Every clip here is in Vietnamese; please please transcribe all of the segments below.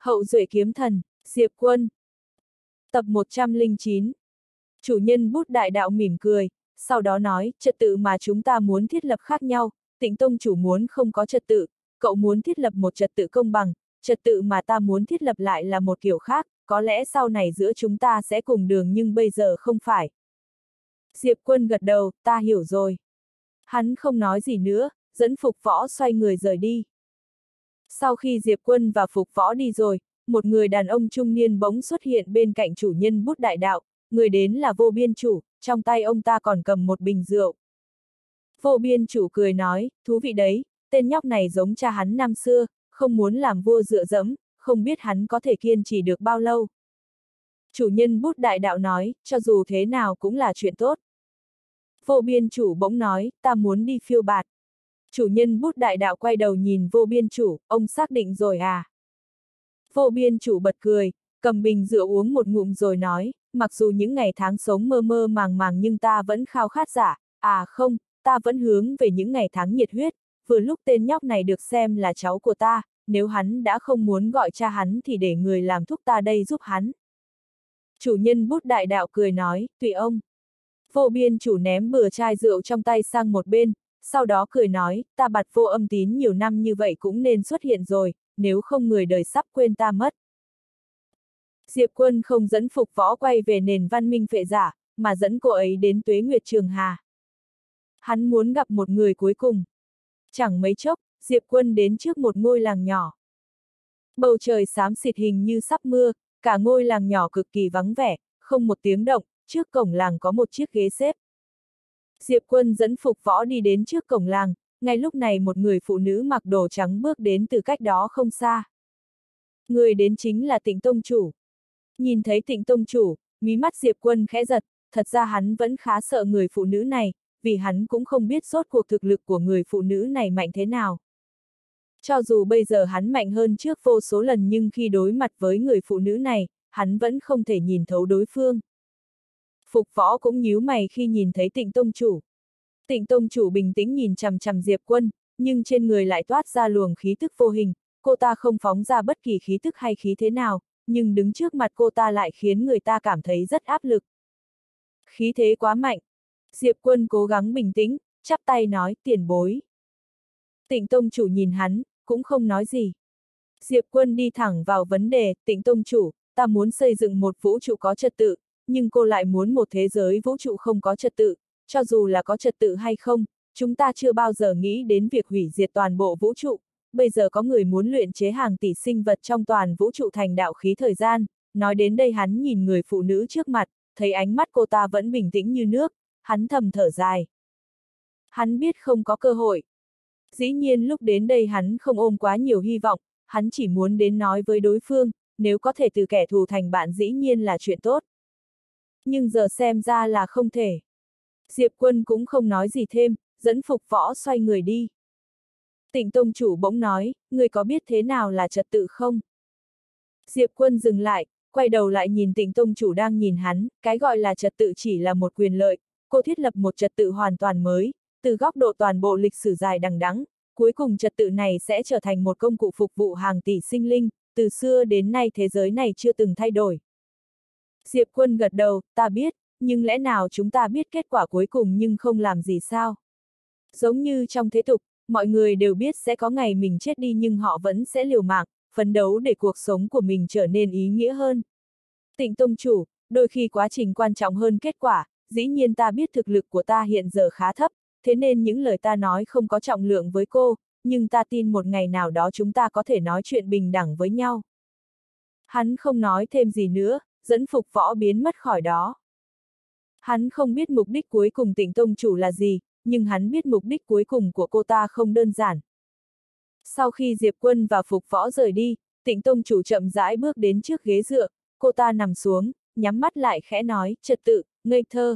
Hậu duệ kiếm thần, Diệp Quân. Tập 109. Chủ nhân bút đại đạo mỉm cười, sau đó nói, trật tự mà chúng ta muốn thiết lập khác nhau, Tịnh Tông chủ muốn không có trật tự, cậu muốn thiết lập một trật tự công bằng, trật tự mà ta muốn thiết lập lại là một kiểu khác, có lẽ sau này giữa chúng ta sẽ cùng đường nhưng bây giờ không phải. Diệp Quân gật đầu, ta hiểu rồi. Hắn không nói gì nữa, dẫn Phục Võ xoay người rời đi. Sau khi Diệp Quân và Phục Võ đi rồi, một người đàn ông trung niên bỗng xuất hiện bên cạnh chủ nhân bút đại đạo, người đến là Vô Biên Chủ, trong tay ông ta còn cầm một bình rượu. Vô Biên Chủ cười nói, thú vị đấy, tên nhóc này giống cha hắn năm xưa, không muốn làm vua dựa dẫm, không biết hắn có thể kiên trì được bao lâu. Chủ nhân bút đại đạo nói, cho dù thế nào cũng là chuyện tốt. Vô Biên Chủ bỗng nói, ta muốn đi phiêu bạt. Chủ nhân bút đại đạo quay đầu nhìn Vô Biên Chủ, ông xác định rồi à? Vô Biên Chủ bật cười, cầm bình rượu uống một ngụm rồi nói, mặc dù những ngày tháng sống mơ mơ màng màng nhưng ta vẫn khao khát giả, à không, ta vẫn hướng về những ngày tháng nhiệt huyết, vừa lúc tên nhóc này được xem là cháu của ta, nếu hắn đã không muốn gọi cha hắn thì để người làm thúc ta đây giúp hắn. Chủ nhân bút đại đạo cười nói, tùy ông. Vô Biên Chủ ném bừa chai rượu trong tay sang một bên, sau đó cười nói, ta bạt Vô Âm Tín nhiều năm như vậy cũng nên xuất hiện rồi, nếu không người đời sắp quên ta mất. Diệp Quân không dẫn Phục Võ quay về nền văn minh phệ giả, mà dẫn cô ấy đến Tuế Nguyệt Trường Hà. Hắn muốn gặp một người cuối cùng. Chẳng mấy chốc, Diệp Quân đến trước một ngôi làng nhỏ. Bầu trời xám xịt hình như sắp mưa, cả ngôi làng nhỏ cực kỳ vắng vẻ, không một tiếng động, trước cổng làng có một chiếc ghế xếp. Diệp Quân dẫn Phục Võ đi đến trước cổng làng, ngay lúc này một người phụ nữ mặc đồ trắng bước đến từ cách đó không xa. Người đến chính là Tịnh Tông chủ. Nhìn thấy Tịnh Tông chủ, mí mắt Diệp Quân khẽ giật, thật ra hắn vẫn khá sợ người phụ nữ này, vì hắn cũng không biết rốt cuộc thực lực của người phụ nữ này mạnh thế nào. Cho dù bây giờ hắn mạnh hơn trước vô số lần nhưng khi đối mặt với người phụ nữ này, hắn vẫn không thể nhìn thấu đối phương. Phục Võ cũng nhíu mày khi nhìn thấy Tịnh Tông chủ. Tịnh Tông chủ bình tĩnh nhìn chằm chằm Diệp Quân, nhưng trên người lại toát ra luồng khí tức vô hình, cô ta không phóng ra bất kỳ khí tức hay khí thế nào, nhưng đứng trước mặt cô ta lại khiến người ta cảm thấy rất áp lực. Khí thế quá mạnh. Diệp Quân cố gắng bình tĩnh, chắp tay nói, tiền bối. Tịnh Tông chủ nhìn hắn, cũng không nói gì. Diệp Quân đi thẳng vào vấn đề, Tịnh Tông chủ, ta muốn xây dựng một vũ trụ có trật tự, nhưng cô lại muốn một thế giới vũ trụ không có trật tự, cho dù là có trật tự hay không, chúng ta chưa bao giờ nghĩ đến việc hủy diệt toàn bộ vũ trụ. Bây giờ có người muốn luyện chế hàng tỷ sinh vật trong toàn vũ trụ thành đạo khí thời gian, nói đến đây hắn nhìn người phụ nữ trước mặt, thấy ánh mắt cô ta vẫn bình tĩnh như nước, hắn thầm thở dài. Hắn biết không có cơ hội. Dĩ nhiên lúc đến đây hắn không ôm quá nhiều hy vọng, hắn chỉ muốn đến nói với đối phương, nếu có thể từ kẻ thù thành bạn dĩ nhiên là chuyện tốt. Nhưng giờ xem ra là không thể. Diệp Quân cũng không nói gì thêm, dẫn Phục Võ xoay người đi. Tịnh Tông chủ bỗng nói, người có biết thế nào là trật tự không? Diệp Quân dừng lại, quay đầu lại nhìn Tịnh Tông chủ đang nhìn hắn, cái gọi là trật tự chỉ là một quyền lợi, cô thiết lập một trật tự hoàn toàn mới, từ góc độ toàn bộ lịch sử dài đằng đẵng, cuối cùng trật tự này sẽ trở thành một công cụ phục vụ hàng tỷ sinh linh, từ xưa đến nay thế giới này chưa từng thay đổi. Diệp Quân gật đầu, ta biết, nhưng lẽ nào chúng ta biết kết quả cuối cùng nhưng không làm gì sao? Giống như trong thế tục, mọi người đều biết sẽ có ngày mình chết đi nhưng họ vẫn sẽ liều mạng, phấn đấu để cuộc sống của mình trở nên ý nghĩa hơn. Tịnh Tông chủ, đôi khi quá trình quan trọng hơn kết quả, dĩ nhiên ta biết thực lực của ta hiện giờ khá thấp, thế nên những lời ta nói không có trọng lượng với cô, nhưng ta tin một ngày nào đó chúng ta có thể nói chuyện bình đẳng với nhau. Hắn không nói thêm gì nữa, dẫn Phục Võ biến mất khỏi đó. Hắn không biết mục đích cuối cùng Tịnh Tông chủ là gì, nhưng hắn biết mục đích cuối cùng của cô ta không đơn giản. Sau khi Diệp Quân và Phục Võ rời đi, Tịnh Tông chủ chậm rãi bước đến trước ghế dựa, cô ta nằm xuống, nhắm mắt lại khẽ nói, trật tự, ngây thơ.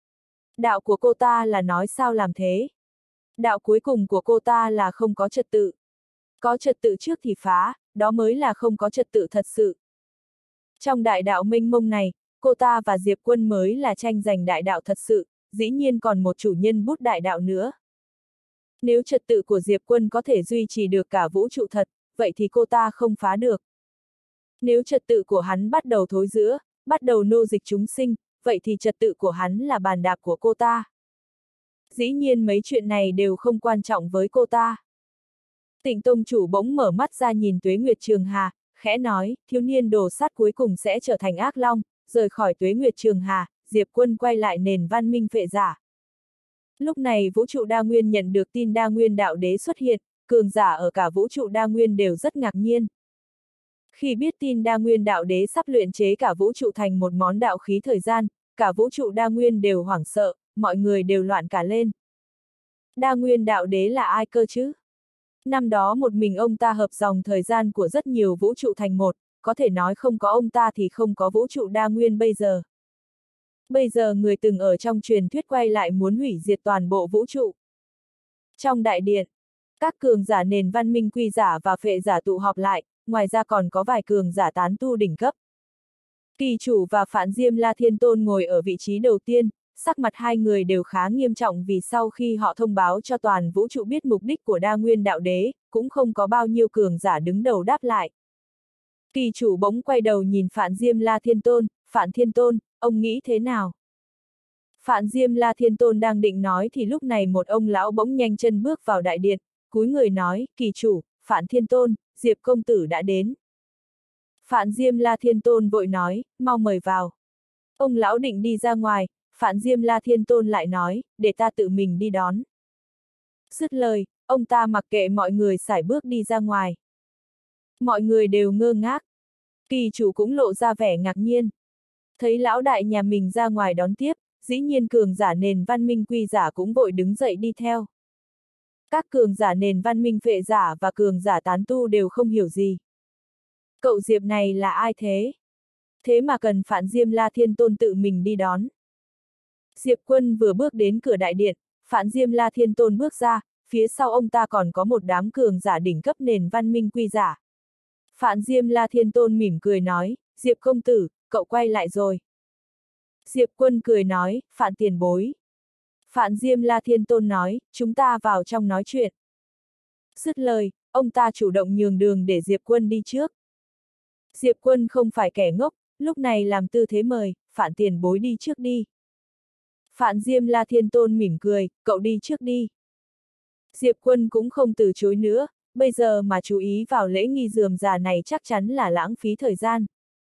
Đạo của cô ta là nói sao làm thế. Đạo cuối cùng của cô ta là không có trật tự. Có trật tự trước thì phá, đó mới là không có trật tự thật sự. Trong đại đạo mênh mông này, cô ta và Diệp Quân mới là tranh giành đại đạo thật sự, dĩ nhiên còn một chủ nhân bút đại đạo nữa. Nếu trật tự của Diệp Quân có thể duy trì được cả vũ trụ thật, vậy thì cô ta không phá được. Nếu trật tự của hắn bắt đầu thối rữa, bắt đầu nô dịch chúng sinh, vậy thì trật tự của hắn là bàn đạp của cô ta. Dĩ nhiên mấy chuyện này đều không quan trọng với cô ta. Tịnh Tông chủ bỗng mở mắt ra nhìn Tuế Nguyệt Trường Hà, khẽ nói, thiếu niên đồ sát cuối cùng sẽ trở thành ác long, rời khỏi Tuế Nguyệt Trường Hà, Diệp Quân quay lại nền văn minh phệ giả. Lúc này vũ trụ đa nguyên nhận được tin đa nguyên đạo đế xuất hiện, cường giả ở cả vũ trụ đa nguyên đều rất ngạc nhiên. Khi biết tin đa nguyên đạo đế sắp luyện chế cả vũ trụ thành một món đạo khí thời gian, cả vũ trụ đa nguyên đều hoảng sợ, mọi người đều loạn cả lên. Đa nguyên đạo đế là ai cơ chứ? Năm đó một mình ông ta hợp dòng thời gian của rất nhiều vũ trụ thành một, có thể nói không có ông ta thì không có vũ trụ đa nguyên bây giờ. Bây giờ người từng ở trong truyền thuyết quay lại muốn hủy diệt toàn bộ vũ trụ. Trong đại điện, các cường giả nền văn minh quy giả và phệ giả tụ họp lại, ngoài ra còn có vài cường giả tán tu đỉnh cấp. Kỳ chủ và Phạn Diêm La Thiên Tôn ngồi ở vị trí đầu tiên, sắc mặt hai người đều khá nghiêm trọng vì sau khi họ thông báo cho toàn vũ trụ biết mục đích của đa nguyên đạo đế, cũng không có bao nhiêu cường giả đứng đầu đáp lại. Kỳ chủ bỗng quay đầu nhìn Phạn Diêm La Thiên Tôn, Phạn Thiên Tôn, ông nghĩ thế nào? Phạn Diêm La Thiên Tôn đang định nói thì lúc này một ông lão bỗng nhanh chân bước vào đại điện, cúi người nói, kỳ chủ, Phạn Thiên Tôn, Diệp công tử đã đến. Phạn Diêm La Thiên Tôn vội nói, mau mời vào. Ông lão định đi ra ngoài, Phạn Diêm La Thiên Tôn lại nói, để ta tự mình đi đón. Dứt lời, ông ta mặc kệ mọi người sải bước đi ra ngoài. Mọi người đều ngơ ngác. Kỳ chủ cũng lộ ra vẻ ngạc nhiên. Thấy lão đại nhà mình ra ngoài đón tiếp, dĩ nhiên cường giả nền văn minh quy giả cũng vội đứng dậy đi theo. Các cường giả nền văn minh phệ giả và cường giả tán tu đều không hiểu gì. Cậu Diệp này là ai thế? Thế mà cần Phạn Diêm La Thiên Tôn tự mình đi đón. Diệp Quân vừa bước đến cửa đại điện, Phạn Diêm La Thiên Tôn bước ra, phía sau ông ta còn có một đám cường giả đỉnh cấp nền văn minh quy giả. Phạn Diêm La Thiên Tôn mỉm cười nói, Diệp công tử, cậu quay lại rồi. Diệp Quân cười nói, Phạn tiền bối. Phạn Diêm La Thiên Tôn nói, chúng ta vào trong nói chuyện. Dứt lời, ông ta chủ động nhường đường để Diệp Quân đi trước. Diệp Quân không phải kẻ ngốc, lúc này làm tư thế mời, Phạn tiền bối đi trước đi. Phạn Diêm La Thiên Tôn mỉm cười, cậu đi trước đi. Diệp Quân cũng không từ chối nữa, bây giờ mà chú ý vào lễ nghi rườm rà này chắc chắn là lãng phí thời gian.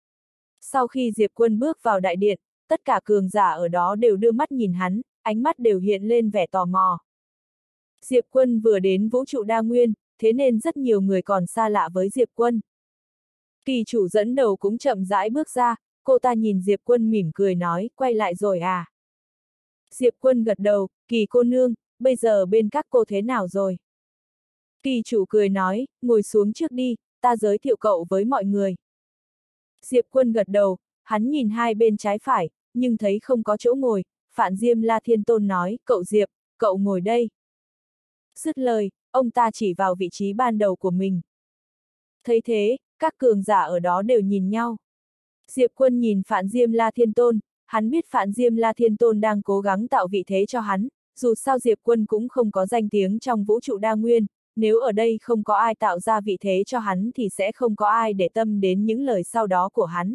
Sau khi Diệp Quân bước vào đại điện, tất cả cường giả ở đó đều đưa mắt nhìn hắn, ánh mắt đều hiện lên vẻ tò mò. Diệp Quân vừa đến vũ trụ đa nguyên, thế nên rất nhiều người còn xa lạ với Diệp Quân. Kỳ chủ dẫn đầu cũng chậm rãi bước ra, cô ta nhìn Diệp Quân mỉm cười nói, quay lại rồi à? Diệp Quân gật đầu, Kỳ cô nương, bây giờ bên các cô thế nào rồi? Kỳ chủ cười nói, ngồi xuống trước đi, ta giới thiệu cậu với mọi người. Diệp Quân gật đầu, hắn nhìn hai bên trái phải, nhưng thấy không có chỗ ngồi, Phạn Diêm La Thiên Tôn nói, cậu Diệp, cậu ngồi đây. Dứt lời, ông ta chỉ vào vị trí ban đầu của mình. Thấy thế, các cường giả ở đó đều nhìn nhau. Diệp Quân nhìn Phạn Diêm La Thiên Tôn, hắn biết Phạn Diêm La Thiên Tôn đang cố gắng tạo vị thế cho hắn, dù sao Diệp Quân cũng không có danh tiếng trong vũ trụ đa nguyên, nếu ở đây không có ai tạo ra vị thế cho hắn thì sẽ không có ai để tâm đến những lời sau đó của hắn.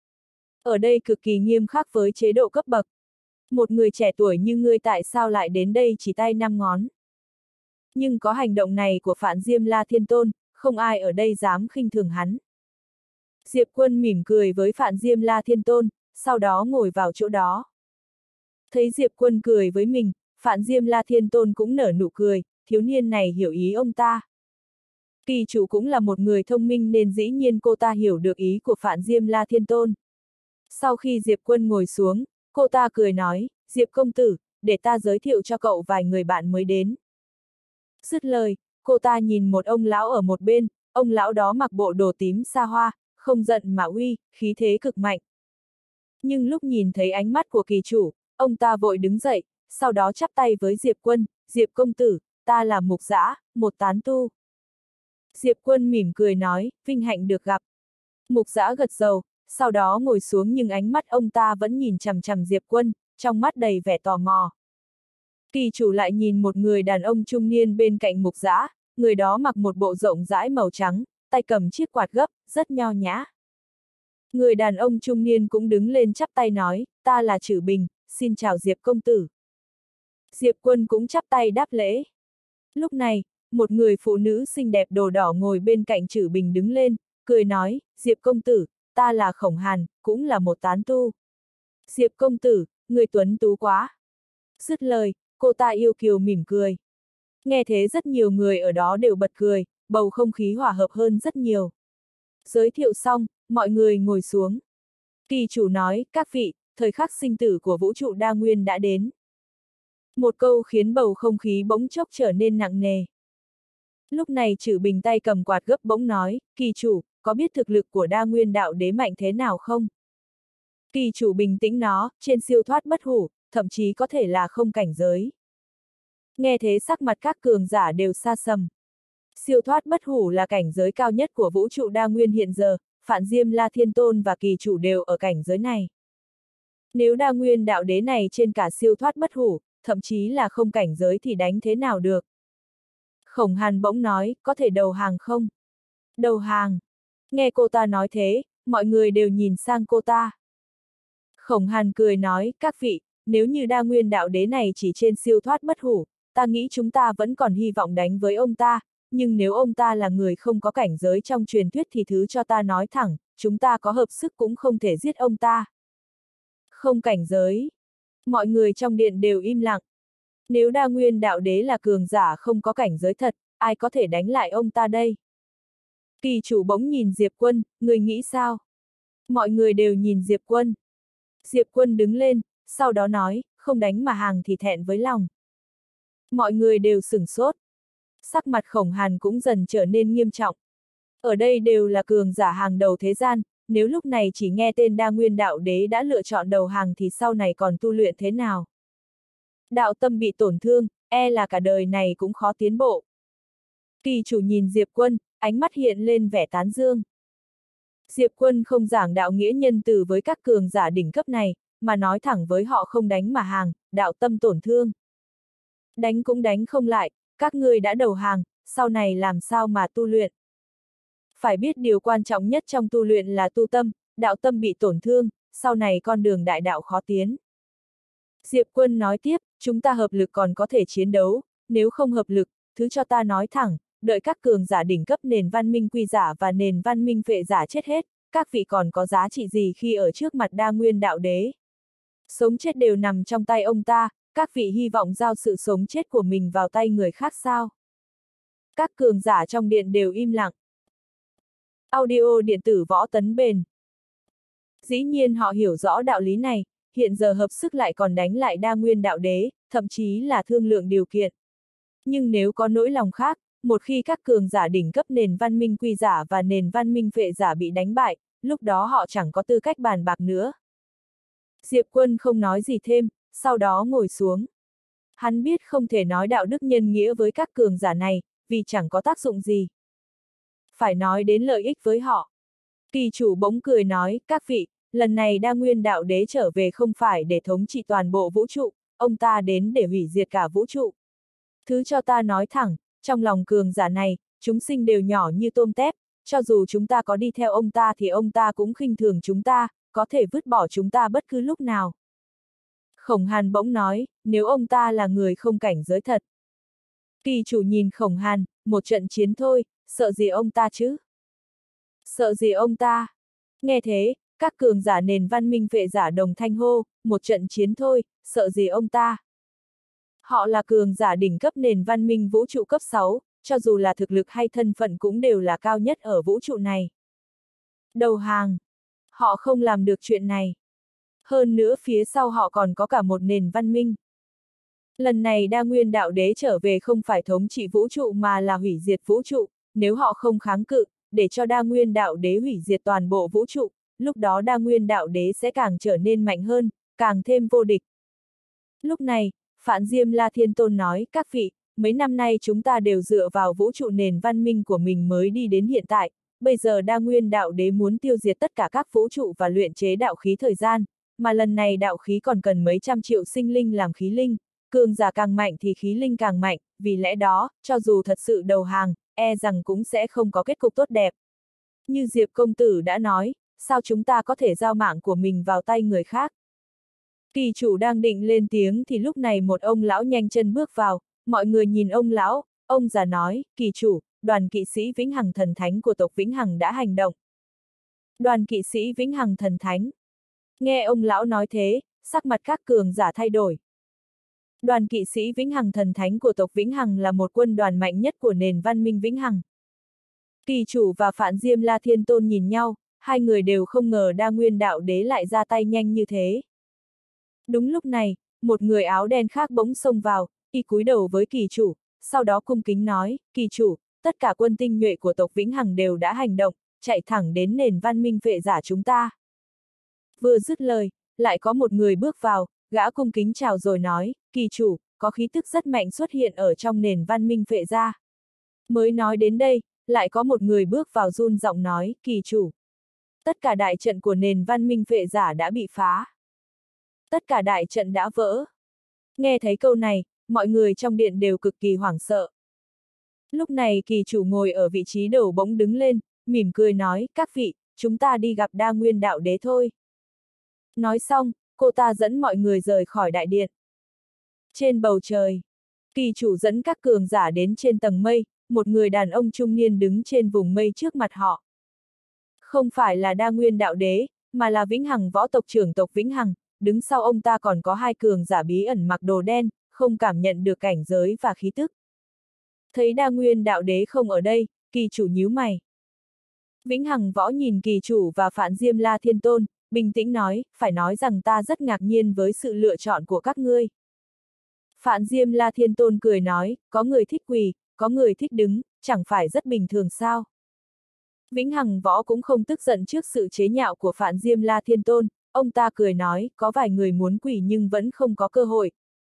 Ở đây cực kỳ nghiêm khắc với chế độ cấp bậc. Một người trẻ tuổi như ngươi tại sao lại đến đây chỉ tay 5 ngón? Nhưng có hành động này của Phạn Diêm La Thiên Tôn, không ai ở đây dám khinh thường hắn. Diệp Quân mỉm cười với Phạn Diêm La Thiên Tôn, sau đó ngồi vào chỗ đó. Thấy Diệp Quân cười với mình, Phạn Diêm La Thiên Tôn cũng nở nụ cười, thiếu niên này hiểu ý ông ta. Kỳ chủ cũng là một người thông minh nên dĩ nhiên cô ta hiểu được ý của Phạn Diêm La Thiên Tôn. Sau khi Diệp Quân ngồi xuống, cô ta cười nói, Diệp công tử, để ta giới thiệu cho cậu vài người bạn mới đến. Dứt lời, cô ta nhìn một ông lão ở một bên, ông lão đó mặc bộ đồ tím xa hoa, không giận mà uy, khí thế cực mạnh. Nhưng lúc nhìn thấy ánh mắt của kỳ chủ, ông ta vội đứng dậy, sau đó chắp tay với Diệp Quân, Diệp công tử, ta là Mục Dã, một tán tu. Diệp Quân mỉm cười nói, vinh hạnh được gặp. Mục Dã gật đầu, sau đó ngồi xuống nhưng ánh mắt ông ta vẫn nhìn chằm chằm Diệp Quân, trong mắt đầy vẻ tò mò. Kỳ chủ lại nhìn một người đàn ông trung niên bên cạnh Mục Dã, người đó mặc một bộ rộng rãi màu trắng, tay cầm chiếc quạt gấp, rất nho nhã. Người đàn ông trung niên cũng đứng lên chắp tay nói, ta là Trử Bình, xin chào Diệp công tử. Diệp Quân cũng chắp tay đáp lễ. Lúc này, một người phụ nữ xinh đẹp đồ đỏ ngồi bên cạnh Trử Bình đứng lên, cười nói, Diệp công tử, ta là Khổng Hàn, cũng là một tán tu. Diệp công tử, người tuấn tú quá. Dứt lời, cô ta yêu kiều mỉm cười. Nghe thế rất nhiều người ở đó đều bật cười, bầu không khí hòa hợp hơn rất nhiều. Giới thiệu xong, mọi người ngồi xuống. Kỳ chủ nói, các vị, thời khắc sinh tử của vũ trụ đa nguyên đã đến. Một câu khiến bầu không khí bỗng chốc trở nên nặng nề. Lúc này Trử Bình tay cầm quạt gấp bỗng nói, kỳ chủ, có biết thực lực của đa nguyên đạo đế mạnh thế nào không? Kỳ chủ bình tĩnh nó, trên siêu thoát bất hủ, thậm chí có thể là không cảnh giới. Nghe thế sắc mặt các cường giả đều xa sầm. Siêu thoát bất hủ là cảnh giới cao nhất của vũ trụ đa nguyên hiện giờ, Phạn Diêm La Thiên Tôn và kỳ chủ đều ở cảnh giới này. Nếu đa nguyên đạo đế này trên cả siêu thoát bất hủ, thậm chí là không cảnh giới thì đánh thế nào được? Khổng Hàn bỗng nói, có thể đầu hàng không? Đầu hàng. Nghe cô ta nói thế, mọi người đều nhìn sang cô ta. Khổng Hàn cười nói, các vị, nếu như đa nguyên đạo đế này chỉ trên siêu thoát bất hủ, ta nghĩ chúng ta vẫn còn hy vọng đánh với ông ta, nhưng nếu ông ta là người không có cảnh giới trong truyền thuyết thì thứ cho ta nói thẳng, chúng ta có hợp sức cũng không thể giết ông ta. Không cảnh giới. Mọi người trong điện đều im lặng. Nếu đa nguyên đạo đế là cường giả không có cảnh giới thật, ai có thể đánh lại ông ta đây? Kỳ chủ bỗng nhìn Diệp Quân, người nghĩ sao? Mọi người đều nhìn Diệp Quân. Diệp Quân đứng lên, sau đó nói, không đánh mà hàng thì thẹn với lòng. Mọi người đều sửng sốt. Sắc mặt Khổng Hàn cũng dần trở nên nghiêm trọng. Ở đây đều là cường giả hàng đầu thế gian, nếu lúc này chỉ nghe tên đa nguyên đạo đế đã lựa chọn đầu hàng thì sau này còn tu luyện thế nào? Đạo tâm bị tổn thương, e là cả đời này cũng khó tiến bộ. Kỳ chủ nhìn Diệp Quân, ánh mắt hiện lên vẻ tán dương. Diệp Quân không giảng đạo nghĩa nhân từ với các cường giả đỉnh cấp này, mà nói thẳng với họ không đánh mà hàng, đạo tâm tổn thương. Đánh cũng đánh không lại, các ngươi đã đầu hàng, sau này làm sao mà tu luyện? Phải biết điều quan trọng nhất trong tu luyện là tu tâm, đạo tâm bị tổn thương, sau này con đường đại đạo khó tiến. Diệp Quân nói tiếp, chúng ta hợp lực còn có thể chiến đấu, nếu không hợp lực, thứ cho ta nói thẳng, đợi các cường giả đỉnh cấp nền văn minh quy giả và nền văn minh phệ giả chết hết, các vị còn có giá trị gì khi ở trước mặt đa nguyên đạo đế? Sống chết đều nằm trong tay ông ta, các vị hy vọng giao sự sống chết của mình vào tay người khác sao? Các cường giả trong điện đều im lặng. Audio điện tử Võ Tấn Bền. Dĩ nhiên họ hiểu rõ đạo lý này, hiện giờ hợp sức lại còn đánh lại đa nguyên đạo đế, thậm chí là thương lượng điều kiện. Nhưng nếu có nỗi lòng khác, một khi các cường giả đỉnh cấp nền văn minh quy giả và nền văn minh phệ giả bị đánh bại, lúc đó họ chẳng có tư cách bàn bạc nữa. Diệp Quân không nói gì thêm, sau đó ngồi xuống. Hắn biết không thể nói đạo đức nhân nghĩa với các cường giả này, vì chẳng có tác dụng gì. Phải nói đến lợi ích với họ. Kỳ chủ bỗng cười nói, các vị, lần này đa nguyên đạo đế trở về không phải để thống trị toàn bộ vũ trụ, ông ta đến để hủy diệt cả vũ trụ. Thứ cho ta nói thẳng, trong lòng cường giả này, chúng sinh đều nhỏ như tôm tép, cho dù chúng ta có đi theo ông ta thì ông ta cũng khinh thường chúng ta, có thể vứt bỏ chúng ta bất cứ lúc nào. Khổng Hàn bỗng nói, nếu ông ta là người không cảnh giới thật. Kỳ chủ nhìn Khổng Hàn, một trận chiến thôi, sợ gì ông ta chứ? Sợ gì ông ta? Nghe thế, các cường giả nền văn minh phệ giả đồng thanh hô, một trận chiến thôi, sợ gì ông ta? Họ là cường giả đỉnh cấp nền văn minh vũ trụ cấp 6, cho dù là thực lực hay thân phận cũng đều là cao nhất ở vũ trụ này. Đầu hàng. Họ không làm được chuyện này. Hơn nữa phía sau họ còn có cả một nền văn minh. Lần này đa nguyên đạo đế trở về không phải thống trị vũ trụ mà là hủy diệt vũ trụ, nếu họ không kháng cự, để cho đa nguyên đạo đế hủy diệt toàn bộ vũ trụ, lúc đó đa nguyên đạo đế sẽ càng trở nên mạnh hơn, càng thêm vô địch. Lúc này, Phạn Diêm La Thiên Tôn nói, các vị, mấy năm nay chúng ta đều dựa vào vũ trụ nền văn minh của mình mới đi đến hiện tại, bây giờ đa nguyên đạo đế muốn tiêu diệt tất cả các vũ trụ và luyện chế đạo khí thời gian, mà lần này đạo khí còn cần mấy trăm triệu sinh linh làm khí linh, cường giả càng mạnh thì khí linh càng mạnh, vì lẽ đó, cho dù thật sự đầu hàng, e rằng cũng sẽ không có kết cục tốt đẹp. Như Diệp công tử đã nói, sao chúng ta có thể giao mạng của mình vào tay người khác? Kỳ chủ đang định lên tiếng thì lúc này một ông lão nhanh chân bước vào, mọi người nhìn ông lão, ông già nói, kỳ chủ, đoàn kỵ sĩ Vĩnh Hằng Thần Thánh của tộc Vĩnh Hằng đã hành động. Đoàn kỵ sĩ Vĩnh Hằng Thần Thánh. Nghe ông lão nói thế, sắc mặt các cường giả thay đổi. Đoàn kỵ sĩ Vĩnh Hằng Thần Thánh của tộc Vĩnh Hằng là một quân đoàn mạnh nhất của nền văn minh Vĩnh Hằng. Kỳ chủ và Phạn Diêm La Thiên Tôn nhìn nhau, hai người đều không ngờ Đa Nguyên Đạo Đế lại ra tay nhanh như thế. Đúng lúc này, một người áo đen khác bỗng xông vào, y cúi đầu với kỳ chủ, sau đó cung kính nói, kỳ chủ, tất cả quân tinh nhuệ của tộc Vĩnh Hằng đều đã hành động, chạy thẳng đến nền văn minh phệ giả chúng ta. Vừa dứt lời, lại có một người bước vào, gã cung kính chào rồi nói, kỳ chủ, có khí tức rất mạnh xuất hiện ở trong nền văn minh phệ giả. Mới nói đến đây, lại có một người bước vào run giọng nói, kỳ chủ. Tất cả đại trận của nền văn minh phệ giả đã bị phá. Tất cả đại trận đã vỡ. Nghe thấy câu này, mọi người trong điện đều cực kỳ hoảng sợ. Lúc này kỳ chủ ngồi ở vị trí đầu bỗng đứng lên, mỉm cười nói, các vị, chúng ta đi gặp Đa Nguyên Đạo Đế thôi. Nói xong, cô ta dẫn mọi người rời khỏi đại điện. Trên bầu trời, kỳ chủ dẫn các cường giả đến trên tầng mây, một người đàn ông trung niên đứng trên vùng mây trước mặt họ. Không phải là Đa Nguyên Đạo Đế, mà là Vĩnh Hằng võ tộc trưởng tộc Vĩnh Hằng, đứng sau ông ta còn có hai cường giả bí ẩn mặc đồ đen, không cảm nhận được cảnh giới và khí tức. Thấy Đa Nguyên Đạo Đế không ở đây, kỳ chủ nhíu mày. Vĩnh Hằng võ nhìn kỳ chủ và Phạn Diêm La Thiên Tôn, bình tĩnh nói, phải nói rằng ta rất ngạc nhiên với sự lựa chọn của các ngươi. Phạn Diêm La Thiên Tôn cười nói, có người thích quỳ, có người thích đứng, chẳng phải rất bình thường sao. Vĩnh Hằng võ cũng không tức giận trước sự chế nhạo của Phạn Diêm La Thiên Tôn, ông ta cười nói, có vài người muốn quỳ nhưng vẫn không có cơ hội.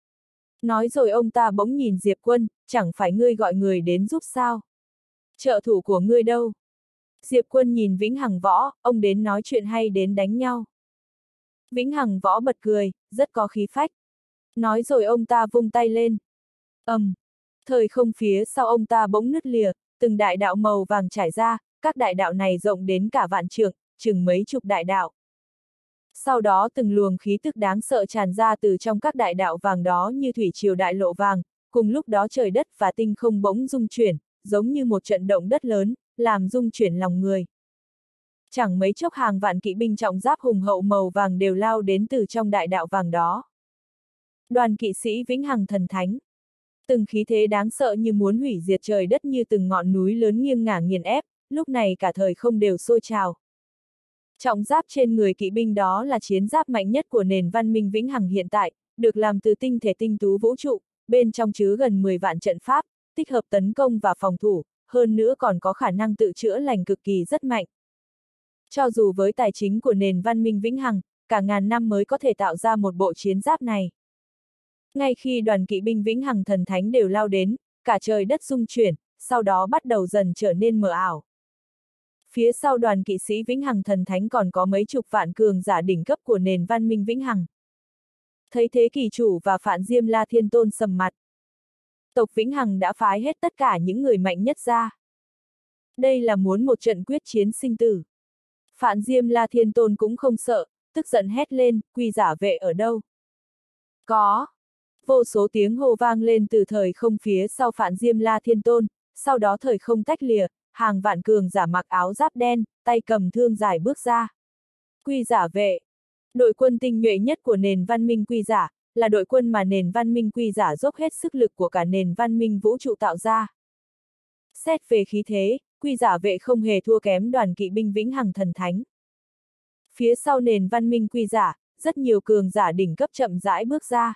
Nói rồi ông ta bỗng nhìn Diệp Quân, chẳng phải ngươi gọi người đến giúp sao? Trợ thủ của ngươi đâu? Diệp Quân nhìn Vĩnh Hằng võ, ông đến nói chuyện hay đến đánh nhau? Vĩnh Hằng võ bật cười, rất có khí phách. Nói rồi ông ta vung tay lên. Thời không phía sau ông ta bỗng nứt lìa, từng đại đạo màu vàng trải ra, các đại đạo này rộng đến cả vạn trượng, chừng mấy chục đại đạo. Sau đó từng luồng khí tức đáng sợ tràn ra từ trong các đại đạo vàng đó như thủy triều đại lộ vàng, cùng lúc đó trời đất và tinh không bỗng rung chuyển, giống như một trận động đất lớn, làm rung chuyển lòng người. Chẳng mấy chốc hàng vạn kỵ binh trọng giáp hùng hậu màu vàng đều lao đến từ trong đại đạo vàng đó. Đoàn kỵ sĩ Vĩnh Hằng Thần Thánh. Từng khí thế đáng sợ như muốn hủy diệt trời đất như từng ngọn núi lớn nghiêng ngả nghiền ép, lúc này cả thời không đều sôi trào. Trọng giáp trên người kỵ binh đó là chiến giáp mạnh nhất của nền văn minh Vĩnh Hằng hiện tại, được làm từ tinh thể tinh tú vũ trụ, bên trong chứa gần 10 vạn trận pháp, tích hợp tấn công và phòng thủ, hơn nữa còn có khả năng tự chữa lành cực kỳ rất mạnh. Cho dù với tài chính của nền văn minh Vĩnh Hằng, cả ngàn năm mới có thể tạo ra một bộ chiến giáp này. Ngay khi đoàn kỵ binh Vĩnh Hằng Thần Thánh đều lao đến, cả trời đất rung chuyển, sau đó bắt đầu dần trở nên mờ ảo. Phía sau đoàn kỵ sĩ Vĩnh Hằng Thần Thánh còn có mấy chục vạn cường giả đỉnh cấp của nền văn minh Vĩnh Hằng. Thấy thế kỳ chủ và Phạn Diêm La Thiên Tôn sầm mặt. Tộc Vĩnh Hằng đã phái hết tất cả những người mạnh nhất ra. Đây là muốn một trận quyết chiến sinh tử. Phạn Diêm La Thiên Tôn cũng không sợ, tức giận hét lên, quy giả vệ ở đâu? Có. Vô số tiếng hô vang lên từ thời không phía sau Phạn Diêm La Thiên Tôn, sau đó thời không tách lìa, hàng vạn cường giả mặc áo giáp đen, tay cầm thương dài bước ra. Quy giả vệ. Đội quân tinh nhuệ nhất của nền văn minh quy giả, là đội quân mà nền văn minh quy giả dốc hết sức lực của cả nền văn minh vũ trụ tạo ra. Xét về khí thế, quy giả vệ không hề thua kém đoàn kỵ binh Vĩnh Hằng Thần Thánh. Phía sau nền văn minh quy giả, rất nhiều cường giả đỉnh cấp chậm rãi bước ra.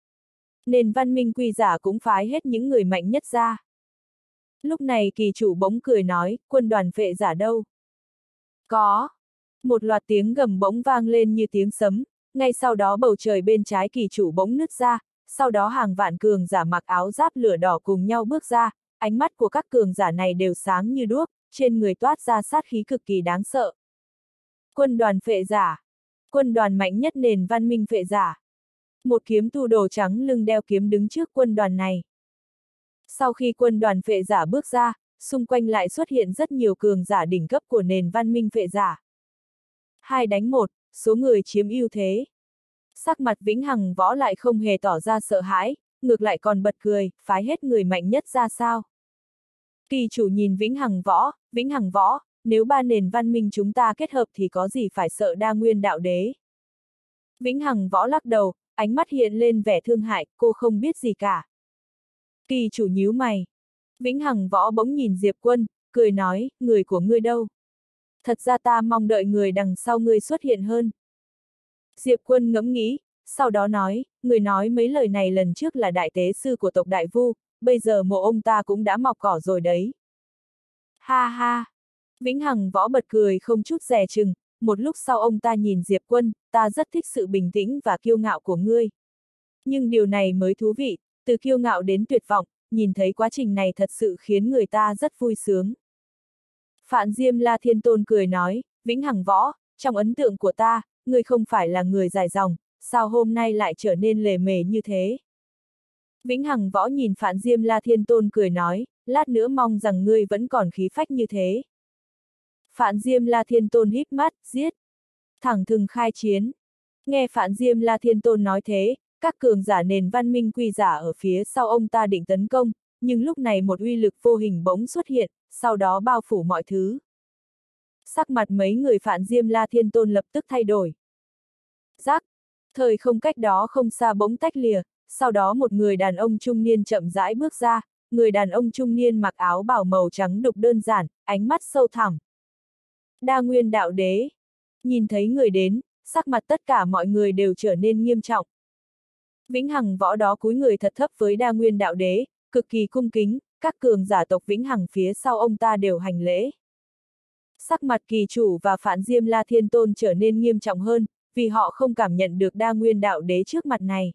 Nền văn minh quy giả cũng phái hết những người mạnh nhất ra. Lúc này kỳ chủ bỗng cười nói, quân đoàn phệ giả đâu? Có. Một loạt tiếng gầm bỗng vang lên như tiếng sấm, ngay sau đó bầu trời bên trái kỳ chủ bỗng nứt ra, sau đó hàng vạn cường giả mặc áo giáp lửa đỏ cùng nhau bước ra, ánh mắt của các cường giả này đều sáng như đuốc, trên người toát ra sát khí cực kỳ đáng sợ. Quân đoàn phệ giả. Quân đoàn mạnh nhất nền văn minh phệ giả. Một kiếm tu đồ trắng lưng đeo kiếm đứng trước quân đoàn này. Sau khi quân đoàn phệ giả bước ra, xung quanh lại xuất hiện rất nhiều cường giả đỉnh cấp của nền văn minh phệ giả. 2 đánh 1, số người chiếm ưu thế. Sắc mặt Vĩnh Hằng Võ lại không hề tỏ ra sợ hãi, ngược lại còn bật cười, phái hết người mạnh nhất ra sao. Kỳ chủ nhìn Vĩnh Hằng Võ, nếu ba nền văn minh chúng ta kết hợp thì có gì phải sợ Đa Nguyên đạo đế. Vĩnh Hằng Võ lắc đầu, ánh mắt hiện lên vẻ thương hại, cô không biết gì cả. Kỳ chủ nhíu mày. Vĩnh Hằng Võ bỗng nhìn Diệp Quân, cười nói, người của ngươi đâu? Thật ra ta mong đợi người đằng sau ngươi xuất hiện hơn. Diệp Quân ngẫm nghĩ, sau đó nói, người nói mấy lời này lần trước là đại tế sư của tộc Đại Vu, bây giờ mộ ông ta cũng đã mọc cỏ rồi đấy. Ha ha! Vĩnh Hằng Võ bật cười không chút dè chừng, một lúc sau ông ta nhìn Diệp Quân, ta rất thích sự bình tĩnh và kiêu ngạo của ngươi. Nhưng điều này mới thú vị, từ kiêu ngạo đến tuyệt vọng, nhìn thấy quá trình này thật sự khiến người ta rất vui sướng. Phạn Diêm La Thiên Tôn cười nói, Vĩnh Hằng Võ, trong ấn tượng của ta, ngươi không phải là người dài dòng, sao hôm nay lại trở nên lề mề như thế? Vĩnh Hằng Võ nhìn Phạn Diêm La Thiên Tôn cười nói, lát nữa mong rằng ngươi vẫn còn khí phách như thế. Phạn Diêm La Thiên Tôn híp mắt, giết. Thẳng thừng khai chiến. Nghe Phạn Diêm La Thiên Tôn nói thế, các cường giả nền văn minh quy giả ở phía sau ông ta định tấn công, nhưng lúc này một uy lực vô hình bỗng xuất hiện, sau đó bao phủ mọi thứ. Sắc mặt mấy người Phạn Diêm La Thiên Tôn lập tức thay đổi. Rắc, thời không cách đó không xa bỗng tách lìa, sau đó một người đàn ông trung niên chậm rãi bước ra, người đàn ông trung niên mặc áo bào màu trắng đục đơn giản, ánh mắt sâu thẳm. Đa Nguyên đạo đế. Nhìn thấy người đến, sắc mặt tất cả mọi người đều trở nên nghiêm trọng. Vĩnh Hằng Võ đó cúi người thật thấp với Đa Nguyên đạo đế, cực kỳ cung kính, các cường giả tộc Vĩnh Hằng phía sau ông ta đều hành lễ. Sắc mặt kỳ chủ và Phạn Diêm La Thiên Tôn trở nên nghiêm trọng hơn, vì họ không cảm nhận được Đa Nguyên đạo đế trước mặt này.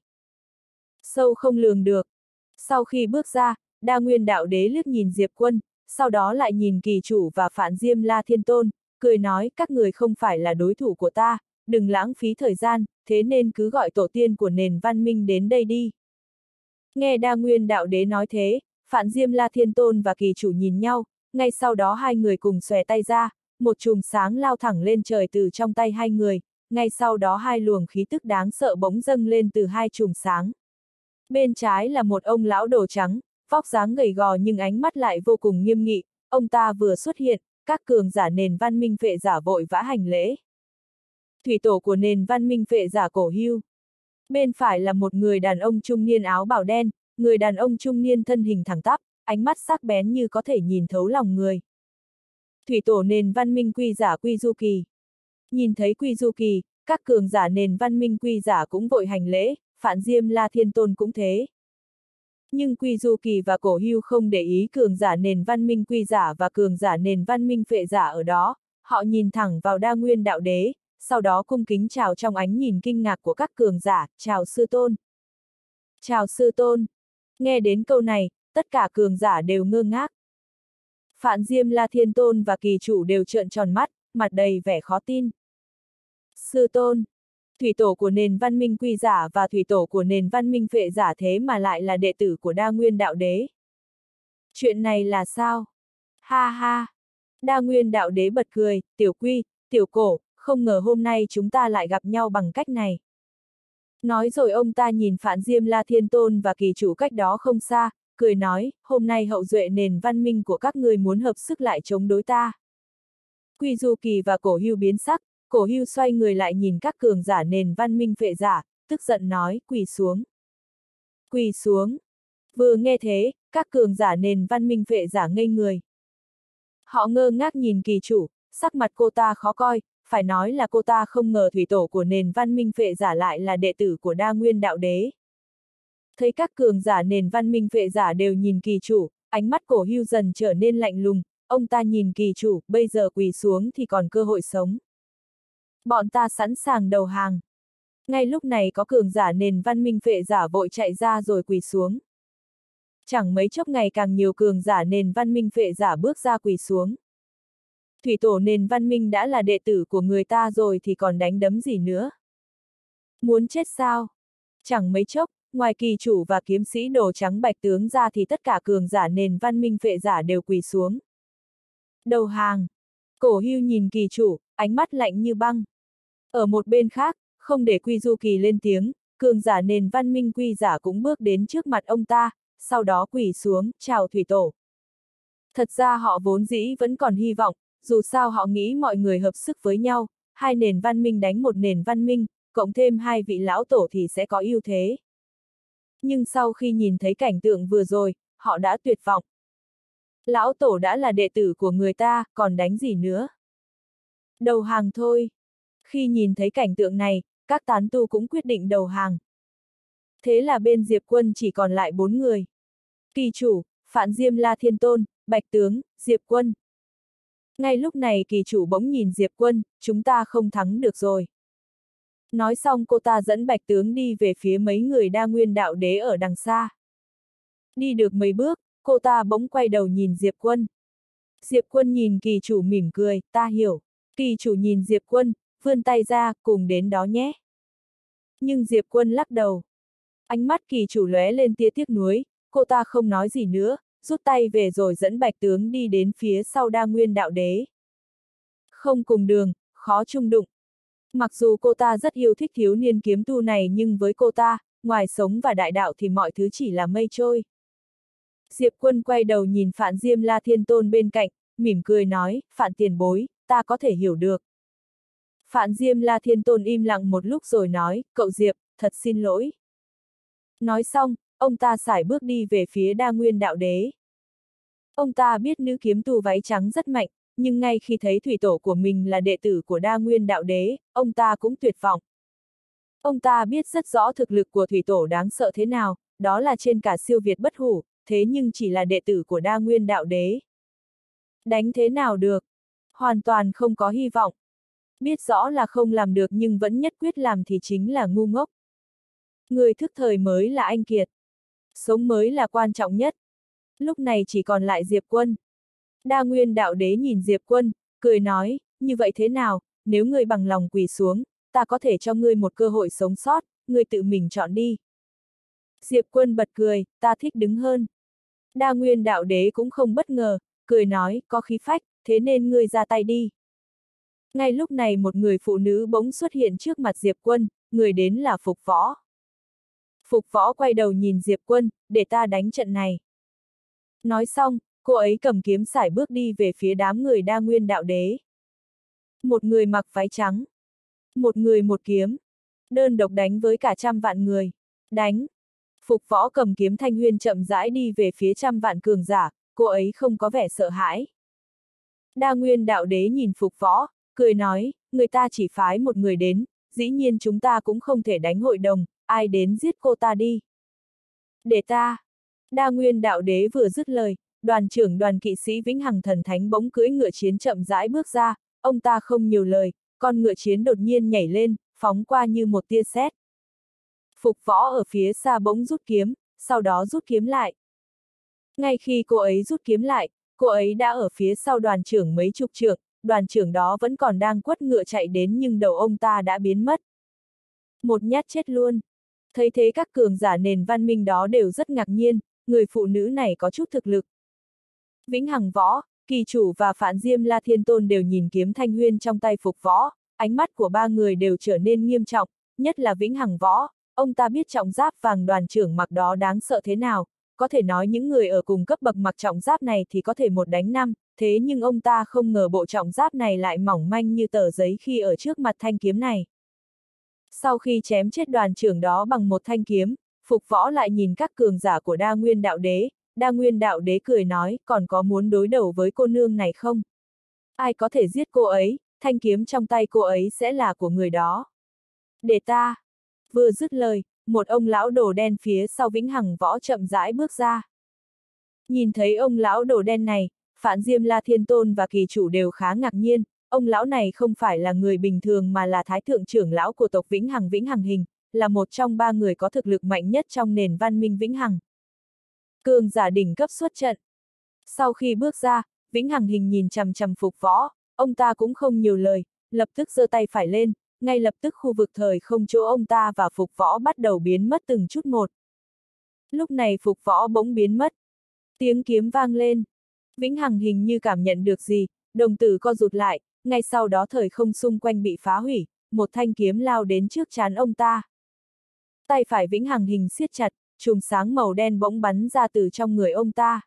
Sâu không lường được. Sau khi bước ra, Đa Nguyên đạo đế liếc nhìn Diệp Quân, sau đó lại nhìn kỳ chủ và Phạn Diêm La Thiên Tôn, cười nói, các người không phải là đối thủ của ta, đừng lãng phí thời gian, thế nên cứ gọi tổ tiên của nền văn minh đến đây đi. Nghe Đa Nguyên đạo đế nói thế, Phạn Diêm La Thiên Tôn và kỳ chủ nhìn nhau, ngay sau đó hai người cùng xòe tay ra, một chùm sáng lao thẳng lên trời từ trong tay hai người, ngay sau đó hai luồng khí tức đáng sợ bỗng dâng lên từ hai chùm sáng. Bên trái là một ông lão đồ trắng, vóc dáng gầy gò nhưng ánh mắt lại vô cùng nghiêm nghị, ông ta vừa xuất hiện, các cường giả nền văn minh phệ giả vội vã hành lễ. Thủy tổ của nền văn minh phệ giả Cổ Hưu. Bên phải là một người đàn ông trung niên áo bào đen, người đàn ông trung niên thân hình thẳng tắp, ánh mắt sắc bén như có thể nhìn thấu lòng người. Thủy tổ nền văn minh quy giả Quy Du Kỳ. Nhìn thấy Quy Du Kỳ, các cường giả nền văn minh quy giả cũng vội hành lễ, Phạn Diêm La Thiên Tôn cũng thế. Nhưng Quy Du Kỳ và Cổ Hưu không để ý cường giả nền văn minh quy giả và cường giả nền văn minh phệ giả ở đó, họ nhìn thẳng vào Đa Nguyên đạo đế, sau đó cung kính chào trong ánh nhìn kinh ngạc của các cường giả, chào sư tôn. Chào sư tôn. Nghe đến câu này, tất cả cường giả đều ngơ ngác. Phạn Diêm La Thiên Tôn và kỳ chủ đều trợn tròn mắt, mặt đầy vẻ khó tin. Sư tôn. Thủy tổ của nền văn minh quy giả và thủy tổ của nền văn minh phệ giả thế mà lại là đệ tử của Đa Nguyên đạo đế. Chuyện này là sao? Ha ha! Đa Nguyên đạo đế bật cười, tiểu Quy, tiểu Cổ, không ngờ hôm nay chúng ta lại gặp nhau bằng cách này. Nói rồi ông ta nhìn Phạn Diêm La Thiên Tôn và kỳ chủ cách đó không xa, cười nói, hôm nay hậu duệ nền văn minh của các ngươi muốn hợp sức lại chống đối ta. Quy Du Kỳ và Cổ Hưu biến sắc, Cổ Hưu xoay người lại nhìn các cường giả nền văn minh phệ giả, tức giận nói, quỳ xuống. Quỳ xuống. Vừa nghe thế, các cường giả nền văn minh phệ giả ngây người. Họ ngơ ngác nhìn kỳ chủ, sắc mặt cô ta khó coi, phải nói là cô ta không ngờ thủy tổ của nền văn minh phệ giả lại là đệ tử của Đa Nguyên đạo đế. Thấy các cường giả nền văn minh phệ giả đều nhìn kỳ chủ, ánh mắt Cổ Hưu dần trở nên lạnh lùng, ông ta nhìn kỳ chủ, bây giờ quỳ xuống thì còn cơ hội sống. Bọn ta sẵn sàng đầu hàng. Ngay lúc này có cường giả nền văn minh phệ giả vội chạy ra rồi quỳ xuống. Chẳng mấy chốc ngày càng nhiều cường giả nền văn minh phệ giả bước ra quỳ xuống. Thủy tổ nền văn minh đã là đệ tử của người ta rồi thì còn đánh đấm gì nữa. Muốn chết sao? Chẳng mấy chốc, ngoài kỳ chủ và kiếm sĩ đồ trắng bạch tướng ra thì tất cả cường giả nền văn minh phệ giả đều quỳ xuống. Đầu hàng. Cổ Hưu nhìn kỳ chủ, ánh mắt lạnh như băng. Ở một bên khác, không để Quy Du Kỳ lên tiếng, cường giả nền văn minh Quy giả cũng bước đến trước mặt ông ta, sau đó quỳ xuống, chào thủy tổ. Thật ra họ vốn dĩ vẫn còn hy vọng, dù sao họ nghĩ mọi người hợp sức với nhau, hai nền văn minh đánh một nền văn minh, cộng thêm hai vị lão tổ thì sẽ có ưu thế. Nhưng sau khi nhìn thấy cảnh tượng vừa rồi, họ đã tuyệt vọng. Lão tổ đã là đệ tử của người ta, còn đánh gì nữa? Đầu hàng thôi. Khi nhìn thấy cảnh tượng này, các tán tu cũng quyết định đầu hàng. Thế là bên Diệp Quân chỉ còn lại 4 người. Kỳ chủ, Phạn Diêm La Thiên Tôn, Bạch Tướng, Diệp Quân. Ngay lúc này kỳ chủ bỗng nhìn Diệp Quân, chúng ta không thắng được rồi. Nói xong cô ta dẫn Bạch Tướng đi về phía mấy người Đa Nguyên Đạo Đế ở đằng xa. Đi được mấy bước, cô ta bỗng quay đầu nhìn Diệp Quân. Diệp Quân nhìn kỳ chủ mỉm cười, ta hiểu. Kỳ chủ nhìn Diệp Quân, vươn tay ra, cùng đến đó nhé. Nhưng Diệp Quân lắc đầu. Ánh mắt kỳ chủ lóe lên tia tiếc nuối, cô ta không nói gì nữa, rút tay về rồi dẫn Bạch Tướng đi đến phía sau Đa Nguyên Đạo Đế. Không cùng đường, khó chung đụng. Mặc dù cô ta rất yêu thích thiếu niên kiếm tu này nhưng với cô ta, ngoài sống và đại đạo thì mọi thứ chỉ là mây trôi. Diệp Quân quay đầu nhìn Phạn Diêm La Thiên Tôn bên cạnh, mỉm cười nói, Phạn tiền bối, ta có thể hiểu được. Phạn Diêm La Thiên Tôn im lặng một lúc rồi nói, cậu Diệp, thật xin lỗi. Nói xong, ông ta sải bước đi về phía Đa Nguyên Đạo Đế. Ông ta biết nữ kiếm tu váy trắng rất mạnh, nhưng ngay khi thấy thủy tổ của mình là đệ tử của Đa Nguyên Đạo Đế, ông ta cũng tuyệt vọng. Ông ta biết rất rõ thực lực của thủy tổ đáng sợ thế nào, đó là trên cả siêu việt bất hủ, thế nhưng chỉ là đệ tử của Đa Nguyên Đạo Đế. Đánh thế nào được? Hoàn toàn không có hy vọng. Biết rõ là không làm được nhưng vẫn nhất quyết làm thì chính là ngu ngốc. Người thức thời mới là anh kiệt. Sống mới là quan trọng nhất. Lúc này chỉ còn lại Diệp Quân. Đa Nguyên Đạo Đế nhìn Diệp Quân, cười nói, như vậy thế nào, nếu ngươi bằng lòng quỳ xuống, ta có thể cho ngươi một cơ hội sống sót, ngươi tự mình chọn đi. Diệp Quân bật cười, ta thích đứng hơn. Đa Nguyên Đạo Đế cũng không bất ngờ, cười nói, có khí phách, thế nên ngươi ra tay đi. Ngay lúc này một người phụ nữ bỗng xuất hiện trước mặt Diệp Quân, người đến là Phục Võ. Phục Võ quay đầu nhìn Diệp Quân, để ta đánh trận này. Nói xong, cô ấy cầm kiếm sải bước đi về phía đám người Đa Nguyên Đạo Đế. Một người mặc váy trắng. Một người một kiếm. Đơn độc đánh với cả 100 vạn người. Đánh. Phục Võ cầm kiếm thanh huyên chậm rãi đi về phía 100 vạn cường giả, cô ấy không có vẻ sợ hãi. Đa Nguyên Đạo Đế nhìn Phục Võ, cười nói, người ta chỉ phái một người đến, dĩ nhiên chúng ta cũng không thể đánh hội đồng, ai đến giết cô ta đi. Để ta. Đa Nguyên Đạo Đế vừa dứt lời, đoàn trưởng đoàn kỵ sĩ Vĩnh Hằng Thần Thánh bỗng cưỡi ngựa chiến chậm rãi bước ra, ông ta không nhiều lời, con ngựa chiến đột nhiên nhảy lên, phóng qua như một tia sét. Phục Võ ở phía xa bỗng rút kiếm, sau đó rút kiếm lại. Ngay khi cô ấy rút kiếm lại, cô ấy đã ở phía sau đoàn trưởng mấy chục trượng, đoàn trưởng đó vẫn còn đang quất ngựa chạy đến nhưng đầu ông ta đã biến mất. Một nhát chết luôn. Thấy thế các cường giả nền văn minh đó đều rất ngạc nhiên, người phụ nữ này có chút thực lực. Vĩnh Hằng Võ, Kỳ Chủ và Phạn Diêm La Thiên Tôn đều nhìn kiếm thanh huyên trong tay Phục Võ, ánh mắt của ba người đều trở nên nghiêm trọng, nhất là Vĩnh Hằng Võ, ông ta biết trọng giáp vàng đoàn trưởng mặc đó đáng sợ thế nào, có thể nói những người ở cùng cấp bậc mặc trọng giáp này thì có thể một đánh năm, thế nhưng ông ta không ngờ bộ trọng giáp này lại mỏng manh như tờ giấy khi ở trước mặt thanh kiếm này. Sau khi chém chết đoàn trưởng đó bằng một thanh kiếm, Phục Võ lại nhìn các cường giả của Đa Nguyên Đạo Đế, Đa Nguyên Đạo Đế cười nói, còn có muốn đối đầu với cô nương này không? Ai có thể giết cô ấy, thanh kiếm trong tay cô ấy sẽ là của người đó. Để ta. Vừa dứt lời, một ông lão đồ đen phía sau Vĩnh Hằng Võ chậm rãi bước ra. Nhìn thấy ông lão đồ đen này, Phạn Diêm La Thiên Tôn và Kỳ Chủ đều khá ngạc nhiên, ông lão này không phải là người bình thường mà là thái thượng trưởng lão của tộc Vĩnh Hằng Hình, là một trong 3 người có thực lực mạnh nhất trong nền văn minh Vĩnh Hằng. Cường giả đỉnh cấp xuất trận. Sau khi bước ra, Vĩnh Hằng Hình nhìn chằm chằm Phục Võ, ông ta cũng không nhiều lời, lập tức giơ tay phải lên, ngay lập tức khu vực thời không chỗ ông ta và Phục Võ bắt đầu biến mất từng chút một. Lúc này Phục Võ bỗng biến mất. Tiếng kiếm vang lên. Vĩnh Hằng Hình như cảm nhận được gì, đồng tử co rụt lại, ngay sau đó thời không xung quanh bị phá hủy, một thanh kiếm lao đến trước trán ông ta. Tay phải Vĩnh Hằng Hình siết chặt, chùm sáng màu đen bỗng bắn ra từ trong người ông ta.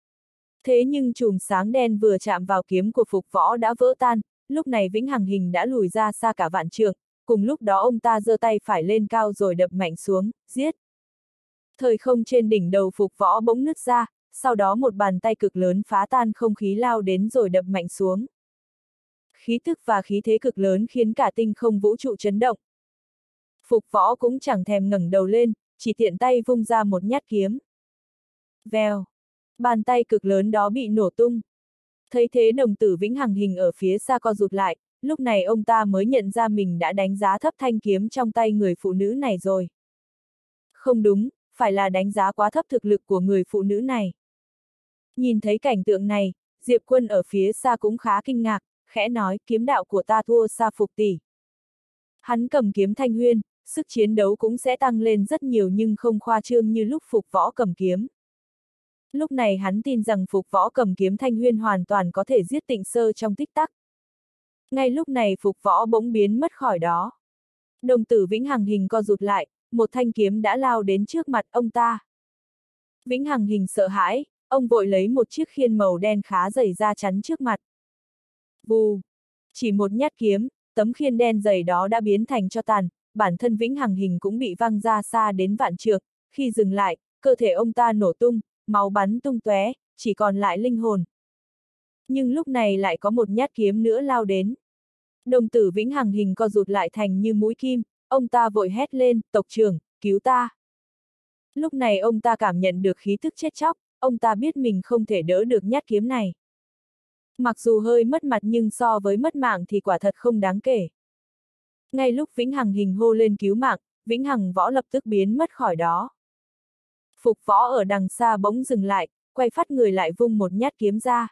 Thế nhưng chùm sáng đen vừa chạm vào kiếm của Phục Võ đã vỡ tan, lúc này Vĩnh Hằng Hình đã lùi ra xa cả vạn trượng, cùng lúc đó ông ta giơ tay phải lên cao rồi đập mạnh xuống, giết. Thời không trên đỉnh đầu Phục Võ bỗng nứt ra, sau đó một bàn tay cực lớn phá tan không khí lao đến rồi đập mạnh xuống. Khí tức và khí thế cực lớn khiến cả tinh không vũ trụ chấn động. Phục Võ cũng chẳng thèm ngẩng đầu lên, chỉ tiện tay vung ra một nhát kiếm. Vèo! Bàn tay cực lớn đó bị nổ tung. Thấy thế đồng tử Vĩnh Hằng Hình ở phía xa co rụt lại, lúc này ông ta mới nhận ra mình đã đánh giá thấp thanh kiếm trong tay người phụ nữ này rồi. Không đúng, phải là đánh giá quá thấp thực lực của người phụ nữ này. Nhìn thấy cảnh tượng này, Diệp Quân ở phía xa cũng khá kinh ngạc, khẽ nói kiếm đạo của ta thua xa Phục tỷ. Hắn cầm kiếm Thanh Huyên, sức chiến đấu cũng sẽ tăng lên rất nhiều nhưng không khoa trương như lúc Phục Võ cầm kiếm. Lúc này hắn tin rằng Phục Võ cầm kiếm Thanh Huyên hoàn toàn có thể giết Tịnh Sơ trong tích tắc. Ngay lúc này Phục Võ bỗng biến mất khỏi đó. Đồng tử Vĩnh Hằng Hình co rụt lại, một thanh kiếm đã lao đến trước mặt ông ta. Vĩnh Hằng Hình sợ hãi, ông vội lấy một chiếc khiên màu đen khá dày ra chắn trước mặt. Vù! Chỉ một nhát kiếm, tấm khiên đen dày đó đã biến thành tro tàn, bản thân Vĩnh Hằng Hình cũng bị văng ra xa đến vạn trượng, khi dừng lại, cơ thể ông ta nổ tung, máu bắn tung tóe, chỉ còn lại linh hồn. Nhưng lúc này lại có một nhát kiếm nữa lao đến. Đồng tử Vĩnh Hằng Hình co rụt lại thành như mũi kim, ông ta vội hét lên, tộc trưởng, cứu ta. Lúc này ông ta cảm nhận được khí tức chết chóc, ông ta biết mình không thể đỡ được nhát kiếm này. Mặc dù hơi mất mặt nhưng so với mất mạng thì quả thật không đáng kể. Ngay lúc Vĩnh Hằng Hình hô lên cứu mạng, Vĩnh Hằng Võ lập tức biến mất khỏi đó. Phục Võ ở đằng xa bỗng dừng lại, quay phát người lại vung một nhát kiếm ra.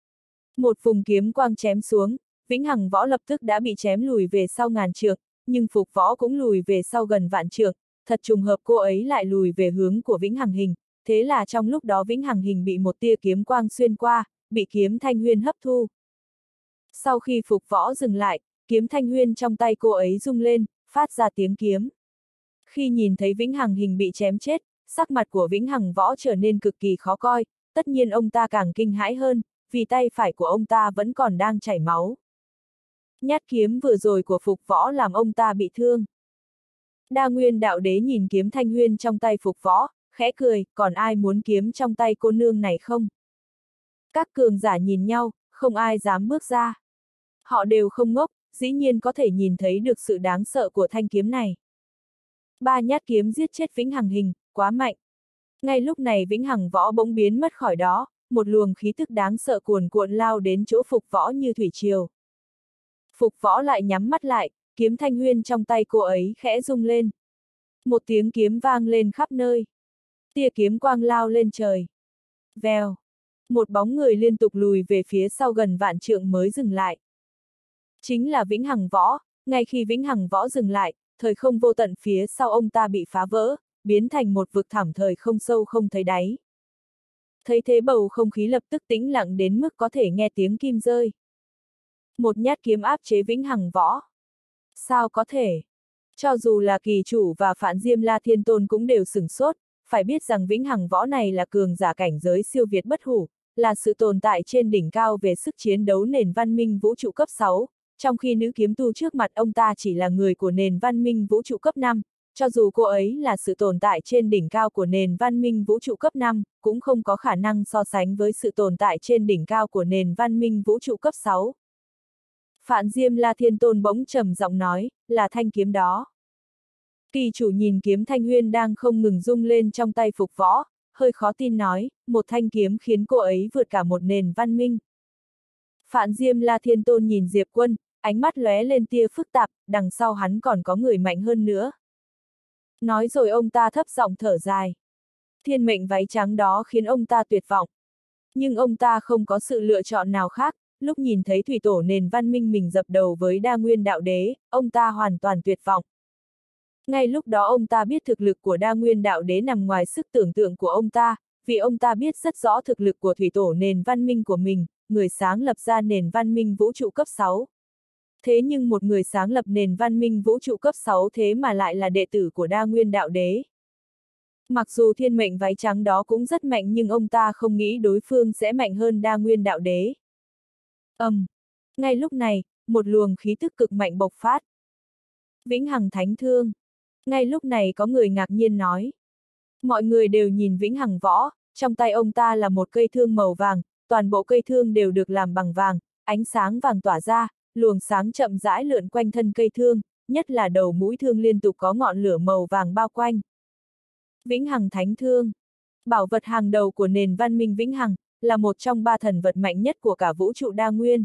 Một vùng kiếm quang chém xuống, Vĩnh Hằng Võ lập tức đã bị chém lùi về sau ngàn trượng, nhưng Phục Võ cũng lùi về sau gần vạn trượng, thật trùng hợp cô ấy lại lùi về hướng của Vĩnh Hằng Hình, thế là trong lúc đó Vĩnh Hằng Hình bị một tia kiếm quang xuyên qua, bị kiếm Thanh Huyên hấp thu. Sau khi Phục Võ dừng lại, kiếm Thanh Huyên trong tay cô ấy rung lên, phát ra tiếng kiếm. Khi nhìn thấy Vĩnh Hằng Hình bị chém chết, sắc mặt của Vĩnh Hằng Võ trở nên cực kỳ khó coi, tất nhiên ông ta càng kinh hãi hơn, vì tay phải của ông ta vẫn còn đang chảy máu. Nhát kiếm vừa rồi của Phục Võ làm ông ta bị thương. Đa Nguyên Đạo Đế nhìn kiếm Thanh Huyên trong tay Phục Võ, khẽ cười, còn ai muốn kiếm trong tay cô nương này không? Các cường giả nhìn nhau, không ai dám bước ra. Họ đều không ngốc, dĩ nhiên có thể nhìn thấy được sự đáng sợ của thanh kiếm này. 3 nhát kiếm giết chết Vĩnh Hằng Hình, quá mạnh. Ngay lúc này Vĩnh Hằng Võ bỗng biến mất khỏi đó, một luồng khí tức đáng sợ cuồn cuộn lao đến chỗ Phục Võ như thủy triều. Phục Võ lại nhắm mắt lại, kiếm Thanh Huyên trong tay cô ấy khẽ rung lên. Một tiếng kiếm vang lên khắp nơi. Tia kiếm quang lao lên trời. Vèo. Một bóng người liên tục lùi về phía sau gần vạn trượng mới dừng lại. Chính là Vĩnh Hằng Võ, ngay khi Vĩnh Hằng Võ dừng lại, thời không vô tận phía sau ông ta bị phá vỡ, biến thành một vực thẳm thời không sâu không thấy đáy. Thấy thế bầu không khí lập tức tĩnh lặng đến mức có thể nghe tiếng kim rơi. Một nhát kiếm áp chế Vĩnh Hằng Võ. Sao có thể? Cho dù là Kỳ Chủ và Phạn Diêm La Thiên Tôn cũng đều sửng sốt, phải biết rằng Vĩnh Hằng Võ này là cường giả cảnh giới siêu việt bất hủ, là sự tồn tại trên đỉnh cao về sức chiến đấu nền văn minh vũ trụ cấp 6, trong khi nữ kiếm tu trước mặt ông ta chỉ là người của nền văn minh vũ trụ cấp 5, cho dù cô ấy là sự tồn tại trên đỉnh cao của nền văn minh vũ trụ cấp 5, cũng không có khả năng so sánh với sự tồn tại trên đỉnh cao của nền văn minh vũ trụ cấp 6. Phạn Diêm La Thiên Tôn bỗng trầm giọng nói, là thanh kiếm đó. Kỳ Chủ nhìn kiếm Thanh Huyên đang không ngừng rung lên trong tay Phục Võ, hơi khó tin nói, một thanh kiếm khiến cô ấy vượt cả một nền văn minh. Phạn Diêm La Thiên Tôn nhìn Diệp Quân, ánh mắt lóe lên tia phức tạp, đằng sau hắn còn có người mạnh hơn nữa. Nói rồi ông ta thấp giọng thở dài. Thiên mệnh váy trắng đó khiến ông ta tuyệt vọng. Nhưng ông ta không có sự lựa chọn nào khác, lúc nhìn thấy thủy tổ nền văn minh mình dập đầu với Đa Nguyên Đạo Đế, ông ta hoàn toàn tuyệt vọng. Ngay lúc đó ông ta biết thực lực của Đa Nguyên Đạo Đế nằm ngoài sức tưởng tượng của ông ta, vì ông ta biết rất rõ thực lực của thủy tổ nền văn minh của mình, người sáng lập ra nền văn minh vũ trụ cấp 6. Thế nhưng một người sáng lập nền văn minh vũ trụ cấp 6 thế mà lại là đệ tử của Đa Nguyên Đạo Đế. Mặc dù thiên mệnh váy trắng đó cũng rất mạnh nhưng ông ta không nghĩ đối phương sẽ mạnh hơn Đa Nguyên Đạo Đế. Ngay lúc này, một luồng khí tức cực mạnh bộc phát. Vĩnh Hằng Thánh Thương. Ngay lúc này có người ngạc nhiên nói. Mọi người đều nhìn Vĩnh Hằng Võ, trong tay ông ta là một cây thương màu vàng, toàn bộ cây thương đều được làm bằng vàng, ánh sáng vàng tỏa ra, luồng sáng chậm rãi lượn quanh thân cây thương, nhất là đầu mũi thương liên tục có ngọn lửa màu vàng bao quanh. Vĩnh Hằng Thánh Thương. Bảo vật hàng đầu của nền văn minh Vĩnh Hằng, là một trong 3 thần vật mạnh nhất của cả vũ trụ đa nguyên.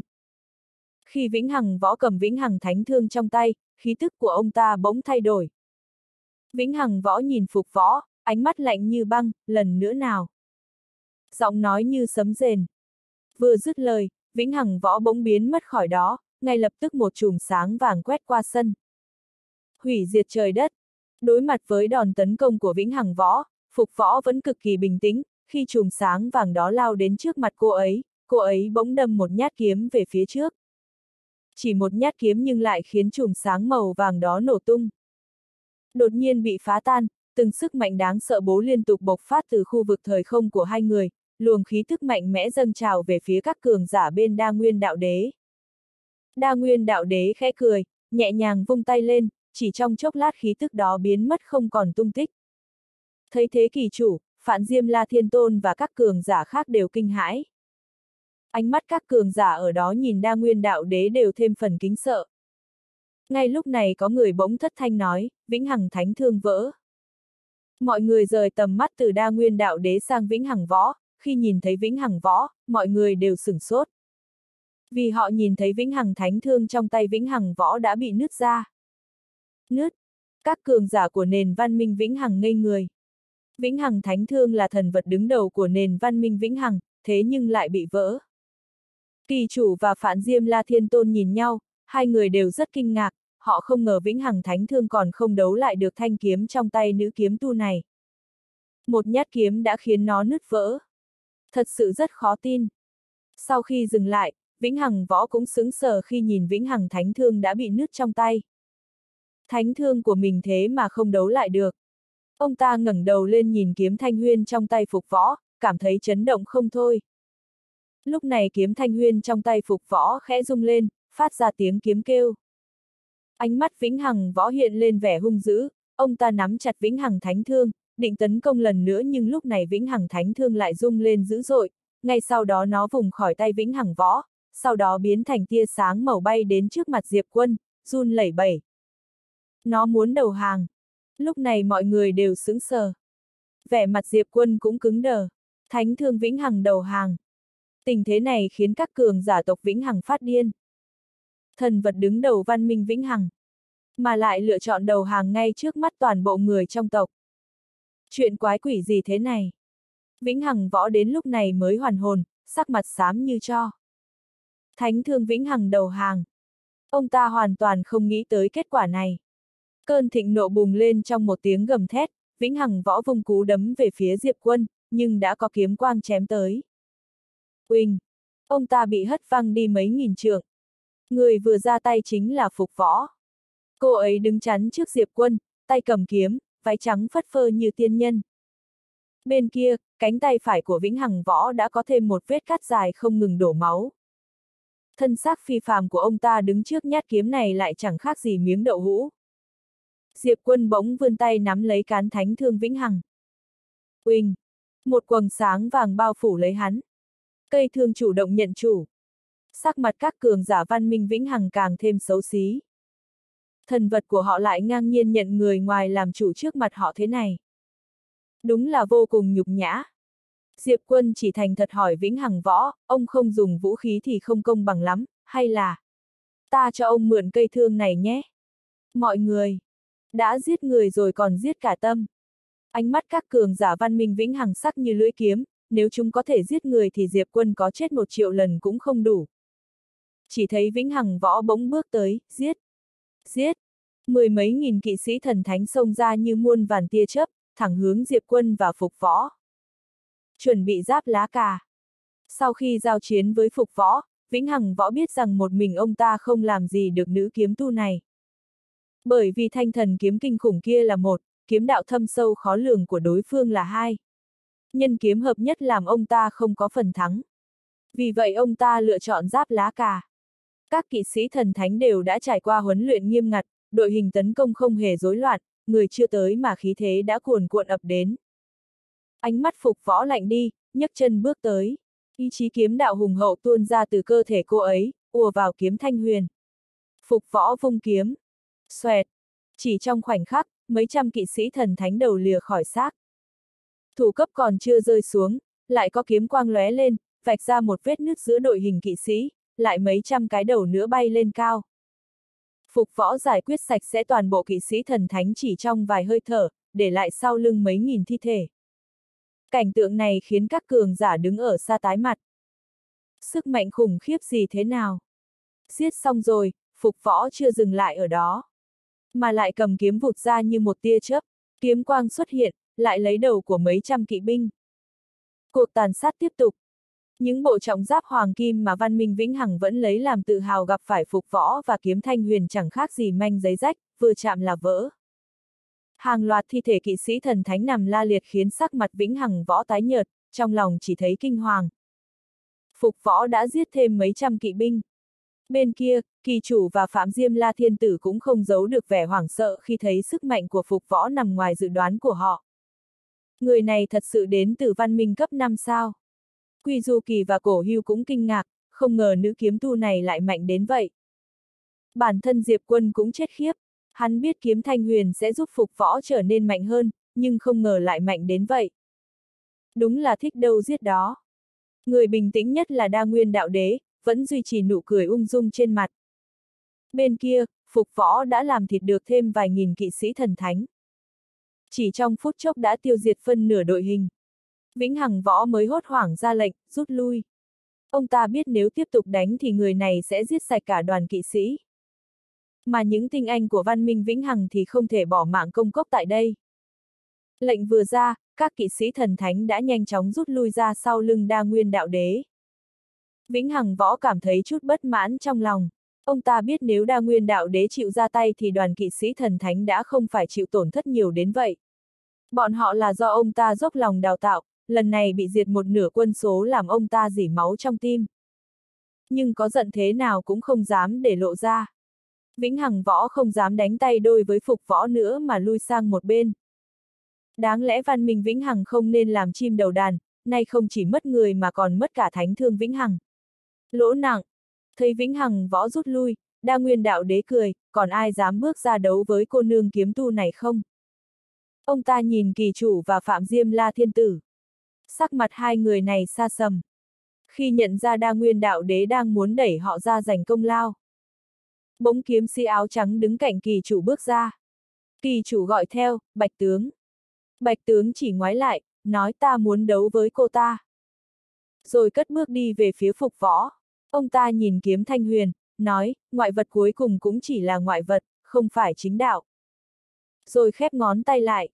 Khi Vĩnh Hằng Võ cầm Vĩnh Hằng Thánh Thương trong tay, khí tức của ông ta bỗng thay đổi. Vĩnh Hằng Võ nhìn Phục Võ, ánh mắt lạnh như băng, lần nữa nào. Giọng nói như sấm rền. Vừa dứt lời, Vĩnh Hằng Võ bỗng biến mất khỏi đó, ngay lập tức một chùm sáng vàng quét qua sân. Hủy diệt trời đất. Đối mặt với đòn tấn công của Vĩnh Hằng Võ, Phục Võ vẫn cực kỳ bình tĩnh, khi chùm sáng vàng đó lao đến trước mặt cô ấy bỗng đâm một nhát kiếm về phía trước. Chỉ một nhát kiếm nhưng lại khiến chùm sáng màu vàng đó nổ tung. Đột nhiên bị phá tan, từng sức mạnh đáng sợ bố liên tục bộc phát từ khu vực thời không của hai người, luồng khí tức mạnh mẽ dâng trào về phía các cường giả bên Đa Nguyên Đạo Đế. Đa Nguyên Đạo Đế khẽ cười, nhẹ nhàng vung tay lên, chỉ trong chốc lát khí tức đó biến mất không còn tung tích. Thấy thế kỳ chủ, Phạn Diêm La Thiên Tôn và các cường giả khác đều kinh hãi. Ánh mắt các cường giả ở đó nhìn Đa Nguyên Đạo Đế đều thêm phần kính sợ. Ngay lúc này có người bỗng thất thanh nói, Vĩnh Hằng Thánh Thương vỡ. Mọi người rời tầm mắt từ Đa Nguyên Đạo Đế sang Vĩnh Hằng Võ, khi nhìn thấy Vĩnh Hằng Võ, mọi người đều sửng sốt. Vì họ nhìn thấy Vĩnh Hằng Thánh Thương trong tay Vĩnh Hằng Võ đã bị nứt ra. Nứt! Các cường giả của nền văn minh Vĩnh Hằng ngây người. Vĩnh Hằng Thánh Thương là thần vật đứng đầu của nền văn minh Vĩnh Hằng, thế nhưng lại bị vỡ. Kỳ chủ và Phạn Diêm La Thiên Tôn nhìn nhau, hai người đều rất kinh ngạc, họ không ngờ Vĩnh Hằng Thánh Thương còn không đấu lại được thanh kiếm trong tay nữ kiếm tu này. Một nhát kiếm đã khiến nó nứt vỡ. Thật sự rất khó tin. Sau khi dừng lại, Vĩnh Hằng Võ cũng sững sờ khi nhìn Vĩnh Hằng Thánh Thương đã bị nứt trong tay. Thánh thương của mình thế mà không đấu lại được. Ông ta ngẩng đầu lên nhìn kiếm thanh huyên trong tay Phục Võ, cảm thấy chấn động không thôi. Lúc này kiếm thanh huyên trong tay Phục Võ khẽ rung lên, phát ra tiếng kiếm kêu. Ánh mắt Vĩnh Hằng Võ hiện lên vẻ hung dữ, ông ta nắm chặt Vĩnh Hằng Thánh Thương, định tấn công lần nữa nhưng lúc này Vĩnh Hằng Thánh Thương lại rung lên dữ dội, ngay sau đó nó vùng khỏi tay Vĩnh Hằng Võ, sau đó biến thành tia sáng màu bay đến trước mặt Diệp Quân, run lẩy bẩy. Nó muốn đầu hàng. Lúc này mọi người đều sững sờ. Vẻ mặt Diệp Quân cũng cứng đờ. Thánh Thương Vĩnh Hằng đầu hàng. Tình thế này khiến các cường giả tộc Vĩnh Hằng phát điên. Thần vật đứng đầu văn minh Vĩnh Hằng, mà lại lựa chọn đầu hàng ngay trước mắt toàn bộ người trong tộc. Chuyện quái quỷ gì thế này? Vĩnh Hằng Võ đến lúc này mới hoàn hồn, sắc mặt xám như tro. Thánh Thương Vĩnh Hằng đầu hàng. Ông ta hoàn toàn không nghĩ tới kết quả này. Cơn thịnh nộ bùng lên trong một tiếng gầm thét, Vĩnh Hằng Võ vung cú đấm về phía Diệp Quân, nhưng đã có kiếm quang chém tới. Uỳnh! Ông ta bị hất văng đi mấy nghìn trượng. Người vừa ra tay chính là Phục Võ. Cô ấy đứng chắn trước Diệp Quân, tay cầm kiếm, váy trắng phất phơ như tiên nhân. Bên kia, cánh tay phải của Vĩnh Hằng Võ đã có thêm một vết cắt dài không ngừng đổ máu. Thân xác phi phàm của ông ta đứng trước nhát kiếm này lại chẳng khác gì miếng đậu hũ. Diệp Quân bỗng vươn tay nắm lấy cán Thánh Thương Vĩnh Hằng. Uỳnh! Một quầng sáng vàng bao phủ lấy hắn. Cây thương chủ động nhận chủ. Sắc mặt các cường giả văn minh Vĩnh Hằng càng thêm xấu xí. Thần vật của họ lại ngang nhiên nhận người ngoài làm chủ trước mặt họ thế này. Đúng là vô cùng nhục nhã. Diệp Quân chỉ thành thật hỏi Vĩnh Hằng Võ, ông không dùng vũ khí thì không công bằng lắm, hay là ta cho ông mượn cây thương này nhé. Mọi người đã giết người rồi còn giết cả tâm. Ánh mắt các cường giả văn minh Vĩnh Hằng sắc như lưỡi kiếm, nếu chúng có thể giết người thì Diệp Quân có chết 1 triệu lần cũng không đủ. Chỉ thấy Vĩnh Hằng Võ bỗng bước tới, giết! Giết! 10 mấy nghìn kỵ sĩ thần thánh xông ra như muôn vàn tia chớp, thẳng hướng Diệp Quân và Phục Võ. Chuẩn bị giáp lá cà. Sau khi giao chiến với Phục Võ, Vĩnh Hằng Võ biết rằng một mình ông ta không làm gì được nữ kiếm tu này. Bởi vì thanh thần kiếm kinh khủng kia là một, kiếm đạo thâm sâu khó lường của đối phương là hai. Nhân kiếm hợp nhất làm ông ta không có phần thắng. Vì vậy ông ta lựa chọn giáp lá cà. Các kỵ sĩ thần thánh đều đã trải qua huấn luyện nghiêm ngặt, đội hình tấn công không hề rối loạn, người chưa tới mà khí thế đã cuồn cuộn ập đến. Ánh mắt Phục Võ lạnh đi, nhấc chân bước tới. Ý chí kiếm đạo hùng hậu tuôn ra từ cơ thể cô ấy, ùa vào kiếm Thanh Huyền. Phục Võ vung kiếm. Xoẹt. Chỉ trong khoảnh khắc, mấy trăm kỵ sĩ thần thánh đầu lìa khỏi xác. Thủ cấp còn chưa rơi xuống, lại có kiếm quang lóe lên, vạch ra một vết nứt giữa đội hình kỵ sĩ, lại mấy trăm cái đầu nữa bay lên cao. Phục Võ giải quyết sạch sẽ toàn bộ kỵ sĩ thần thánh chỉ trong vài hơi thở, để lại sau lưng mấy nghìn thi thể. Cảnh tượng này khiến các cường giả đứng ở xa tái mặt. Sức mạnh khủng khiếp gì thế nào? Giết xong rồi, Phục Võ chưa dừng lại ở đó. Mà lại cầm kiếm vụt ra như một tia chớp, kiếm quang xuất hiện, lại lấy đầu của mấy trăm kỵ binh. Cuộc tàn sát tiếp tục. Những bộ trọng giáp hoàng kim mà Văn Minh Vĩnh Hằng vẫn lấy làm tự hào gặp phải Phục Võ và kiếm Thanh Huyền chẳng khác gì manh giấy rách, vừa chạm là vỡ. Hàng loạt thi thể kỵ sĩ thần thánh nằm la liệt khiến sắc mặt Vĩnh Hằng Võ tái nhợt, trong lòng chỉ thấy kinh hoàng. Phục Võ đã giết thêm mấy trăm kỵ binh. Bên kia, kỳ chủ và Phạm Diêm La Thiên Tử cũng không giấu được vẻ hoảng sợ khi thấy sức mạnh của Phục Võ nằm ngoài dự đoán của họ. Người này thật sự đến từ văn minh cấp 5 sao? Quy Du Kỳ và Cổ Hưu cũng kinh ngạc, không ngờ nữ kiếm tu này lại mạnh đến vậy. Bản thân Diệp Quân cũng chết khiếp, hắn biết kiếm Thanh Huyền sẽ giúp Phục Võ trở nên mạnh hơn, nhưng không ngờ lại mạnh đến vậy. Đúng là thích đâu giết đó. Người bình tĩnh nhất là Đa Nguyên Đạo Đế, vẫn duy trì nụ cười ung dung trên mặt. Bên kia, Phục Võ đã làm thịt được thêm vài nghìn kỵ sĩ thần thánh. Chỉ trong phút chốc đã tiêu diệt phân nửa đội hình. Vĩnh Hằng Võ mới hốt hoảng ra lệnh, rút lui. Ông ta biết nếu tiếp tục đánh thì người này sẽ giết sạch cả đoàn kỵ sĩ. Mà những tinh anh của văn minh Vĩnh Hằng thì không thể bỏ mạng công cốc tại đây. Lệnh vừa ra, các kỵ sĩ thần thánh đã nhanh chóng rút lui ra sau lưng Đa Nguyên Đạo Đế. Vĩnh Hằng Võ cảm thấy chút bất mãn trong lòng. Ông ta biết nếu Đa Nguyên Đạo Đế chịu ra tay thì đoàn kỵ sĩ thần thánh đã không phải chịu tổn thất nhiều đến vậy. Bọn họ là do ông ta dốc lòng đào tạo, lần này bị diệt một nửa quân số làm ông ta rỉ máu trong tim. Nhưng có giận thế nào cũng không dám để lộ ra. Vĩnh Hằng Võ không dám đánh tay đôi với Phục Võ nữa mà lui sang một bên. Đáng lẽ văn minh Vĩnh Hằng không nên làm chim đầu đàn, nay không chỉ mất người mà còn mất cả thánh thương Vĩnh Hằng. Lỗ nặng. Thấy Vĩnh Hằng Võ rút lui, Đa Nguyên Đạo Đế cười, còn ai dám bước ra đấu với cô nương kiếm tu này không? Ông ta nhìn kỳ chủ và Phạm Diêm La Thiên Tử. Sắc mặt hai người này xa sầm. Khi nhận ra Đa Nguyên Đạo Đế đang muốn đẩy họ ra giành công lao. Bỗng kiếm sĩ áo trắng đứng cạnh kỳ chủ bước ra. Kỳ chủ gọi theo, Bạch tướng. Bạch tướng chỉ ngoái lại, nói ta muốn đấu với cô ta. Rồi cất bước đi về phía Phục Võ. Ông ta nhìn kiếm Thanh Huyền, nói, ngoại vật cuối cùng cũng chỉ là ngoại vật, không phải chính đạo. Rồi khép ngón tay lại.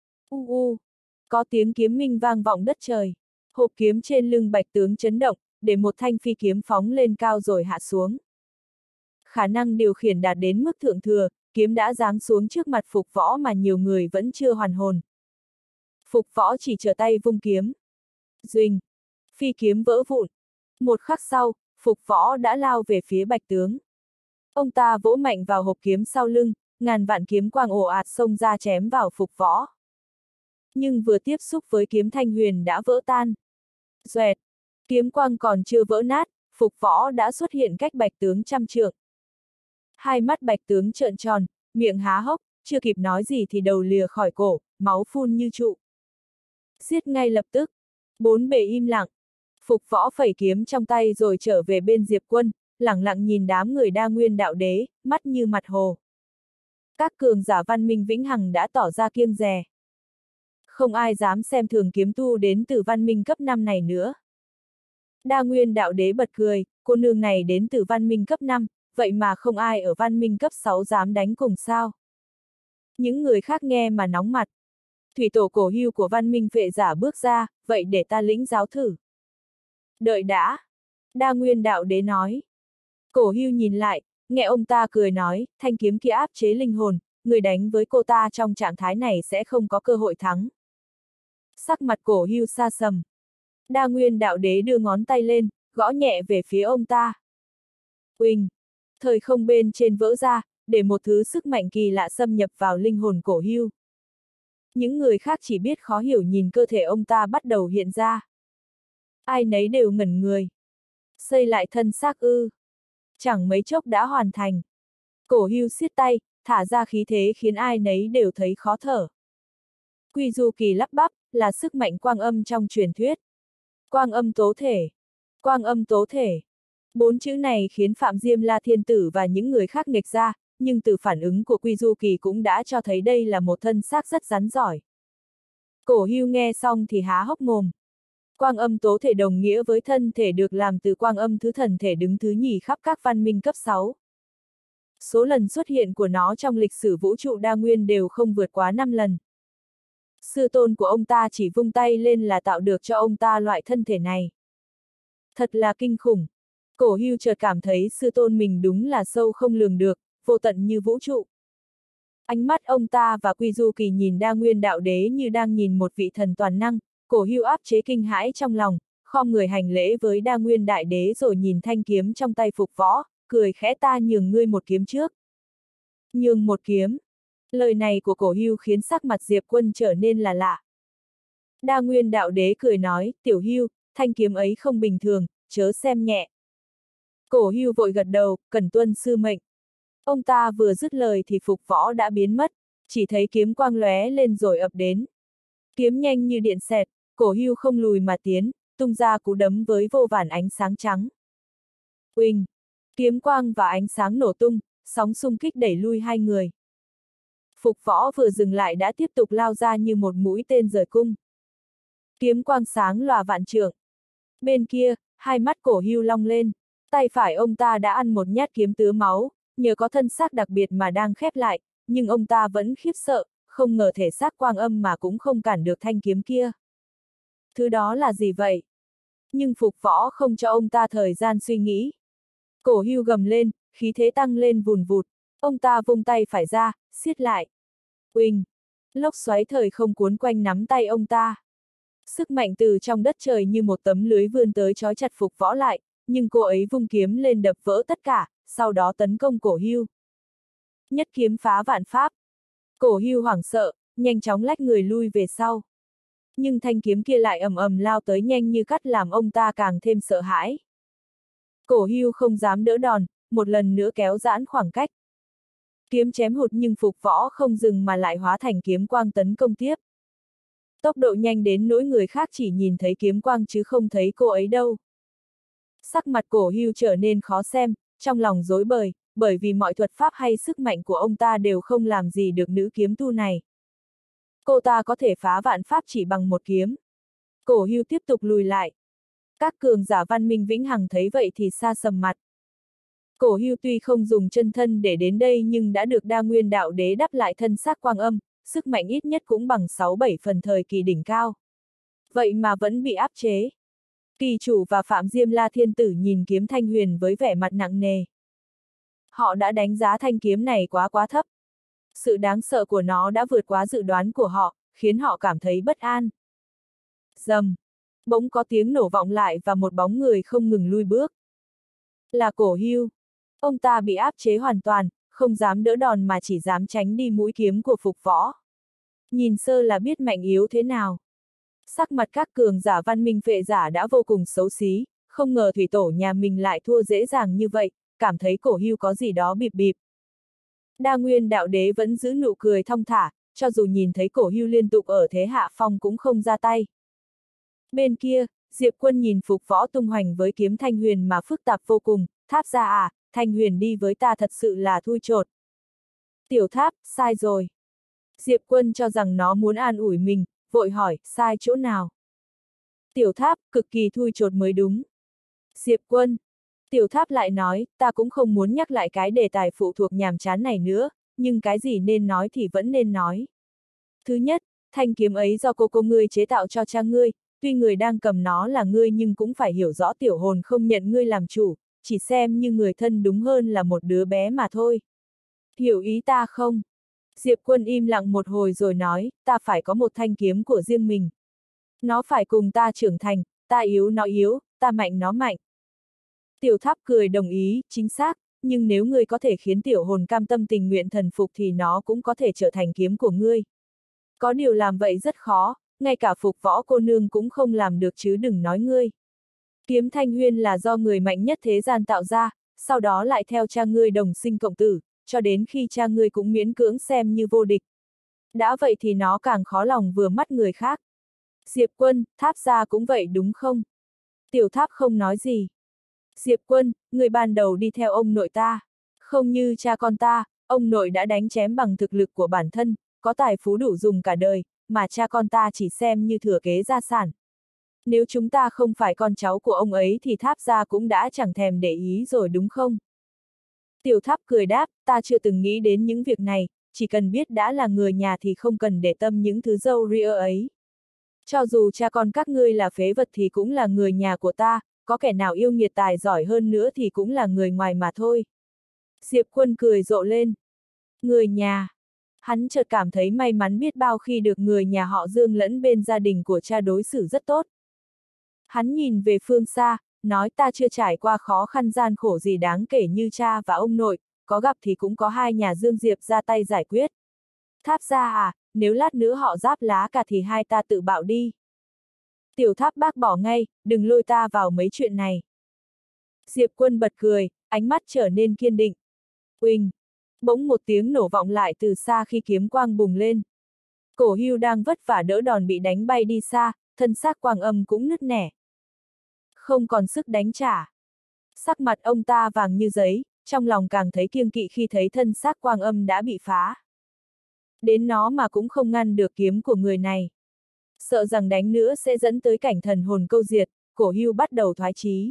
Có tiếng kiếm minh vang vọng đất trời. Hộp kiếm trên lưng Bạch tướng chấn động, để một thanh phi kiếm phóng lên cao rồi hạ xuống. Khả năng điều khiển đạt đến mức thượng thừa, kiếm đã giáng xuống trước mặt Phục Võ mà nhiều người vẫn chưa hoàn hồn. Phục Võ chỉ trở tay vung kiếm. Duỳnh! Phi kiếm vỡ vụn. Một khắc sau, Phục Võ đã lao về phía Bạch tướng. Ông ta vỗ mạnh vào hộp kiếm sau lưng, ngàn vạn kiếm quang ồ ạt xông ra chém vào Phục Võ. Nhưng vừa tiếp xúc với kiếm Thanh Huyền đã vỡ tan. Xoẹt! Kiếm quang còn chưa vỡ nát, Phục Võ đã xuất hiện cách Bạch tướng trăm trượng. Hai mắt Bạch tướng trợn tròn, miệng há hốc, chưa kịp nói gì thì đầu lìa khỏi cổ, máu phun như trụ. Giết ngay lập tức. Bốn bề im lặng. Phục Võ phẩy kiếm trong tay rồi trở về bên Diệp Quân, lẳng lặng nhìn đám người Đa Nguyên Đạo Đế, mắt như mặt hồ. Các cường giả văn minh Vĩnh Hằng đã tỏ ra kiêng dè. Không ai dám xem thường kiếm tu đến từ văn minh cấp 5 này nữa. Đa Nguyên Đạo Đế bật cười, cô nương này đến từ văn minh cấp 5, vậy mà không ai ở văn minh cấp 6 dám đánh cùng sao. Những người khác nghe mà nóng mặt. Thủy tổ Cổ Hưu của văn minh Phệ Giả bước ra, vậy để ta lĩnh giáo thử. Đợi đã. Đa Nguyên đạo đế nói. Cổ Hưu nhìn lại, nghe ông ta cười nói, thanh kiếm kia áp chế linh hồn, người đánh với cô ta trong trạng thái này sẽ không có cơ hội thắng. Sắc mặt Cổ Hưu sa sầm. Đa Nguyên đạo đế đưa ngón tay lên, gõ nhẹ về phía ông ta. Uỳnh! Thời không bên trên vỡ ra, để một thứ sức mạnh kỳ lạ xâm nhập vào linh hồn Cổ Hưu. Những người khác chỉ biết khó hiểu nhìn cơ thể ông ta bắt đầu hiện ra. Ai nấy đều ngẩn người. Xây lại thân xác ư. Chẳng mấy chốc đã hoàn thành. Cổ Hưu siết tay, thả ra khí thế khiến ai nấy đều thấy khó thở. Quy Du Kỳ lắp bắp, là sức mạnh quang âm trong truyền thuyết. Quang âm tố thể. Quang âm tố thể. 4 chữ này khiến Phạm Diêm La Thiên Tử và những người khác nghịch ra, nhưng từ phản ứng của Quy Du Kỳ cũng đã cho thấy đây là một thân xác rất rắn giỏi. Cổ Hưu nghe xong thì há hốc mồm. Quang âm tố thể đồng nghĩa với thân thể được làm từ quang âm thứ thần thể đứng thứ nhì khắp các văn minh cấp 6. Số lần xuất hiện của nó trong lịch sử vũ trụ đa nguyên đều không vượt quá 5 lần. Sư tôn của ông ta chỉ vung tay lên là tạo được cho ông ta loại thân thể này. Thật là kinh khủng. Cổ Hưu chợt cảm thấy sư tôn mình đúng là sâu không lường được, vô tận như vũ trụ. Ánh mắt ông ta và Quy Du Kỳ nhìn Đa Nguyên đạo đế như đang nhìn một vị thần toàn năng. Cổ Hưu áp chế kinh hãi trong lòng, khom người hành lễ với Đa Nguyên đại đế rồi nhìn thanh kiếm trong tay Phục Võ, cười khẽ, ta nhường ngươi một kiếm trước. Nhường một kiếm. Lời này của Cổ Hưu khiến sắc mặt Diệp Quân trở nên là lạ. Đa Nguyên đạo đế cười nói, tiểu Hưu, thanh kiếm ấy không bình thường, chớ xem nhẹ. Cổ Hưu vội gật đầu, cần tuân sư mệnh. Ông ta vừa dứt lời thì Phục Võ đã biến mất, chỉ thấy kiếm quang lóe lên rồi ập đến. Kiếm nhanh như điện xẹt, Cổ Hưu không lùi mà tiến, tung ra cú đấm với vô vàn ánh sáng trắng. Uỳnh! Kiếm quang và ánh sáng nổ tung, sóng xung kích đẩy lui hai người. Phục Võ vừa dừng lại đã tiếp tục lao ra như một mũi tên rời cung. Kiếm quang sáng lòa vạn trượng. Bên kia, hai mắt Cổ Hưu long lên, tay phải ông ta đã ăn một nhát kiếm tứa máu, nhờ có thân xác đặc biệt mà đang khép lại, nhưng ông ta vẫn khiếp sợ, không ngờ thể xác quang âm mà cũng không cản được thanh kiếm kia. Thứ đó là gì vậy? Nhưng Phục Võ không cho ông ta thời gian suy nghĩ. Cổ Hưu gầm lên, khí thế tăng lên vùn vụt, ông ta vung tay phải ra, siết lại. Uỳnh! Lốc xoáy thời không cuốn quanh nắm tay ông ta. Sức mạnh từ trong đất trời như một tấm lưới vươn tới trói chặt Phục Võ lại, nhưng cô ấy vung kiếm lên đập vỡ tất cả, sau đó tấn công Cổ Hưu. Nhất kiếm phá vạn pháp. Cổ Hưu hoảng sợ, nhanh chóng lách người lui về sau. Nhưng thanh kiếm kia lại ầm ầm lao tới nhanh như cắt làm ông ta càng thêm sợ hãi. Cổ Hưu không dám đỡ đòn, một lần nữa kéo giãn khoảng cách. Kiếm chém hụt nhưng Phục Võ không dừng mà lại hóa thành kiếm quang tấn công tiếp. Tốc độ nhanh đến nỗi người khác chỉ nhìn thấy kiếm quang chứ không thấy cô ấy đâu. Sắc mặt Cổ Hưu trở nên khó xem, trong lòng rối bời, bởi vì mọi thuật pháp hay sức mạnh của ông ta đều không làm gì được nữ kiếm tu này. Cô ta có thể phá vạn pháp chỉ bằng một kiếm. Cổ Hưu tiếp tục lùi lại. Các cường giả văn minh vĩnh hằng thấy vậy thì sa sầm mặt. Cổ Hưu tuy không dùng chân thân để đến đây nhưng đã được Đa Nguyên đạo đế đắp lại thân xác quang âm, sức mạnh ít nhất cũng bằng 6-7 phần thời kỳ đỉnh cao. Vậy mà vẫn bị áp chế. Kỳ chủ và Phạm Diêm La Thiên Tử nhìn kiếm Thanh Huyền với vẻ mặt nặng nề. Họ đã đánh giá thanh kiếm này quá thấp. Sự đáng sợ của nó đã vượt quá dự đoán của họ, khiến họ cảm thấy bất an. Rầm! Bỗng có tiếng nổ vọng lại và một bóng người không ngừng lui bước. Là Cổ Hưu. Ông ta bị áp chế hoàn toàn, không dám đỡ đòn mà chỉ dám tránh đi mũi kiếm của Phục Võ. Nhìn sơ là biết mạnh yếu thế nào. Sắc mặt các cường giả văn minh phệ giả đã vô cùng xấu xí, không ngờ thủy tổ nhà mình lại thua dễ dàng như vậy, cảm thấy Cổ Hưu có gì đó bịp bịp. Đa Nguyên đạo đế vẫn giữ nụ cười thong thả, cho dù nhìn thấy Cổ Hưu liên tục ở thế hạ phong cũng không ra tay. Bên kia, Diệp Quân nhìn Phục Võ tung hoành với kiếm Thanh Huyền mà phức tạp vô cùng, Tháp ra à, Thanh Huyền đi với ta thật sự là thui chột. Tiểu Tháp, sai rồi. Diệp Quân cho rằng nó muốn an ủi mình, vội hỏi, sai chỗ nào? Tiểu Tháp, cực kỳ thui chột mới đúng. Diệp Quân. Tiểu Tháp lại nói, ta cũng không muốn nhắc lại cái đề tài phụ thuộc nhàm chán này nữa, nhưng cái gì nên nói thì vẫn nên nói. Thứ nhất, thanh kiếm ấy do cô ngươi chế tạo cho cha ngươi, tuy người đang cầm nó là ngươi nhưng cũng phải hiểu rõ tiểu hồn không nhận ngươi làm chủ, chỉ xem như người thân đúng hơn là một đứa bé mà thôi. Hiểu ý ta không? Diệp Quân im lặng một hồi rồi nói, ta phải có một thanh kiếm của riêng mình. Nó phải cùng ta trưởng thành, ta yếu nó yếu, ta mạnh nó mạnh. Tiểu Tháp cười đồng ý, chính xác, nhưng nếu ngươi có thể khiến tiểu hồn cam tâm tình nguyện thần phục thì nó cũng có thể trở thành kiếm của ngươi. Có điều làm vậy rất khó, ngay cả Phục Võ cô nương cũng không làm được chứ đừng nói ngươi. Kiếm Thanh Huyên là do người mạnh nhất thế gian tạo ra, sau đó lại theo cha ngươi đồng sinh cộng tử, cho đến khi cha ngươi cũng miễn cưỡng xem như vô địch. Đã vậy thì nó càng khó lòng vừa mắt người khác. Diệp Quân, Tháp gia cũng vậy đúng không? Tiểu Tháp không nói gì. Diệp Quân, người ban đầu đi theo ông nội ta. Không như cha con ta, ông nội đã đánh chém bằng thực lực của bản thân, có tài phú đủ dùng cả đời, mà cha con ta chỉ xem như thừa kế gia sản. Nếu chúng ta không phải con cháu của ông ấy thì Tháp gia cũng đã chẳng thèm để ý rồi đúng không? Tiểu Tháp cười đáp, ta chưa từng nghĩ đến những việc này, chỉ cần biết đã là người nhà thì không cần để tâm những thứ râu ria ấy. Cho dù cha con các ngươi là phế vật thì cũng là người nhà của ta, có kẻ nào yêu nghiệt tài giỏi hơn nữa thì cũng là người ngoài mà thôi. Diệp Quân cười rộ lên. Người nhà. Hắn chợt cảm thấy may mắn biết bao khi được người nhà họ Dương lẫn bên gia đình của cha đối xử rất tốt. Hắn nhìn về phương xa, nói ta chưa trải qua khó khăn gian khổ gì đáng kể như cha và ông nội, có gặp thì cũng có hai nhà Dương Diệp ra tay giải quyết. Tháp gia à, nếu lát nữa họ giáp lá cả thì hai ta tự bạo đi. Tiểu Tháp bác bỏ ngay, đừng lôi ta vào mấy chuyện này. Diệp Quân bật cười, ánh mắt trở nên kiên định. Uỳnh! Bỗng một tiếng nổ vọng lại từ xa khi kiếm quang bùng lên. Cổ Hưu đang vất vả đỡ đòn bị đánh bay đi xa, thân xác Quang Âm cũng nứt nẻ. Không còn sức đánh trả. Sắc mặt ông ta vàng như giấy, trong lòng càng thấy kiêng kỵ khi thấy thân xác Quang Âm đã bị phá. Đến nó mà cũng không ngăn được kiếm của người này. Sợ rằng đánh nữa sẽ dẫn tới cảnh thần hồn câu diệt, Cổ Hưu bắt đầu thoái chí.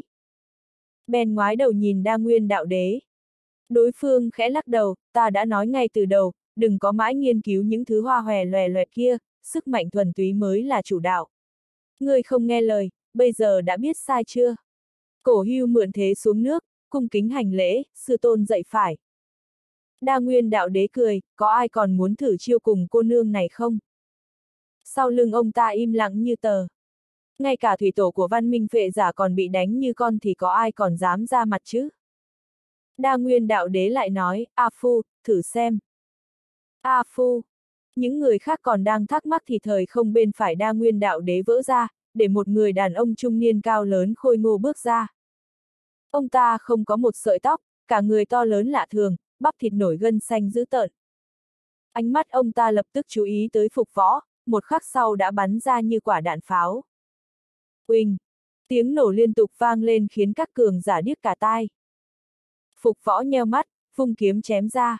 Bèn ngoái đầu nhìn Đa Nguyên đạo đế. Đối phương khẽ lắc đầu, ta đã nói ngay từ đầu, đừng có mãi nghiên cứu những thứ hoa hòe loè loẹt kia, sức mạnh thuần túy mới là chủ đạo. Ngươi không nghe lời, bây giờ đã biết sai chưa? Cổ Hưu mượn thế xuống nước, cung kính hành lễ, sư tôn dạy phải. Đa Nguyên đạo đế cười, có ai còn muốn thử chiêu cùng cô nương này không? Sau lưng ông ta im lặng như tờ. Ngay cả thủy tổ của văn minh phệ giả còn bị đánh như con thì có ai còn dám ra mặt chứ? Đa Nguyên đạo đế lại nói, A Phu, thử xem. A Phu. Những người khác còn đang thắc mắc thì thời không bên phải Đa Nguyên đạo đế vỡ ra, để một người đàn ông trung niên cao lớn khôi ngô bước ra. Ông ta không có một sợi tóc, cả người to lớn lạ thường, bắp thịt nổi gân xanh dữ tợn. Ánh mắt ông ta lập tức chú ý tới Phục Võ, một khắc sau đã bắn ra như quả đạn pháo. Uỳnh! Tiếng nổ liên tục vang lên khiến các cường giả điếc cả tai. Phục Võ nheo mắt, vung kiếm chém ra.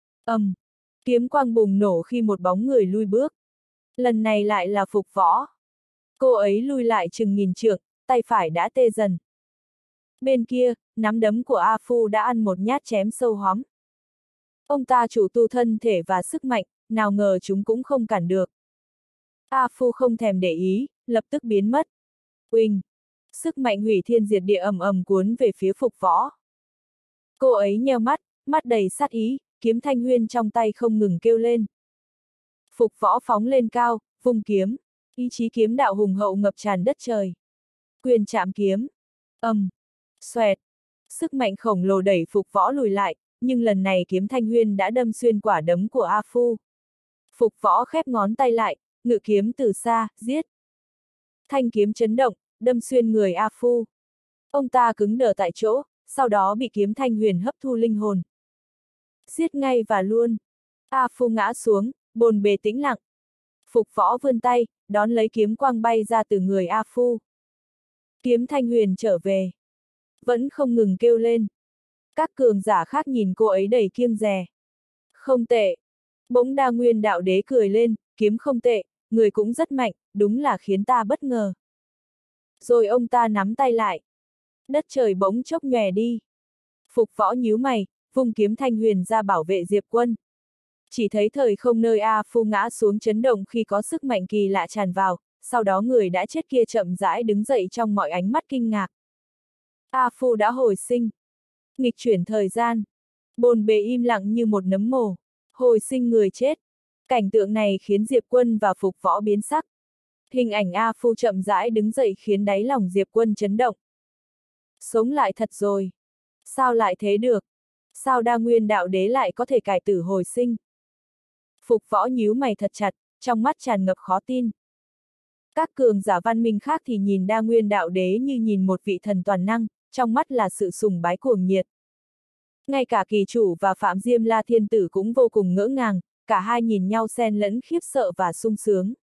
Kiếm quang bùng nổ khi một bóng người lui bước. Lần này lại là Phục Võ. Cô ấy lui lại chừng nghìn trượng, tay phải đã tê dần. Bên kia, nắm đấm của A Phu đã ăn một nhát chém sâu hóm. Ông ta chủ tu thân thể và sức mạnh, nào ngờ chúng cũng không cản được. A Phu không thèm để ý, lập tức biến mất. Uỳnh! Sức mạnh hủy thiên diệt địa ầm ầm cuốn về phía Phục Võ. Cô ấy nheo mắt, mắt đầy sát ý, kiếm Thanh Huyên trong tay không ngừng kêu lên. Phục Võ phóng lên cao, vung kiếm, ý chí kiếm đạo hùng hậu ngập tràn đất trời. Quyền chạm kiếm. Xoẹt. Sức mạnh khổng lồ đẩy Phục Võ lùi lại, nhưng lần này kiếm Thanh Huyên đã đâm xuyên quả đấm của A Phu. Phục Võ khép ngón tay lại, ngự kiếm từ xa, giết. Thanh kiếm chấn động, đâm xuyên người A Phu. Ông ta cứng đờ tại chỗ, sau đó bị kiếm Thanh Huyền hấp thu linh hồn. Giết ngay và luôn. A Phu ngã xuống, bồn bề tĩnh lặng. Phục Võ vươn tay, đón lấy kiếm quang bay ra từ người A Phu. Kiếm Thanh Huyền trở về. Vẫn không ngừng kêu lên. Các cường giả khác nhìn cô ấy đầy kiêng dè. Không tệ. Bỗng Đa Nguyên đạo đế cười lên, kiếm không tệ, người cũng rất mạnh, đúng là khiến ta bất ngờ. Rồi ông ta nắm tay lại. Đất trời bỗng chốc nhòe đi. Phục Võ nhíu mày, vung kiếm Thanh Huyền ra bảo vệ Diệp Quân. Chỉ thấy thời không nơi A Phu ngã xuống chấn động khi có sức mạnh kỳ lạ tràn vào, sau đó người đã chết kia chậm rãi đứng dậy trong mọi ánh mắt kinh ngạc. A Phu đã hồi sinh. Nghịch chuyển thời gian. Bồn bề im lặng như một nấm mồ. Hồi sinh người chết. Cảnh tượng này khiến Diệp Quân và Phục Võ biến sắc. Hình ảnh A Phu chậm rãi đứng dậy khiến đáy lòng Diệp Quân chấn động. Sống lại thật rồi. Sao lại thế được? Sao Đa Nguyên Đạo Đế lại có thể cải tử hồi sinh? Phục Võ nhíu mày thật chặt, trong mắt tràn ngập khó tin. Các cường giả văn minh khác thì nhìn Đa Nguyên Đạo Đế như nhìn một vị thần toàn năng, trong mắt là sự sùng bái cuồng nhiệt. Ngay cả Kỳ Chủ và Phạm Diêm La Thiên Tử cũng vô cùng ngỡ ngàng, cả hai nhìn nhau xen lẫn khiếp sợ và sung sướng.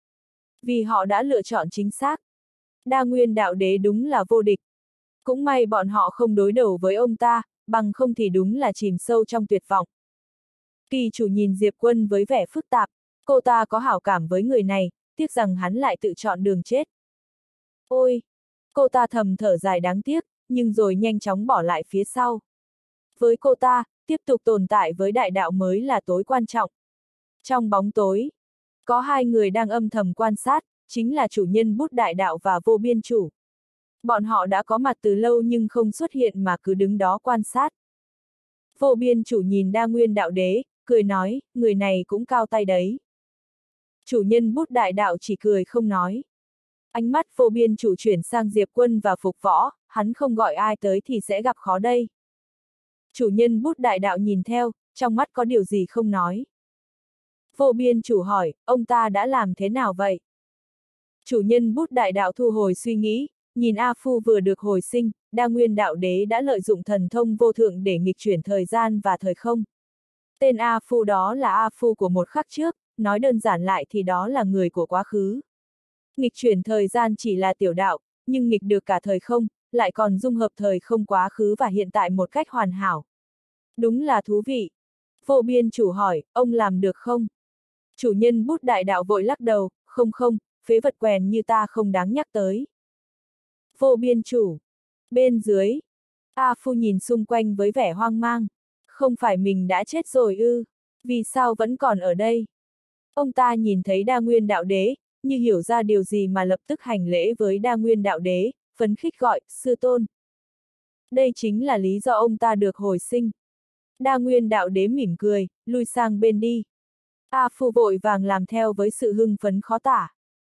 Vì họ đã lựa chọn chính xác. Đa Nguyên Đạo Đế đúng là vô địch. Cũng may bọn họ không đối đầu với ông ta, bằng không thì đúng là chìm sâu trong tuyệt vọng. Kỳ Chủ nhìn Diệp Quân với vẻ phức tạp, cô ta có hảo cảm với người này, tiếc rằng hắn lại tự chọn đường chết. Ôi! Cô ta thầm thở dài đáng tiếc, nhưng rồi nhanh chóng bỏ lại phía sau. Với cô ta, tiếp tục tồn tại với đại đạo mới là tối quan trọng. Trong bóng tối, có hai người đang âm thầm quan sát, chính là chủ nhân bút đại đạo và vô biên chủ. Bọn họ đã có mặt từ lâu nhưng không xuất hiện mà cứ đứng đó quan sát. Vô biên chủ nhìn Đa Nguyên Đạo Đế, cười nói, người này cũng cao tay đấy. Chủ nhân bút đại đạo chỉ cười không nói. Ánh mắt vô biên chủ chuyển sang Diệp Quân và Phục Võ, hắn không gọi ai tới thì sẽ gặp khó đây. Chủ nhân bút đại đạo nhìn theo, trong mắt có điều gì không nói. Vô biên chủ hỏi, ông ta đã làm thế nào vậy? Chủ nhân bút đại đạo thu hồi suy nghĩ, nhìn A Phu vừa được hồi sinh, Đa Nguyên Đạo Đế đã lợi dụng thần thông vô thượng để nghịch chuyển thời gian và thời không. Tên A Phu đó là A Phu của một khắc trước, nói đơn giản lại thì đó là người của quá khứ. Nghịch chuyển thời gian chỉ là tiểu đạo, nhưng nghịch được cả thời không, lại còn dung hợp thời không quá khứ và hiện tại một cách hoàn hảo. Đúng là thú vị. Vô biên chủ hỏi, ông làm được không? Chủ nhân bút đại đạo vội lắc đầu, không, phế vật quèn như ta không đáng nhắc tới. Vô biên chủ. Bên dưới. A Phu nhìn xung quanh với vẻ hoang mang. Không phải mình đã chết rồi ư? Vì sao vẫn còn ở đây? Ông ta nhìn thấy Đa Nguyên Đạo Đế, như hiểu ra điều gì mà lập tức hành lễ với Đa Nguyên Đạo Đế, phấn khích gọi, sư tôn. Đây chính là lý do ông ta được hồi sinh. Đa Nguyên Đạo Đế mỉm cười, lui sang bên đi. A Phu vội vàng làm theo với sự hưng phấn khó tả.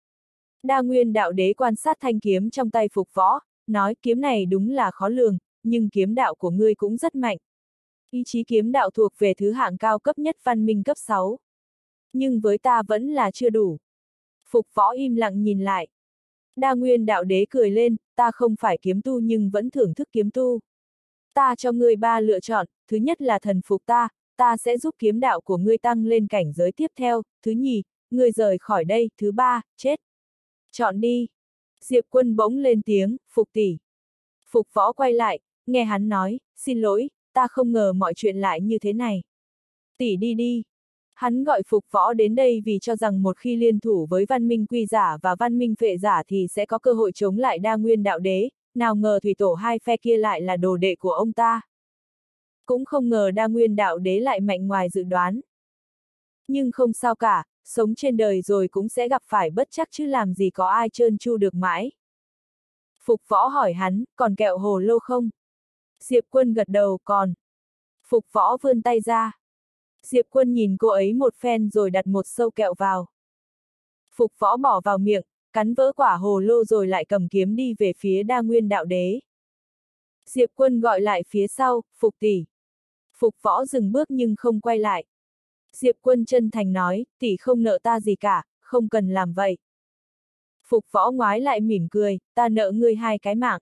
Đa Nguyên Đạo Đế quan sát thanh kiếm trong tay Phục Võ, nói kiếm này đúng là khó lường, nhưng kiếm đạo của ngươi cũng rất mạnh. Ý chí kiếm đạo thuộc về thứ hạng cao cấp nhất văn minh cấp 6. Nhưng với ta vẫn là chưa đủ. Phục Võ im lặng nhìn lại. Đa Nguyên Đạo Đế cười lên, ta không phải kiếm tu nhưng vẫn thưởng thức kiếm tu. Ta cho ngươi 3 lựa chọn, thứ nhất là thần phục ta sẽ giúp kiếm đạo của ngươi tăng lên cảnh giới tiếp theo, thứ nhì, ngươi rời khỏi đây, thứ ba, chết. Chọn đi. Diệp Quân bỗng lên tiếng, Phục tỷ. Phục Võ quay lại, nghe hắn nói, xin lỗi, ta không ngờ mọi chuyện lại như thế này. Tỷ đi đi. Hắn gọi Phục Võ đến đây vì cho rằng một khi liên thủ với văn minh quy giả và văn minh phệ giả thì sẽ có cơ hội chống lại Đa Nguyên Đạo Đế, nào ngờ thủy tổ hai phe kia lại là đồ đệ của ông ta. Cũng không ngờ Đa Nguyên Đạo Đế lại mạnh ngoài dự đoán. Nhưng không sao cả, sống trên đời rồi cũng sẽ gặp phải bất trắc chứ làm gì có ai trơn tru được mãi. Phục Võ hỏi hắn, còn kẹo hồ lô không? Diệp Quân gật đầu, còn. Phục Võ vươn tay ra. Diệp Quân nhìn cô ấy một phen rồi đặt một sâu kẹo vào. Phục Võ bỏ vào miệng, cắn vỡ quả hồ lô rồi lại cầm kiếm đi về phía Đa Nguyên Đạo Đế. Diệp Quân gọi lại phía sau, Phục tỷ. Phục Võ dừng bước nhưng không quay lại. Diệp Quân chân thành nói, tỷ không nợ ta gì cả, không cần làm vậy. Phục Võ ngoái lại mỉm cười, ta nợ ngươi 2 cái mạng.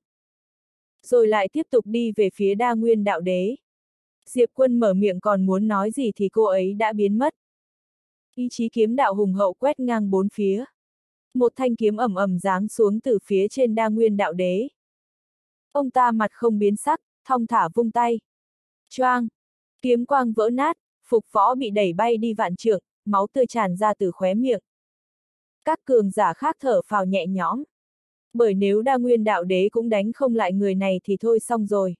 Rồi lại tiếp tục đi về phía Đa Nguyên Đạo Đế. Diệp Quân mở miệng còn muốn nói gì thì cô ấy đã biến mất. Ý chí kiếm đạo hùng hậu quét ngang 4 phía. Một thanh kiếm ầm ầm giáng xuống từ phía trên Đa Nguyên Đạo Đế. Ông ta mặt không biến sắc, thong thả vung tay. Choang! Kiếm quang vỡ nát, Phục Võ bị đẩy bay đi vạn trượng, máu tươi tràn ra từ khóe miệng. Các cường giả khác thở phào nhẹ nhõm. Bởi nếu Đa Nguyên Đạo Đế cũng đánh không lại người này thì thôi xong rồi.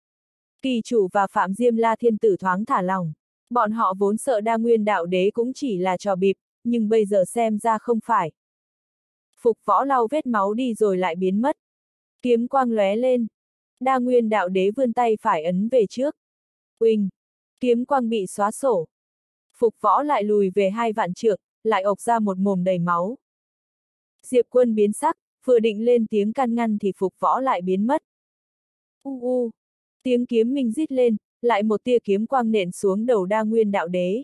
Kỳ Chủ và Phạm Diêm La Thiên Tử thoáng thả lòng. Bọn họ vốn sợ Đa Nguyên Đạo Đế cũng chỉ là trò bịp, nhưng bây giờ xem ra không phải. Phục Võ lau vết máu đi rồi lại biến mất. Kiếm quang lóe lên. Đa Nguyên Đạo Đế vươn tay phải ấn về trước. Uỳnh! Kiếm quang bị xóa sổ. Phục Võ lại lùi về 2 vạn trượng, lại ộc ra một mồm đầy máu. Diệp Quân biến sắc, vừa định lên tiếng can ngăn thì Phục Võ lại biến mất. Tiếng kiếm minh rít lên, lại một tia kiếm quang nện xuống đầu Đa Nguyên Đạo Đế.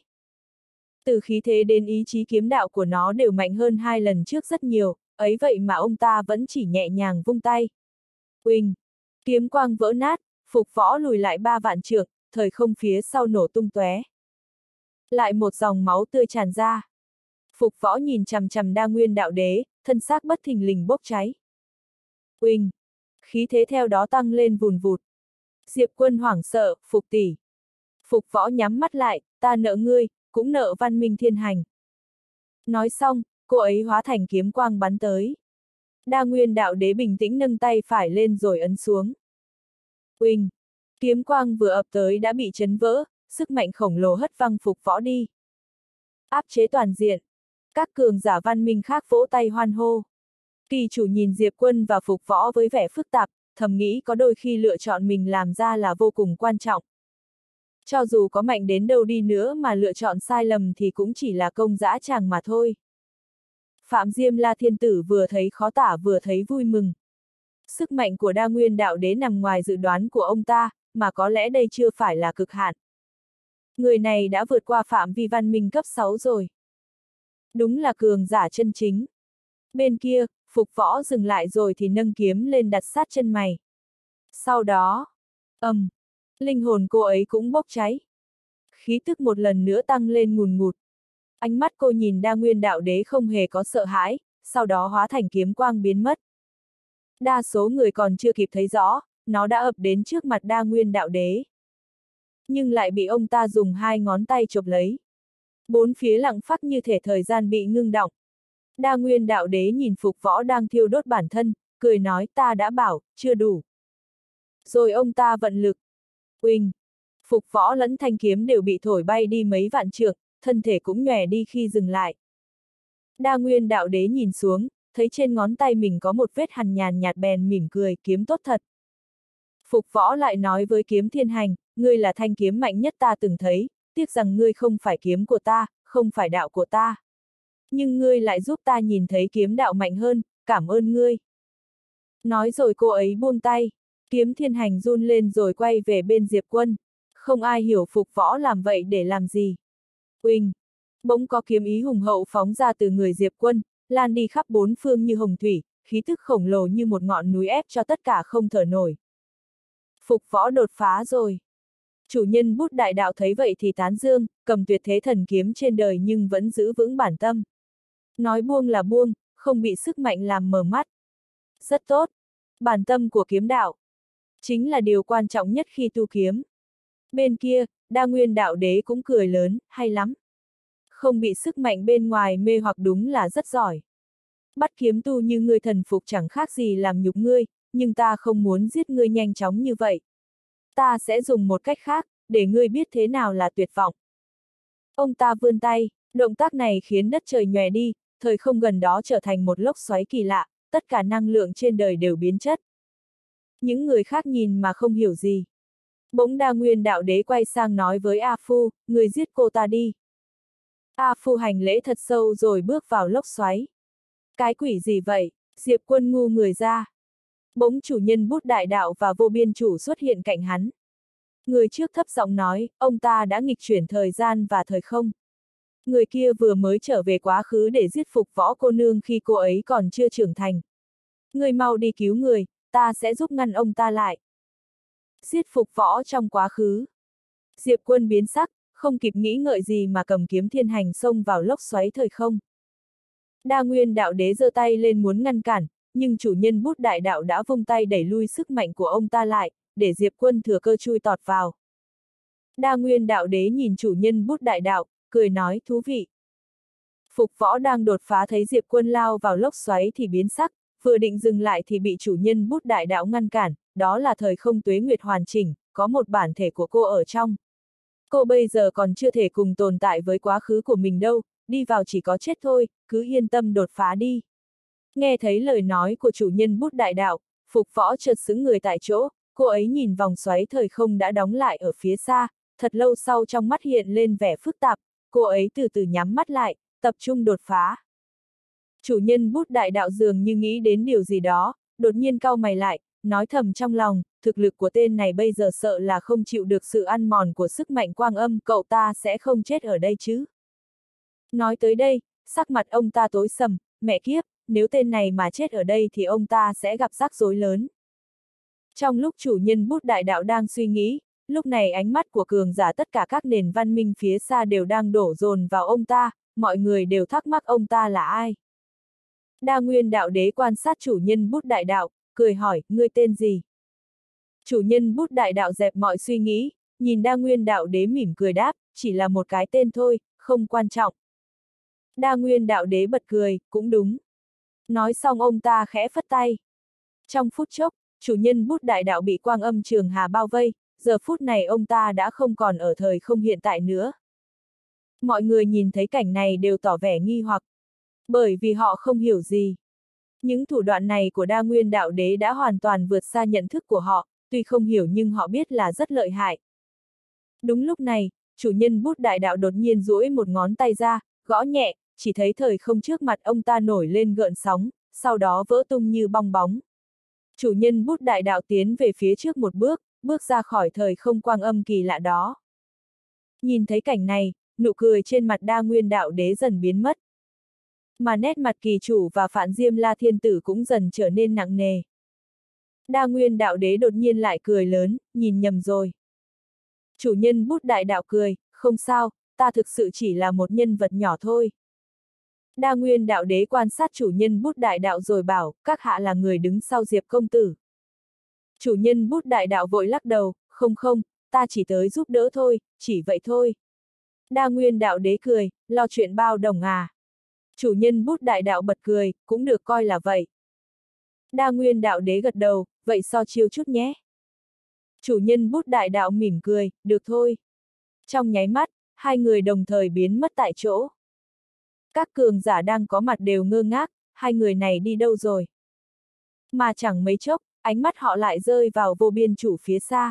Từ khí thế đến ý chí kiếm đạo của nó đều mạnh hơn 2 lần trước rất nhiều, ấy vậy mà ông ta vẫn chỉ nhẹ nhàng vung tay. Uỳnh! Kiếm quang vỡ nát, Phục Võ lùi lại 3 vạn trượng, thời không phía sau nổ tung tóe. Lại một dòng máu tươi tràn ra. Phục Võ nhìn chằm chằm Đa Nguyên Đạo Đế, thân xác bất thình lình bốc cháy. Uỳnh! Khí thế theo đó tăng lên vùn vụt. Diệp Quân hoảng sợ, Phục tỷ. Phục Võ nhắm mắt lại, ta nợ ngươi, cũng nợ Văn Minh Thiên Hành. Nói xong, cô ấy hóa thành kiếm quang bắn tới. Đa Nguyên Đạo Đế bình tĩnh nâng tay phải lên rồi ấn xuống. Uỳnh! Kiếm quang vừa ập tới đã bị chấn vỡ, sức mạnh khổng lồ hất văng Phục Võ đi. Áp chế toàn diện. Các cường giả văn minh khác vỗ tay hoan hô. Kỳ chủ nhìn Diệp Quân và Phục Võ với vẻ phức tạp, thầm nghĩ có đôi khi lựa chọn mình làm ra là vô cùng quan trọng. Cho dù có mạnh đến đâu đi nữa mà lựa chọn sai lầm thì cũng chỉ là công dã tràng mà thôi. Phạm Diêm La Thiên Tử vừa thấy khó tả vừa thấy vui mừng. Sức mạnh của Đa Nguyên Đạo Đế nằm ngoài dự đoán của ông ta, mà có lẽ đây chưa phải là cực hạn. Người này đã vượt qua phạm vi văn minh cấp 6 rồi. Đúng là cường giả chân chính. Bên kia, Phục Võ dừng lại rồi thì nâng kiếm lên đặt sát chân mày. Sau đó, linh hồn cô ấy cũng bốc cháy. Khí tức một lần nữa tăng lên ngùn ngụt. Ánh mắt cô nhìn Đa Nguyên Đạo Đế không hề có sợ hãi, sau đó hóa thành kiếm quang biến mất. Đa số người còn chưa kịp thấy rõ, nó đã ập đến trước mặt Đa Nguyên Đạo Đế. Nhưng lại bị ông ta dùng 2 ngón tay chộp lấy. Bốn phía lặng phắc như thể thời gian bị ngưng đọng. Đa Nguyên Đạo Đế nhìn Phục Võ đang thiêu đốt bản thân, cười nói ta đã bảo, chưa đủ. Rồi ông ta vận lực. Uỳnh! Phục Võ lẫn thanh kiếm đều bị thổi bay đi mấy vạn trượng, thân thể cũng nhòe đi khi dừng lại. Đa Nguyên Đạo Đế nhìn xuống, thấy trên ngón tay mình có một vết hằn nhàn nhạt bèn mỉm cười, kiếm tốt thật. Phục Võ lại nói với Kiếm Thiên Hành, ngươi là thanh kiếm mạnh nhất ta từng thấy, tiếc rằng ngươi không phải kiếm của ta, không phải đạo của ta. Nhưng ngươi lại giúp ta nhìn thấy kiếm đạo mạnh hơn, cảm ơn ngươi. Nói rồi cô ấy buông tay, Kiếm Thiên Hành run lên rồi quay về bên Diệp Quân. Không ai hiểu Phục Võ làm vậy để làm gì. Uỳnh! Bỗng có kiếm ý hùng hậu phóng ra từ người Diệp Quân, lan đi khắp 4 phương như hồng thủy, khí tức khổng lồ như một ngọn núi ép cho tất cả không thở nổi. Phục Võ đột phá rồi. Chủ nhân Bút Đại Đạo thấy vậy thì tán dương, cầm tuyệt thế thần kiếm trên đời nhưng vẫn giữ vững bản tâm. Nói buông là buông, không bị sức mạnh làm mờ mắt. Rất tốt. Bản tâm của kiếm đạo chính là điều quan trọng nhất khi tu kiếm. Bên kia, Đa Nguyên Đạo Đế cũng cười lớn, hay lắm. Không bị sức mạnh bên ngoài mê hoặc đúng là rất giỏi. Bắt kiếm tu như ngươi thần phục chẳng khác gì làm nhục ngươi, nhưng ta không muốn giết ngươi nhanh chóng như vậy. Ta sẽ dùng một cách khác, để ngươi biết thế nào là tuyệt vọng. Ông ta vươn tay, động tác này khiến đất trời nhòe đi, thời không gần đó trở thành một lốc xoáy kỳ lạ, tất cả năng lượng trên đời đều biến chất. Những người khác nhìn mà không hiểu gì. Bỗng Đa Nguyên Đạo Đế quay sang nói với A Phu, người giết cô ta đi. A Phu hành lễ thật sâu rồi bước vào lốc xoáy. Cái quỷ gì vậy? Diệp Quân ngu người ra. Bỗng chủ nhân Bút Đại Đạo và Vô Biên Chủ xuất hiện cạnh hắn. Người trước thấp giọng nói, ông ta đã nghịch chuyển thời gian và thời không. Người kia vừa mới trở về quá khứ để giết Phục Võ cô nương khi cô ấy còn chưa trưởng thành. Người mau đi cứu người, ta sẽ giúp ngăn ông ta lại. Giết Phục Võ trong quá khứ. Diệp Quân biến sắc, không kịp nghĩ ngợi gì mà cầm kiếm thiên hành xông vào lốc xoáy thời không. Đa Nguyên Đạo Đế giơ tay lên muốn ngăn cản, nhưng chủ nhân Bút Đại Đạo đã vung tay đẩy lui sức mạnh của ông ta lại, để Diệp Quân thừa cơ chui tọt vào. Đa Nguyên Đạo Đế nhìn chủ nhân Bút Đại Đạo, cười nói thú vị. Phục Võ đang đột phá thấy Diệp Quân lao vào lốc xoáy thì biến sắc, vừa định dừng lại thì bị chủ nhân Bút Đại Đạo ngăn cản, đó là thời không tuế nguyệt hoàn chỉnh, có một bản thể của cô ở trong. Cô bây giờ còn chưa thể cùng tồn tại với quá khứ của mình đâu, đi vào chỉ có chết thôi, cứ yên tâm đột phá đi. Nghe thấy lời nói của chủ nhân bút đại đạo, Phục Võ chợt xứng người tại chỗ, cô ấy nhìn vòng xoáy thời không đã đóng lại ở phía xa, thật lâu sau trong mắt hiện lên vẻ phức tạp, cô ấy từ từ nhắm mắt lại, tập trung đột phá. Chủ nhân bút đại đạo dường như nghĩ đến điều gì đó, đột nhiên cau mày lại, nói thầm trong lòng, thực lực của tên này bây giờ sợ là không chịu được sự ăn mòn của sức mạnh quang âm, cậu ta sẽ không chết ở đây chứ. Nói tới đây, sắc mặt ông ta tối sầm, mẹ kiếp, nếu tên này mà chết ở đây thì ông ta sẽ gặp rắc rối lớn. Trong lúc chủ nhân bút đại đạo đang suy nghĩ, lúc này ánh mắt của cường giả tất cả các nền văn minh phía xa đều đang đổ dồn vào ông ta, mọi người đều thắc mắc ông ta là ai. Đa Nguyên đạo đế quan sát chủ nhân bút đại đạo, cười hỏi, ngươi tên gì? Chủ nhân bút đại đạo dẹp mọi suy nghĩ, nhìn Đa Nguyên đạo đế mỉm cười đáp, chỉ là một cái tên thôi, không quan trọng. Đa Nguyên đạo đế bật cười, cũng đúng. Nói xong ông ta khẽ phất tay. Trong phút chốc, chủ nhân bút đại đạo bị quang âm trường hà bao vây, giờ phút này ông ta đã không còn ở thời không hiện tại nữa. Mọi người nhìn thấy cảnh này đều tỏ vẻ nghi hoặc, bởi vì họ không hiểu gì. Những thủ đoạn này của Đa Nguyên đạo đế đã hoàn toàn vượt xa nhận thức của họ, tuy không hiểu nhưng họ biết là rất lợi hại. Đúng lúc này, chủ nhân bút đại đạo đột nhiên duỗi một ngón tay ra, gõ nhẹ, chỉ thấy thời không trước mặt ông ta nổi lên gợn sóng, sau đó vỡ tung như bong bóng. Chủ nhân bút đại đạo tiến về phía trước một bước, bước ra khỏi thời không quang âm kỳ lạ đó. Nhìn thấy cảnh này, nụ cười trên mặt Đa Nguyên đạo đế dần biến mất. Mà nét mặt kỳ chủ và Phạn Diêm La Thiên Tử cũng dần trở nên nặng nề. Đa Nguyên đạo đế đột nhiên lại cười lớn, nhìn nhầm rồi. Chủ nhân bút đại đạo cười, không sao, ta thực sự chỉ là một nhân vật nhỏ thôi. Đa Nguyên đạo đế quan sát chủ nhân bút đại đạo rồi bảo, các hạ là người đứng sau Diệp công tử. Chủ nhân bút đại đạo vội lắc đầu, không, ta chỉ tới giúp đỡ thôi, chỉ vậy thôi. Đa Nguyên đạo đế cười, lo chuyện bao đồng à. Chủ nhân bút đại đạo bật cười, cũng được coi là vậy. Đa Nguyên đạo đế gật đầu, vậy so chiêu chút nhé. Chủ nhân bút đại đạo mỉm cười, được thôi. Trong nháy mắt, hai người đồng thời biến mất tại chỗ. Các cường giả đang có mặt đều ngơ ngác, hai người này đi đâu rồi? Mà chẳng mấy chốc, ánh mắt họ lại rơi vào vô biên chủ phía xa.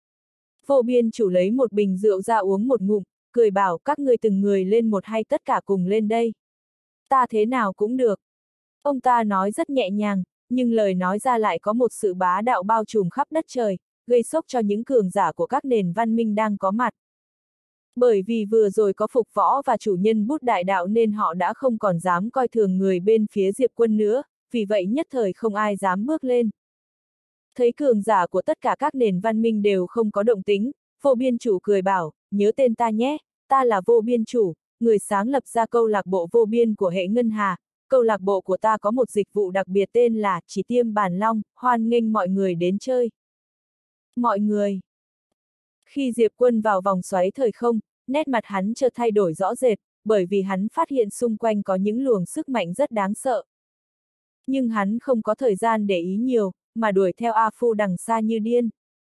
Vô biên chủ lấy một bình rượu ra uống một ngụm, cười bảo các ngươi từng người lên một hay tất cả cùng lên đây. Ta thế nào cũng được. Ông ta nói rất nhẹ nhàng, nhưng lời nói ra lại có một sự bá đạo bao trùm khắp đất trời, gây sốc cho những cường giả của các nền văn minh đang có mặt. Bởi vì vừa rồi có Phục Võ và chủ nhân bút đại đạo nên họ đã không còn dám coi thường người bên phía Diệp Quân nữa, vì vậy nhất thời không ai dám bước lên. Thấy cường giả của tất cả các nền văn minh đều không có động tính, vô biên chủ cười bảo, nhớ tên ta nhé, ta là vô biên chủ, người sáng lập ra câu lạc bộ vô biên của hệ ngân hà. Câu lạc bộ của ta có một dịch vụ đặc biệt tên là Chỉ Tiêm Bản Long, hoan nghênh mọi người đến chơi. Mọi người. Khi Diệp Quân vào vòng xoáy thời không, nét mặt hắn chợt thay đổi rõ rệt, bởi vì hắn phát hiện xung quanh có những luồng sức mạnh rất đáng sợ. Nhưng hắn không có thời gian để ý nhiều, mà đuổi theo A Phu đằng xa như điên.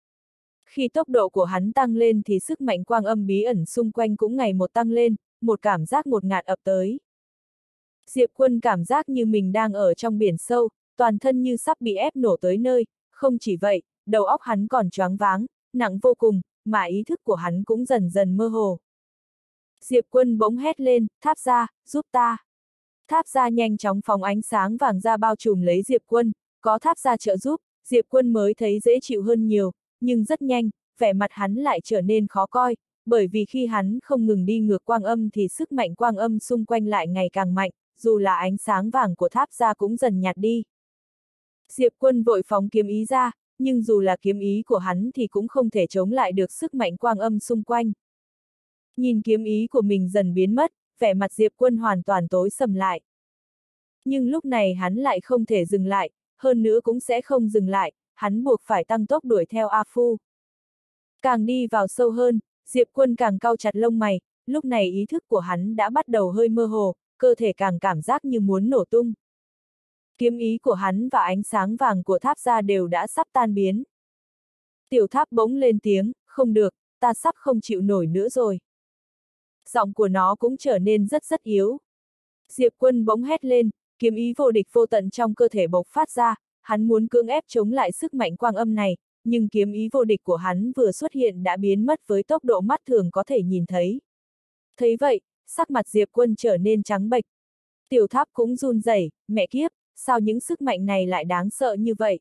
Khi tốc độ của hắn tăng lên thì sức mạnh quang âm bí ẩn xung quanh cũng ngày một tăng lên, một cảm giác ngột ngạt ập tới. Diệp Quân cảm giác như mình đang ở trong biển sâu, toàn thân như sắp bị ép nổ tới nơi, không chỉ vậy, đầu óc hắn còn choáng váng, nặng vô cùng, mà ý thức của hắn cũng dần dần mơ hồ. Diệp Quân bỗng hét lên, Tháp gia, giúp ta. Tháp gia nhanh chóng phóng ánh sáng vàng ra bao trùm lấy Diệp Quân, có Tháp gia trợ giúp, Diệp Quân mới thấy dễ chịu hơn nhiều, nhưng rất nhanh, vẻ mặt hắn lại trở nên khó coi, bởi vì khi hắn không ngừng đi ngược quang âm thì sức mạnh quang âm xung quanh lại ngày càng mạnh, dù là ánh sáng vàng của Tháp gia cũng dần nhạt đi. Diệp Quân vội phóng kiếm ý ra, nhưng dù là kiếm ý của hắn thì cũng không thể chống lại được sức mạnh quang âm xung quanh. Nhìn kiếm ý của mình dần biến mất, vẻ mặt Diệp Quân hoàn toàn tối sầm lại. Nhưng lúc này hắn lại không thể dừng lại, hơn nữa cũng sẽ không dừng lại, hắn buộc phải tăng tốc đuổi theo A Phu. Càng đi vào sâu hơn, Diệp Quân càng cau chặt lông mày, lúc này ý thức của hắn đã bắt đầu hơi mơ hồ, cơ thể càng cảm giác như muốn nổ tung. Kiếm ý của hắn và ánh sáng vàng của Tháp gia đều đã sắp tan biến. Tiểu Tháp bỗng lên tiếng, không được, ta sắp không chịu nổi nữa rồi. Giọng của nó cũng trở nên rất yếu. Diệp Quân bỗng hét lên, kiếm ý vô địch vô tận trong cơ thể bộc phát ra, hắn muốn cưỡng ép chống lại sức mạnh quang âm này, nhưng kiếm ý vô địch của hắn vừa xuất hiện đã biến mất với tốc độ mắt thường có thể nhìn thấy. Thấy vậy, sắc mặt Diệp Quân trở nên trắng bệch. Tiểu Tháp cũng run rẩy, mẹ kiếp, sao những sức mạnh này lại đáng sợ như vậy?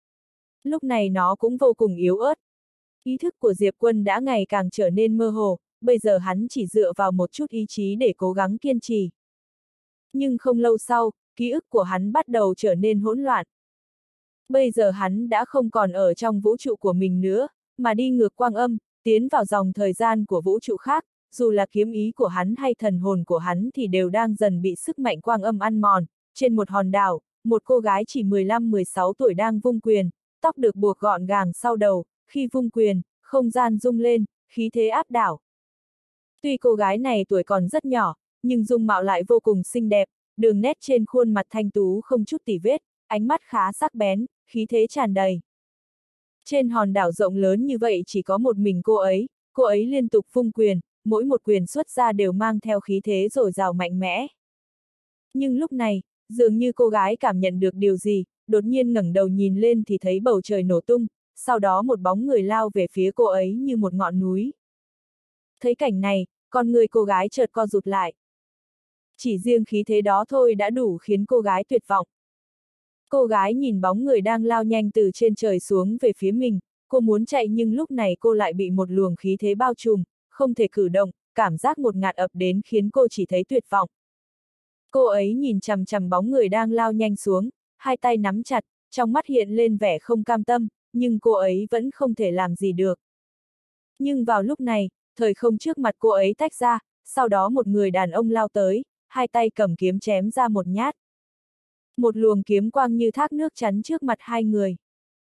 Lúc này nó cũng vô cùng yếu ớt. Ý thức của Diệp Quân đã ngày càng trở nên mơ hồ, bây giờ hắn chỉ dựa vào một chút ý chí để cố gắng kiên trì. Nhưng không lâu sau, ký ức của hắn bắt đầu trở nên hỗn loạn. Bây giờ hắn đã không còn ở trong vũ trụ của mình nữa, mà đi ngược quang âm, tiến vào dòng thời gian của vũ trụ khác, dù là kiếm ý của hắn hay thần hồn của hắn thì đều đang dần bị sức mạnh quang âm ăn mòn. Trên một hòn đảo, một cô gái chỉ 15-16 tuổi đang vung quyền, tóc được buộc gọn gàng sau đầu, khi vung quyền, không gian rung lên, khí thế áp đảo. Tuy cô gái này tuổi còn rất nhỏ, nhưng dung mạo lại vô cùng xinh đẹp, đường nét trên khuôn mặt thanh tú không chút tì vết, ánh mắt khá sắc bén, khí thế tràn đầy. Trên hòn đảo rộng lớn như vậy chỉ có một mình cô ấy liên tục vung quyền, mỗi một quyền xuất ra đều mang theo khí thế dồi dào mạnh mẽ. Nhưng lúc này, dường như cô gái cảm nhận được điều gì, đột nhiên ngẩng đầu nhìn lên thì thấy bầu trời nổ tung, sau đó một bóng người lao về phía cô ấy như một ngọn núi. Thấy cảnh này, con người cô gái chợt co rụt lại. Chỉ riêng khí thế đó thôi đã đủ khiến cô gái tuyệt vọng. Cô gái nhìn bóng người đang lao nhanh từ trên trời xuống về phía mình, cô muốn chạy nhưng lúc này cô lại bị một luồng khí thế bao trùm, không thể cử động, cảm giác ngột ngạt ập đến khiến cô chỉ thấy tuyệt vọng. Cô ấy nhìn chằm chằm bóng người đang lao nhanh xuống, hai tay nắm chặt, trong mắt hiện lên vẻ không cam tâm, nhưng cô ấy vẫn không thể làm gì được. Nhưng vào lúc này, thời không trước mặt cô ấy tách ra, sau đó một người đàn ông lao tới, hai tay cầm kiếm chém ra một nhát. Một luồng kiếm quang như thác nước chắn trước mặt hai người.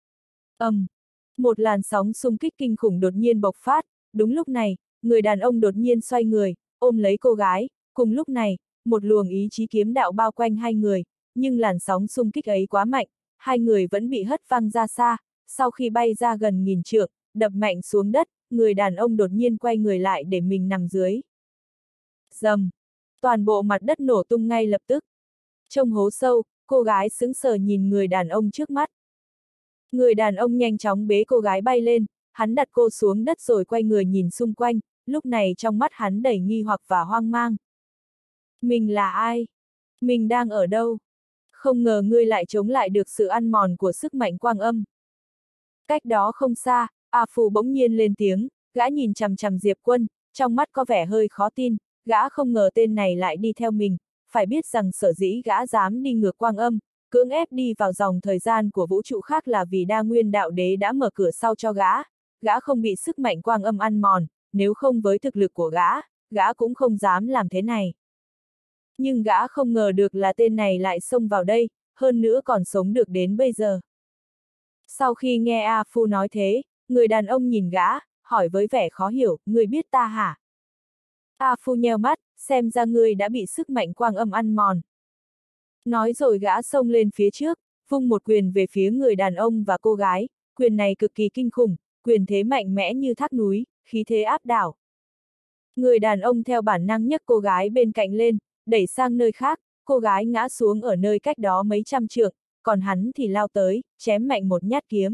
Một làn sóng xung kích kinh khủng đột nhiên bộc phát, đúng lúc này, người đàn ông đột nhiên xoay người, ôm lấy cô gái, cùng lúc này, một luồng ý chí kiếm đạo bao quanh hai người, nhưng làn sóng xung kích ấy quá mạnh, hai người vẫn bị hất văng ra xa, sau khi bay ra gần nghìn trượng, đập mạnh xuống đất, người đàn ông đột nhiên quay người lại để mình nằm dưới. Rầm! Toàn bộ mặt đất nổ tung ngay lập tức. Trong hố sâu, cô gái sững sờ nhìn người đàn ông trước mắt. Người đàn ông nhanh chóng bế cô gái bay lên, hắn đặt cô xuống đất rồi quay người nhìn xung quanh, lúc này trong mắt hắn đầy nghi hoặc và hoang mang. Mình là ai? Mình đang ở đâu? Không ngờ ngươi lại chống lại được sự ăn mòn của sức mạnh quang âm. Cách đó không xa, A Phu bỗng nhiên lên tiếng, gã nhìn chằm chằm Diệp Quân, trong mắt có vẻ hơi khó tin, gã không ngờ tên này lại đi theo mình, phải biết rằng sở dĩ gã dám đi ngược quang âm, cưỡng ép đi vào dòng thời gian của vũ trụ khác là vì Đa Nguyên Đạo Đế đã mở cửa sau cho gã không bị sức mạnh quang âm ăn mòn, nếu không với thực lực của gã cũng không dám làm thế này. Nhưng gã không ngờ được là tên này lại xông vào đây, hơn nữa còn sống được đến bây giờ. Sau khi nghe A Phu nói thế, người đàn ông nhìn gã, hỏi với vẻ khó hiểu, ngươi biết ta hả? A Phu nheo mắt, xem ra ngươi đã bị sức mạnh quang âm ăn mòn. Nói rồi gã xông lên phía trước, vung một quyền về phía người đàn ông và cô gái, quyền này cực kỳ kinh khủng, quyền thế mạnh mẽ như thác núi, khí thế áp đảo. Người đàn ông theo bản năng nhấc cô gái bên cạnh lên, đẩy sang nơi khác, cô gái ngã xuống ở nơi cách đó mấy trăm trượng, còn hắn thì lao tới, chém mạnh một nhát kiếm.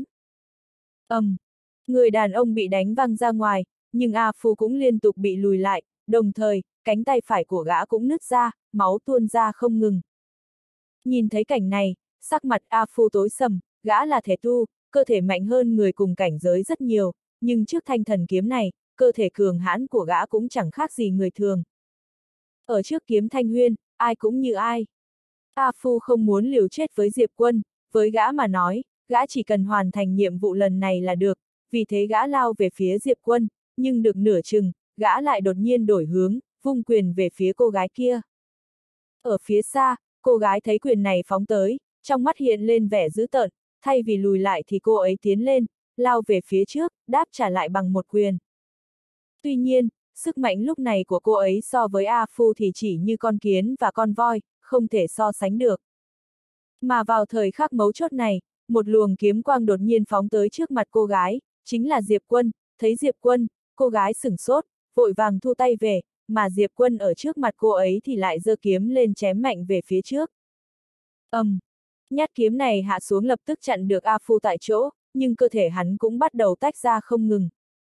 Người đàn ông bị đánh văng ra ngoài, nhưng A Phu cũng liên tục bị lùi lại, đồng thời, cánh tay phải của gã cũng nứt ra, máu tuôn ra không ngừng. Nhìn thấy cảnh này, sắc mặt A Phu tối sầm, gã là thể tu, cơ thể mạnh hơn người cùng cảnh giới rất nhiều, nhưng trước thanh thần kiếm này, cơ thể cường hãn của gã cũng chẳng khác gì người thường. Ở trước kiếm Thanh Huyên, ai cũng như ai. A Phu không muốn liều chết với Diệp Quân, với gã mà nói, gã chỉ cần hoàn thành nhiệm vụ lần này là được, vì thế gã lao về phía Diệp Quân, nhưng được nửa chừng, gã lại đột nhiên đổi hướng, vung quyền về phía cô gái kia. Ở phía xa, cô gái thấy quyền này phóng tới, trong mắt hiện lên vẻ dữ tợn, thay vì lùi lại thì cô ấy tiến lên, lao về phía trước, đáp trả lại bằng một quyền. Tuy nhiên, sức mạnh lúc này của cô ấy so với A Phu thì chỉ như con kiến và con voi, không thể so sánh được. Mà vào thời khắc mấu chốt này, một luồng kiếm quang đột nhiên phóng tới trước mặt cô gái, chính là Diệp Quân, thấy Diệp Quân, cô gái sửng sốt, vội vàng thu tay về, mà Diệp Quân ở trước mặt cô ấy thì lại giơ kiếm lên chém mạnh về phía trước. Nhát kiếm này hạ xuống lập tức chặn được A Phu tại chỗ, nhưng cơ thể hắn cũng bắt đầu tách ra không ngừng.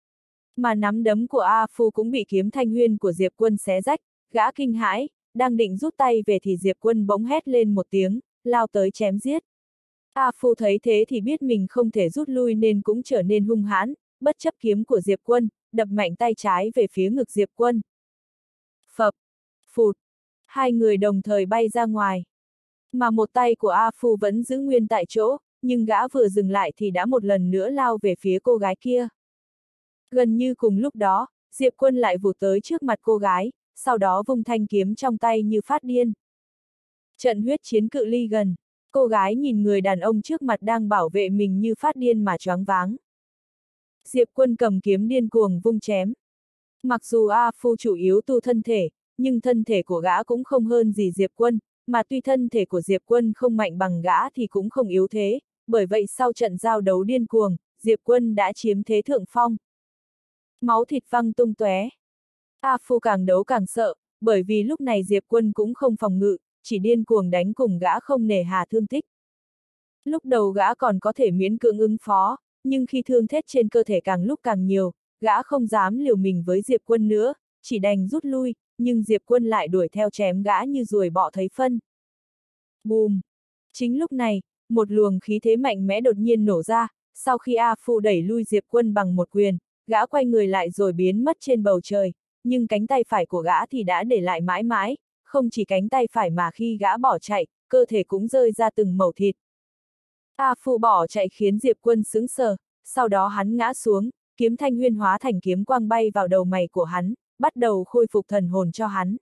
Mà nắm đấm của A Phu cũng bị kiếm thanh huyên của Diệp Quân xé rách, gã kinh hãi, đang định rút tay về thì Diệp Quân bỗng hét lên một tiếng, lao tới chém giết. A Phu thấy thế thì biết mình không thể rút lui nên cũng trở nên hung hãn, bất chấp kiếm của Diệp Quân, đập mạnh tay trái về phía ngực Diệp Quân. Phập, phụt, hai người đồng thời bay ra ngoài. Mà một tay của A Phu vẫn giữ nguyên tại chỗ, nhưng gã vừa dừng lại thì đã một lần nữa lao về phía cô gái kia. Gần như cùng lúc đó, Diệp Quân lại vụt tới trước mặt cô gái, sau đó vung thanh kiếm trong tay như phát điên. Trận huyết chiến cự ly gần, cô gái nhìn người đàn ông trước mặt đang bảo vệ mình như phát điên mà choáng váng. Diệp Quân cầm kiếm điên cuồng vung chém. Mặc dù A Phu chủ yếu tu thân thể, nhưng thân thể của gã cũng không hơn gì Diệp Quân, mà tuy thân thể của Diệp Quân không mạnh bằng gã thì cũng không yếu thế, bởi vậy sau trận giao đấu điên cuồng, Diệp Quân đã chiếm thế thượng phong. Máu thịt văng tung tóe. A Phu càng đấu càng sợ, bởi vì lúc này Diệp Quân cũng không phòng ngự, chỉ điên cuồng đánh cùng gã không nề hà thương tích. Lúc đầu gã còn có thể miễn cưỡng ứng phó, nhưng khi thương thế trên cơ thể càng lúc càng nhiều, gã không dám liều mình với Diệp Quân nữa, chỉ đành rút lui, nhưng Diệp Quân lại đuổi theo chém gã như ruồi bọ thấy phân. Bùm! Chính lúc này, một luồng khí thế mạnh mẽ đột nhiên nổ ra, sau khi A Phu đẩy lui Diệp Quân bằng một quyền, gã quay người lại rồi biến mất trên bầu trời, nhưng cánh tay phải của gã thì đã để lại mãi mãi, không chỉ cánh tay phải mà khi gã bỏ chạy, cơ thể cũng rơi ra từng mẩu thịt. A Phu bỏ chạy khiến Diệp Quân sững sờ, sau đó hắn ngã xuống, kiếm thanh huyên hóa thành kiếm quang bay vào đầu mày của hắn, bắt đầu khôi phục thần hồn cho hắn.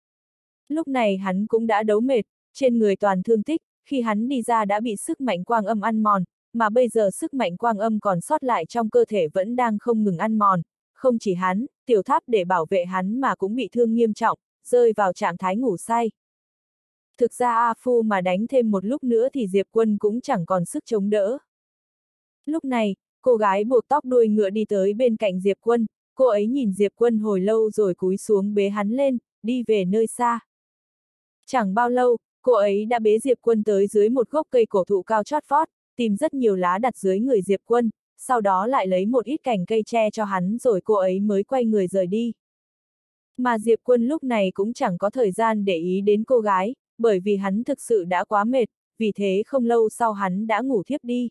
Lúc này hắn cũng đã đấu mệt, trên người toàn thương tích, khi hắn đi ra đã bị sức mạnh quang âm ăn mòn, mà bây giờ sức mạnh quang âm còn sót lại trong cơ thể vẫn đang không ngừng ăn mòn, không chỉ hắn, tiểu tháp để bảo vệ hắn mà cũng bị thương nghiêm trọng, rơi vào trạng thái ngủ say. Thực ra A Phu mà đánh thêm một lúc nữa thì Diệp Quân cũng chẳng còn sức chống đỡ. Lúc này, cô gái buộc tóc đuôi ngựa đi tới bên cạnh Diệp Quân, cô ấy nhìn Diệp Quân hồi lâu rồi cúi xuống bế hắn lên, đi về nơi xa. Chẳng bao lâu, cô ấy đã bế Diệp Quân tới dưới một gốc cây cổ thụ cao chót vót, tìm rất nhiều lá đặt dưới người Diệp Quân, sau đó lại lấy một ít cành cây tre cho hắn rồi cô ấy mới quay người rời đi. Mà Diệp Quân lúc này cũng chẳng có thời gian để ý đến cô gái, bởi vì hắn thực sự đã quá mệt, vì thế không lâu sau hắn đã ngủ thiếp đi.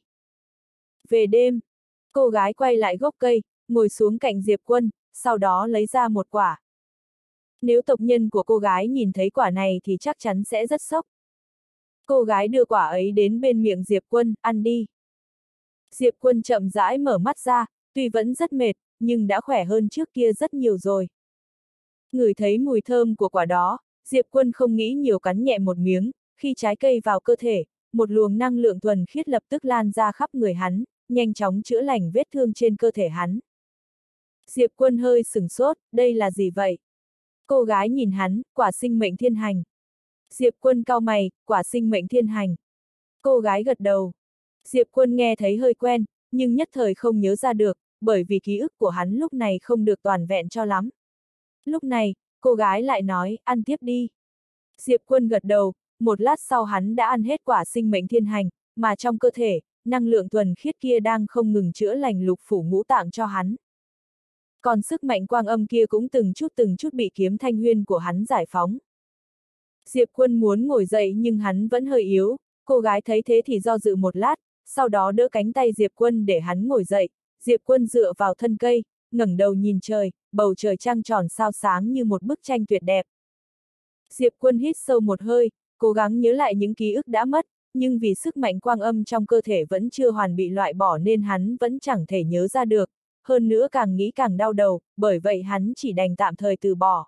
Về đêm, cô gái quay lại gốc cây, ngồi xuống cạnh Diệp Quân, sau đó lấy ra một quả. Nếu tộc nhân của cô gái nhìn thấy quả này thì chắc chắn sẽ rất sốc. Cô gái đưa quả ấy đến bên miệng Diệp Quân, ăn đi. Diệp Quân chậm rãi mở mắt ra, tuy vẫn rất mệt, nhưng đã khỏe hơn trước kia rất nhiều rồi. Ngửi thấy mùi thơm của quả đó, Diệp Quân không nghĩ nhiều cắn nhẹ một miếng, khi trái cây vào cơ thể, một luồng năng lượng thuần khiết lập tức lan ra khắp người hắn, nhanh chóng chữa lành vết thương trên cơ thể hắn. Diệp Quân hơi sửng sốt, đây là gì vậy? Cô gái nhìn hắn, quả sinh mệnh thiên hành. Diệp Quân cau mày, quả sinh mệnh thiên hành. Cô gái gật đầu. Diệp Quân nghe thấy hơi quen, nhưng nhất thời không nhớ ra được, bởi vì ký ức của hắn lúc này không được toàn vẹn cho lắm. Lúc này, cô gái lại nói, ăn tiếp đi. Diệp Quân gật đầu, một lát sau hắn đã ăn hết quả sinh mệnh thiên hành, mà trong cơ thể, năng lượng thuần khiết kia đang không ngừng chữa lành lục phủ ngũ tạng cho hắn. Còn sức mạnh quang âm kia cũng từng chút bị kiếm thanh huyên của hắn giải phóng. Diệp Quân muốn ngồi dậy nhưng hắn vẫn hơi yếu, cô gái thấy thế thì do dự một lát, sau đó đỡ cánh tay Diệp Quân để hắn ngồi dậy, Diệp Quân dựa vào thân cây, ngẩng đầu nhìn trời, bầu trời trăng tròn sao sáng như một bức tranh tuyệt đẹp. Diệp Quân hít sâu một hơi, cố gắng nhớ lại những ký ức đã mất, nhưng vì sức mạnh quang âm trong cơ thể vẫn chưa hoàn bị loại bỏ nên hắn vẫn chẳng thể nhớ ra được, hơn nữa càng nghĩ càng đau đầu, bởi vậy hắn chỉ đành tạm thời từ bỏ.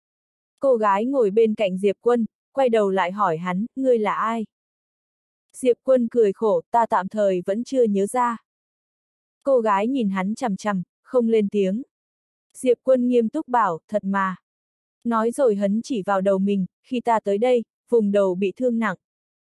Cô gái ngồi bên cạnh Diệp Quân, quay đầu lại hỏi hắn, ngươi là ai? Diệp Quân cười khổ, ta tạm thời vẫn chưa nhớ ra. Cô gái nhìn hắn chằm chằm, không lên tiếng. Diệp Quân nghiêm túc bảo, thật mà. Nói rồi hắn chỉ vào đầu mình, khi ta tới đây, vùng đầu bị thương nặng.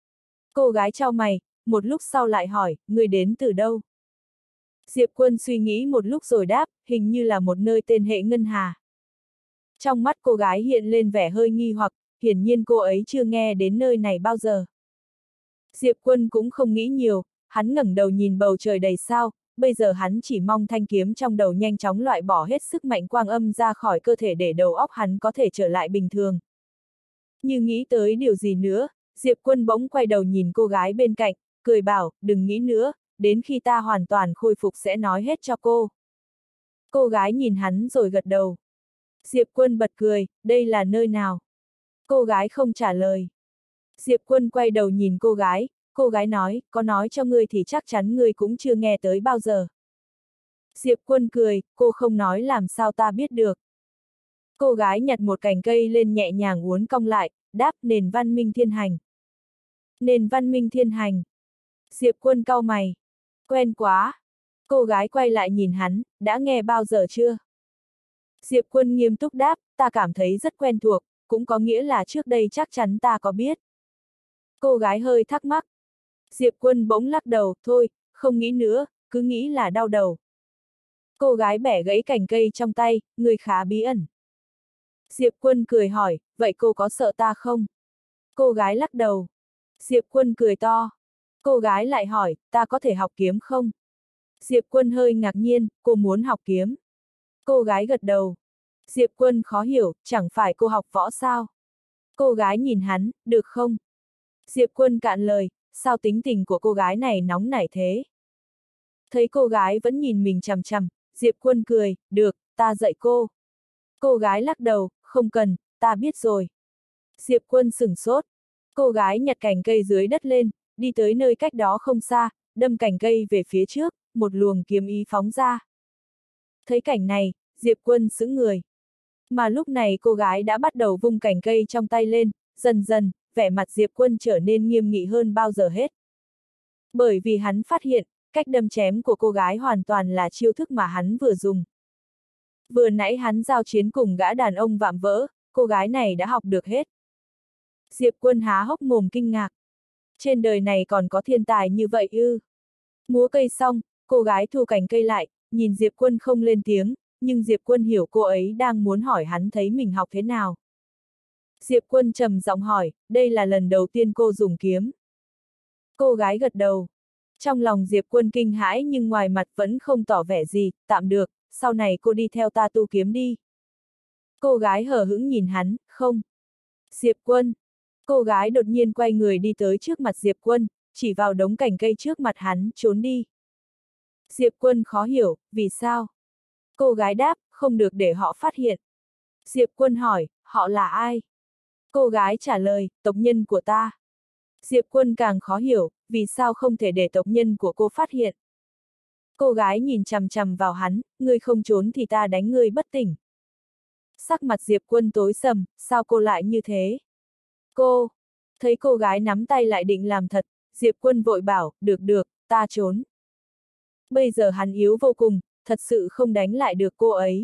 Cô gái chau mày, một lúc sau lại hỏi, ngươi đến từ đâu? Diệp Quân suy nghĩ một lúc rồi đáp, hình như là một nơi tên Hệ Ngân Hà. Trong mắt cô gái hiện lên vẻ hơi nghi hoặc, hiển nhiên cô ấy chưa nghe đến nơi này bao giờ. Diệp Quân cũng không nghĩ nhiều, hắn ngẩng đầu nhìn bầu trời đầy sao, bây giờ hắn chỉ mong thanh kiếm trong đầu nhanh chóng loại bỏ hết sức mạnh quang âm ra khỏi cơ thể để đầu óc hắn có thể trở lại bình thường. Như nghĩ tới điều gì nữa, Diệp Quân bỗng quay đầu nhìn cô gái bên cạnh, cười bảo, đừng nghĩ nữa, đến khi ta hoàn toàn khôi phục sẽ nói hết cho cô. Cô gái nhìn hắn rồi gật đầu. Diệp Quân bật cười, đây là nơi nào? Cô gái không trả lời. Diệp Quân quay đầu nhìn cô gái nói, có nói cho ngươi thì chắc chắn ngươi cũng chưa nghe tới bao giờ. Diệp Quân cười, cô không nói làm sao ta biết được. Cô gái nhặt một cành cây lên nhẹ nhàng uốn cong lại, đáp nền văn minh thiên hành. Nền văn minh thiên hành. Diệp Quân cau mày. Quen quá. Cô gái quay lại nhìn hắn, đã nghe bao giờ chưa? Diệp Quân nghiêm túc đáp, ta cảm thấy rất quen thuộc, cũng có nghĩa là trước đây chắc chắn ta có biết. Cô gái hơi thắc mắc. Diệp Quân bỗng lắc đầu, thôi, không nghĩ nữa, cứ nghĩ là đau đầu. Cô gái bẻ gãy cành cây trong tay, người khá bí ẩn. Diệp Quân cười hỏi, vậy cô có sợ ta không? Cô gái lắc đầu. Diệp Quân cười to. Cô gái lại hỏi, ta có thể học kiếm không? Diệp Quân hơi ngạc nhiên, cô muốn học kiếm. Cô gái gật đầu. Diệp Quân khó hiểu, chẳng phải cô học võ sao? Cô gái nhìn hắn, được không? Diệp Quân cạn lời, sao tính tình của cô gái này nóng nảy thế? Thấy cô gái vẫn nhìn mình chằm chằm, Diệp Quân cười, được, ta dạy cô. Cô gái lắc đầu, không cần, ta biết rồi. Diệp Quân sửng sốt. Cô gái nhặt cành cây dưới đất lên, đi tới nơi cách đó không xa, đâm cành cây về phía trước, một luồng kiếm ý phóng ra. Thấy cảnh này, Diệp Quân sững người. Mà lúc này cô gái đã bắt đầu vung cành cây trong tay lên, dần dần, vẻ mặt Diệp Quân trở nên nghiêm nghị hơn bao giờ hết. Bởi vì hắn phát hiện, cách đâm chém của cô gái hoàn toàn là chiêu thức mà hắn vừa dùng. Vừa nãy hắn giao chiến cùng gã đàn ông vạm vỡ, cô gái này đã học được hết. Diệp Quân há hốc mồm kinh ngạc. Trên đời này còn có thiên tài như vậy ư? Múa cây xong, cô gái thu cành cây lại, nhìn Diệp Quân không lên tiếng, nhưng Diệp Quân hiểu cô ấy đang muốn hỏi hắn thấy mình học thế nào. Diệp Quân trầm giọng hỏi, đây là lần đầu tiên cô dùng kiếm. Cô gái gật đầu. Trong lòng Diệp Quân kinh hãi nhưng ngoài mặt vẫn không tỏ vẻ gì, tạm được, sau này cô đi theo ta tu kiếm đi. Cô gái hờ hững nhìn hắn, không. Diệp Quân. Cô gái đột nhiên quay người đi tới trước mặt Diệp Quân, chỉ vào đống cành cây trước mặt hắn, trốn đi. Diệp Quân khó hiểu, vì sao? Cô gái đáp, không được để họ phát hiện. Diệp Quân hỏi, họ là ai? Cô gái trả lời, tộc nhân của ta. Diệp Quân càng khó hiểu, vì sao không thể để tộc nhân của cô phát hiện. Cô gái nhìn chằm chằm vào hắn, ngươi không trốn thì ta đánh ngươi bất tỉnh. Sắc mặt Diệp Quân tối sầm, sao cô lại như thế? Cô, thấy cô gái nắm tay lại định làm thật, Diệp Quân vội bảo, được, ta trốn. Bây giờ hắn yếu vô cùng, thật sự không đánh lại được cô ấy.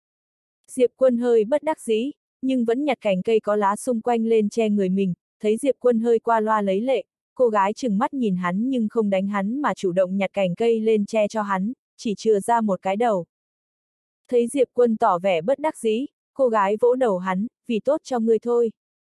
Diệp Quân hơi bất đắc dĩ, nhưng vẫn nhặt cành cây có lá xung quanh lên che người mình, thấy Diệp Quân hơi qua loa lấy lệ, cô gái trừng mắt nhìn hắn nhưng không đánh hắn mà chủ động nhặt cành cây lên che cho hắn, chỉ chừa ra một cái đầu. Thấy Diệp Quân tỏ vẻ bất đắc dĩ, cô gái vỗ đầu hắn, vì tốt cho ngươi thôi.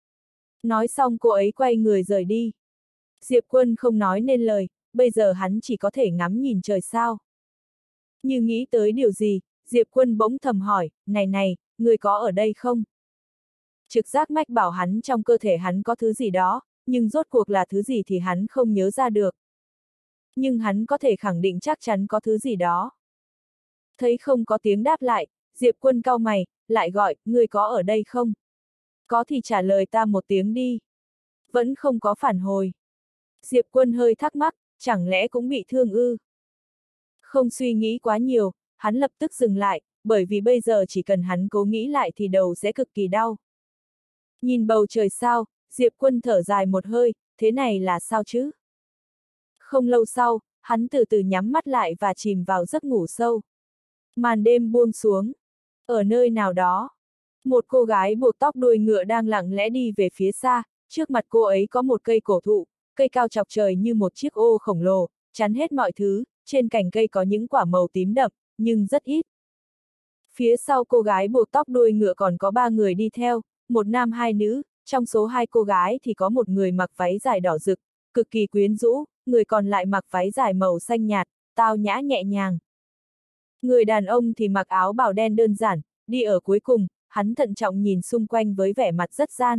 Nói xong cô ấy quay người rời đi. Diệp Quân không nói nên lời, bây giờ hắn chỉ có thể ngắm nhìn trời sao. Như nghĩ tới điều gì, Diệp Quân bỗng thầm hỏi, này, người có ở đây không? Trực giác mách bảo hắn trong cơ thể hắn có thứ gì đó, nhưng rốt cuộc là thứ gì thì hắn không nhớ ra được. Nhưng hắn có thể khẳng định chắc chắn có thứ gì đó. Thấy không có tiếng đáp lại, Diệp Quân cau mày, lại gọi, người có ở đây không? Có thì trả lời ta một tiếng đi. Vẫn không có phản hồi. Diệp Quân hơi thắc mắc, chẳng lẽ cũng bị thương ư? Không suy nghĩ quá nhiều, hắn lập tức dừng lại, bởi vì bây giờ chỉ cần hắn cố nghĩ lại thì đầu sẽ cực kỳ đau. Nhìn bầu trời sao, Diệp Quân thở dài một hơi, thế này là sao chứ? Không lâu sau, hắn từ từ nhắm mắt lại và chìm vào giấc ngủ sâu. Màn đêm buông xuống. Ở nơi nào đó, một cô gái buộc tóc đuôi ngựa đang lặng lẽ đi về phía xa, trước mặt cô ấy có một cây cổ thụ, cây cao chọc trời như một chiếc ô khổng lồ, chắn hết mọi thứ, trên cành cây có những quả màu tím đậm, nhưng rất ít. Phía sau cô gái buộc tóc đuôi ngựa còn có 3 người đi theo, một nam hai nữ, trong số 2 cô gái thì có một người mặc váy dài đỏ rực, cực kỳ quyến rũ, người còn lại mặc váy dài màu xanh nhạt, tao nhã nhẹ nhàng. Người đàn ông thì mặc áo bào đen đơn giản, đi ở cuối cùng, hắn thận trọng nhìn xung quanh với vẻ mặt rất gian.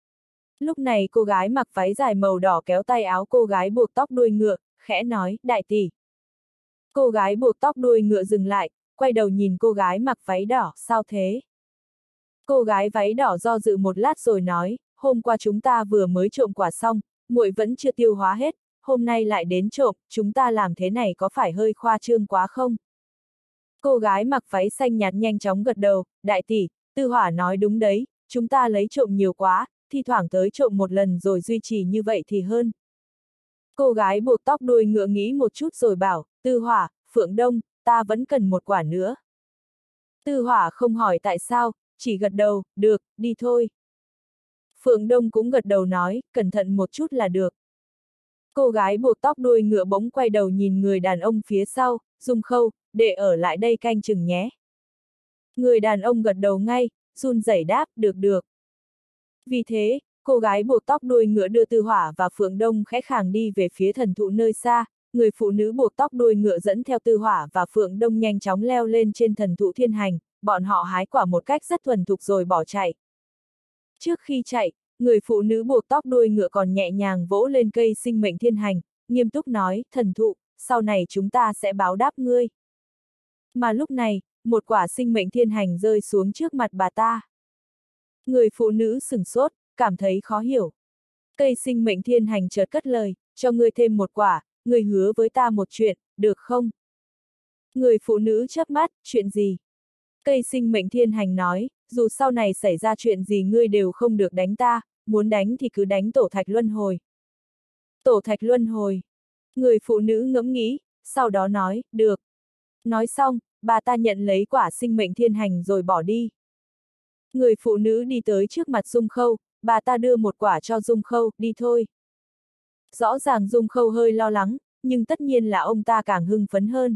Lúc này cô gái mặc váy dài màu đỏ kéo tay áo cô gái buộc tóc đuôi ngựa, khẽ nói, đại tỷ. Cô gái buộc tóc đuôi ngựa dừng lại, quay đầu nhìn cô gái mặc váy đỏ, sao thế? Cô gái váy đỏ do dự một lát rồi nói, hôm qua chúng ta vừa mới trộm quả xong, muội vẫn chưa tiêu hóa hết, hôm nay lại đến trộm, chúng ta làm thế này có phải hơi khoa trương quá không? Cô gái mặc váy xanh nhạt nhanh chóng gật đầu, đại tỷ, Tư Hỏa nói đúng đấy, chúng ta lấy trộm nhiều quá, thi thoảng tới trộm một lần rồi duy trì như vậy thì hơn. Cô gái buộc tóc đuôi ngựa nghĩ một chút rồi bảo, Tư Hỏa, Phượng Đông, ta vẫn cần một quả nữa. Tư Hỏa không hỏi tại sao, chỉ gật đầu, được, đi thôi. Phượng Đông cũng gật đầu nói, cẩn thận một chút là được. Cô gái buộc tóc đuôi ngựa bỗng quay đầu nhìn người đàn ông phía sau, Dung Khâu, để ở lại đây canh chừng nhé. Người đàn ông gật đầu ngay, run rẩy đáp, được được. Vì thế, cô gái buộc tóc đuôi ngựa đưa Tư Hỏa và Phượng Đông khẽ khàng đi về phía thần thụ nơi xa, người phụ nữ buộc tóc đuôi ngựa dẫn theo Tư Hỏa và Phượng Đông nhanh chóng leo lên trên thần thụ thiên hành, bọn họ hái quả một cách rất thuần thục rồi bỏ chạy. Trước khi chạy, người phụ nữ buộc tóc đuôi ngựa còn nhẹ nhàng vỗ lên cây sinh mệnh thiên hành, nghiêm túc nói, thần thụ, sau này chúng ta sẽ báo đáp ngươi. Mà lúc này, một quả sinh mệnh thiên hành rơi xuống trước mặt bà ta. Người phụ nữ sửng sốt, cảm thấy khó hiểu. Cây sinh mệnh thiên hành chợt cất lời, cho ngươi thêm một quả, ngươi hứa với ta một chuyện, được không? Người phụ nữ chớp mắt, chuyện gì? Cây sinh mệnh thiên hành nói, dù sau này xảy ra chuyện gì ngươi đều không được đánh ta, muốn đánh thì cứ đánh tổ thạch luân hồi. Tổ thạch luân hồi. Người phụ nữ ngẫm nghĩ, sau đó nói, được. Nói xong, bà ta nhận lấy quả sinh mệnh thiên hành rồi bỏ đi. Người phụ nữ đi tới trước mặt Dung Khâu, bà ta đưa một quả cho Dung Khâu, đi thôi. Rõ ràng Dung Khâu hơi lo lắng, nhưng tất nhiên là ông ta càng hưng phấn hơn.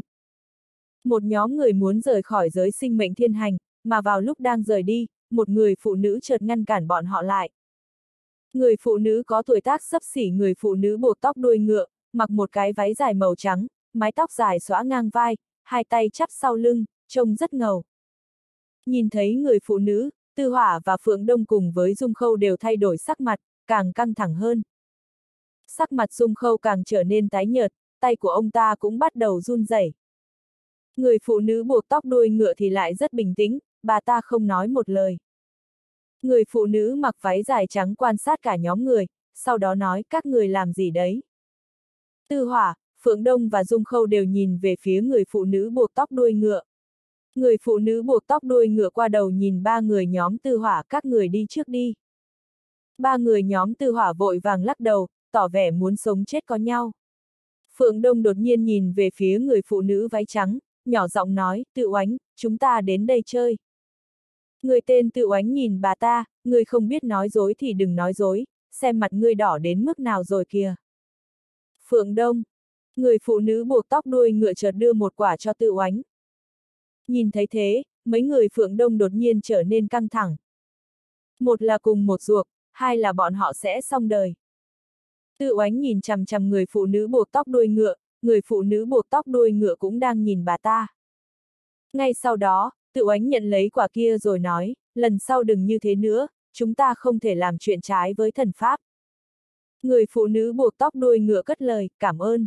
Một nhóm người muốn rời khỏi giới sinh mệnh thiên hành, mà vào lúc đang rời đi, một người phụ nữ chợt ngăn cản bọn họ lại. Người phụ nữ có tuổi tác xấp xỉ người phụ nữ buộc tóc đuôi ngựa, mặc một cái váy dài màu trắng, mái tóc dài xõa ngang vai, hai tay chắp sau lưng, trông rất ngầu. Nhìn thấy người phụ nữ, Tư Hỏa và Phượng Đông cùng với Dung Khâu đều thay đổi sắc mặt, càng căng thẳng hơn. Sắc mặt Dung Khâu càng trở nên tái nhợt, tay của ông ta cũng bắt đầu run rẩy. Người phụ nữ buộc tóc đuôi ngựa thì lại rất bình tĩnh, bà ta không nói một lời. Người phụ nữ mặc váy dài trắng quan sát cả nhóm người, sau đó nói các người làm gì đấy. Tư Hỏa, Phượng Đông và Dung Khâu đều nhìn về phía người phụ nữ buộc tóc đuôi ngựa. Người phụ nữ buộc tóc đuôi ngựa qua đầu nhìn ba người nhóm Tư Hỏa, các người đi trước đi. Ba người nhóm Tư Hỏa vội vàng lắc đầu, tỏ vẻ muốn sống chết có nhau. Phượng Đông đột nhiên nhìn về phía người phụ nữ váy trắng, nhỏ giọng nói, Tự Oánh, chúng ta đến đây chơi. Người tên Tự Oánh nhìn bà ta, người không biết nói dối thì đừng nói dối, xem mặt ngươi đỏ đến mức nào rồi kìa. Phượng Đông. Người phụ nữ buộc tóc đuôi ngựa chợt đưa một quả cho Tự Oánh. Nhìn thấy thế, mấy người Phượng Đông đột nhiên trở nên căng thẳng. Một là cùng một ruột, hai là bọn họ sẽ xong đời. Tự Oánh nhìn chằm chằm người phụ nữ buộc tóc đuôi ngựa, người phụ nữ buộc tóc đuôi ngựa cũng đang nhìn bà ta. Ngay sau đó, Tự Oánh nhận lấy quả kia rồi nói, lần sau đừng như thế nữa, chúng ta không thể làm chuyện trái với thần pháp. Người phụ nữ buộc tóc đuôi ngựa cất lời, cảm ơn.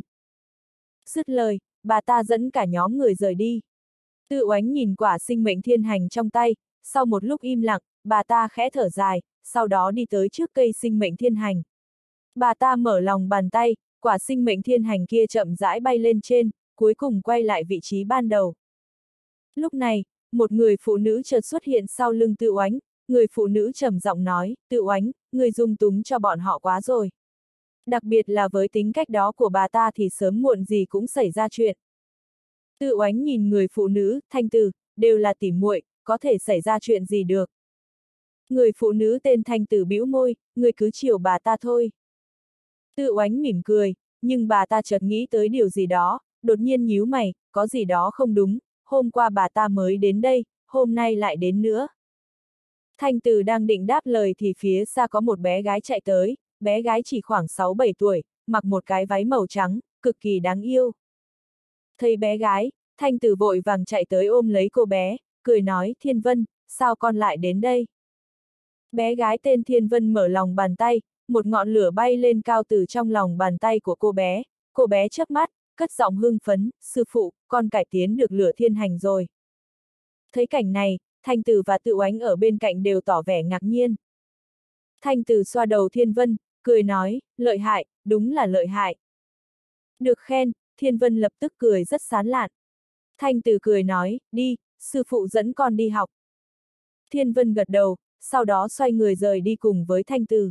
Dứt lời, bà ta dẫn cả nhóm người rời đi. Tự Oánh nhìn quả sinh mệnh thiên hành trong tay, sau một lúc im lặng, bà ta khẽ thở dài, sau đó đi tới trước cây sinh mệnh thiên hành. Bà ta mở lòng bàn tay, quả sinh mệnh thiên hành kia chậm rãi bay lên trên, cuối cùng quay lại vị trí ban đầu. Lúc này, một người phụ nữ chợt xuất hiện sau lưng Tự Oánh, người phụ nữ trầm giọng nói, Tự Oánh, người dung túng cho bọn họ quá rồi. Đặc biệt là với tính cách đó của bà ta thì sớm muộn gì cũng xảy ra chuyện. Tự Oánh nhìn người phụ nữ, Thanh Từ, đều là tỉ muội, có thể xảy ra chuyện gì được. Người phụ nữ tên Thanh Từ bĩu môi, người cứ chiều bà ta thôi. Tự Oánh mỉm cười, nhưng bà ta chợt nghĩ tới điều gì đó, đột nhiên nhíu mày, có gì đó không đúng, hôm qua bà ta mới đến đây, hôm nay lại đến nữa. Thanh Từ đang định đáp lời thì phía xa có một bé gái chạy tới, bé gái chỉ khoảng 6-7 tuổi, mặc một cái váy màu trắng, cực kỳ đáng yêu. Thấy bé gái, Thanh Tử vội vàng chạy tới ôm lấy cô bé, cười nói, Thiên Vân, sao con lại đến đây? Bé gái tên Thiên Vân mở lòng bàn tay, một ngọn lửa bay lên cao từ trong lòng bàn tay của cô bé chớp mắt, cất giọng hưng phấn, sư phụ, con cải tiến được lửa thiên hành rồi. Thấy cảnh này, Thanh Tử và Tự Oánh ở bên cạnh đều tỏ vẻ ngạc nhiên. Thanh Tử xoa đầu Thiên Vân, cười nói, lợi hại, đúng là lợi hại. Được khen, Thiên Vân lập tức cười rất sán lạn. Thanh Tử cười nói, đi, sư phụ dẫn con đi học. Thiên Vân gật đầu, sau đó xoay người rời đi cùng với Thanh Tử.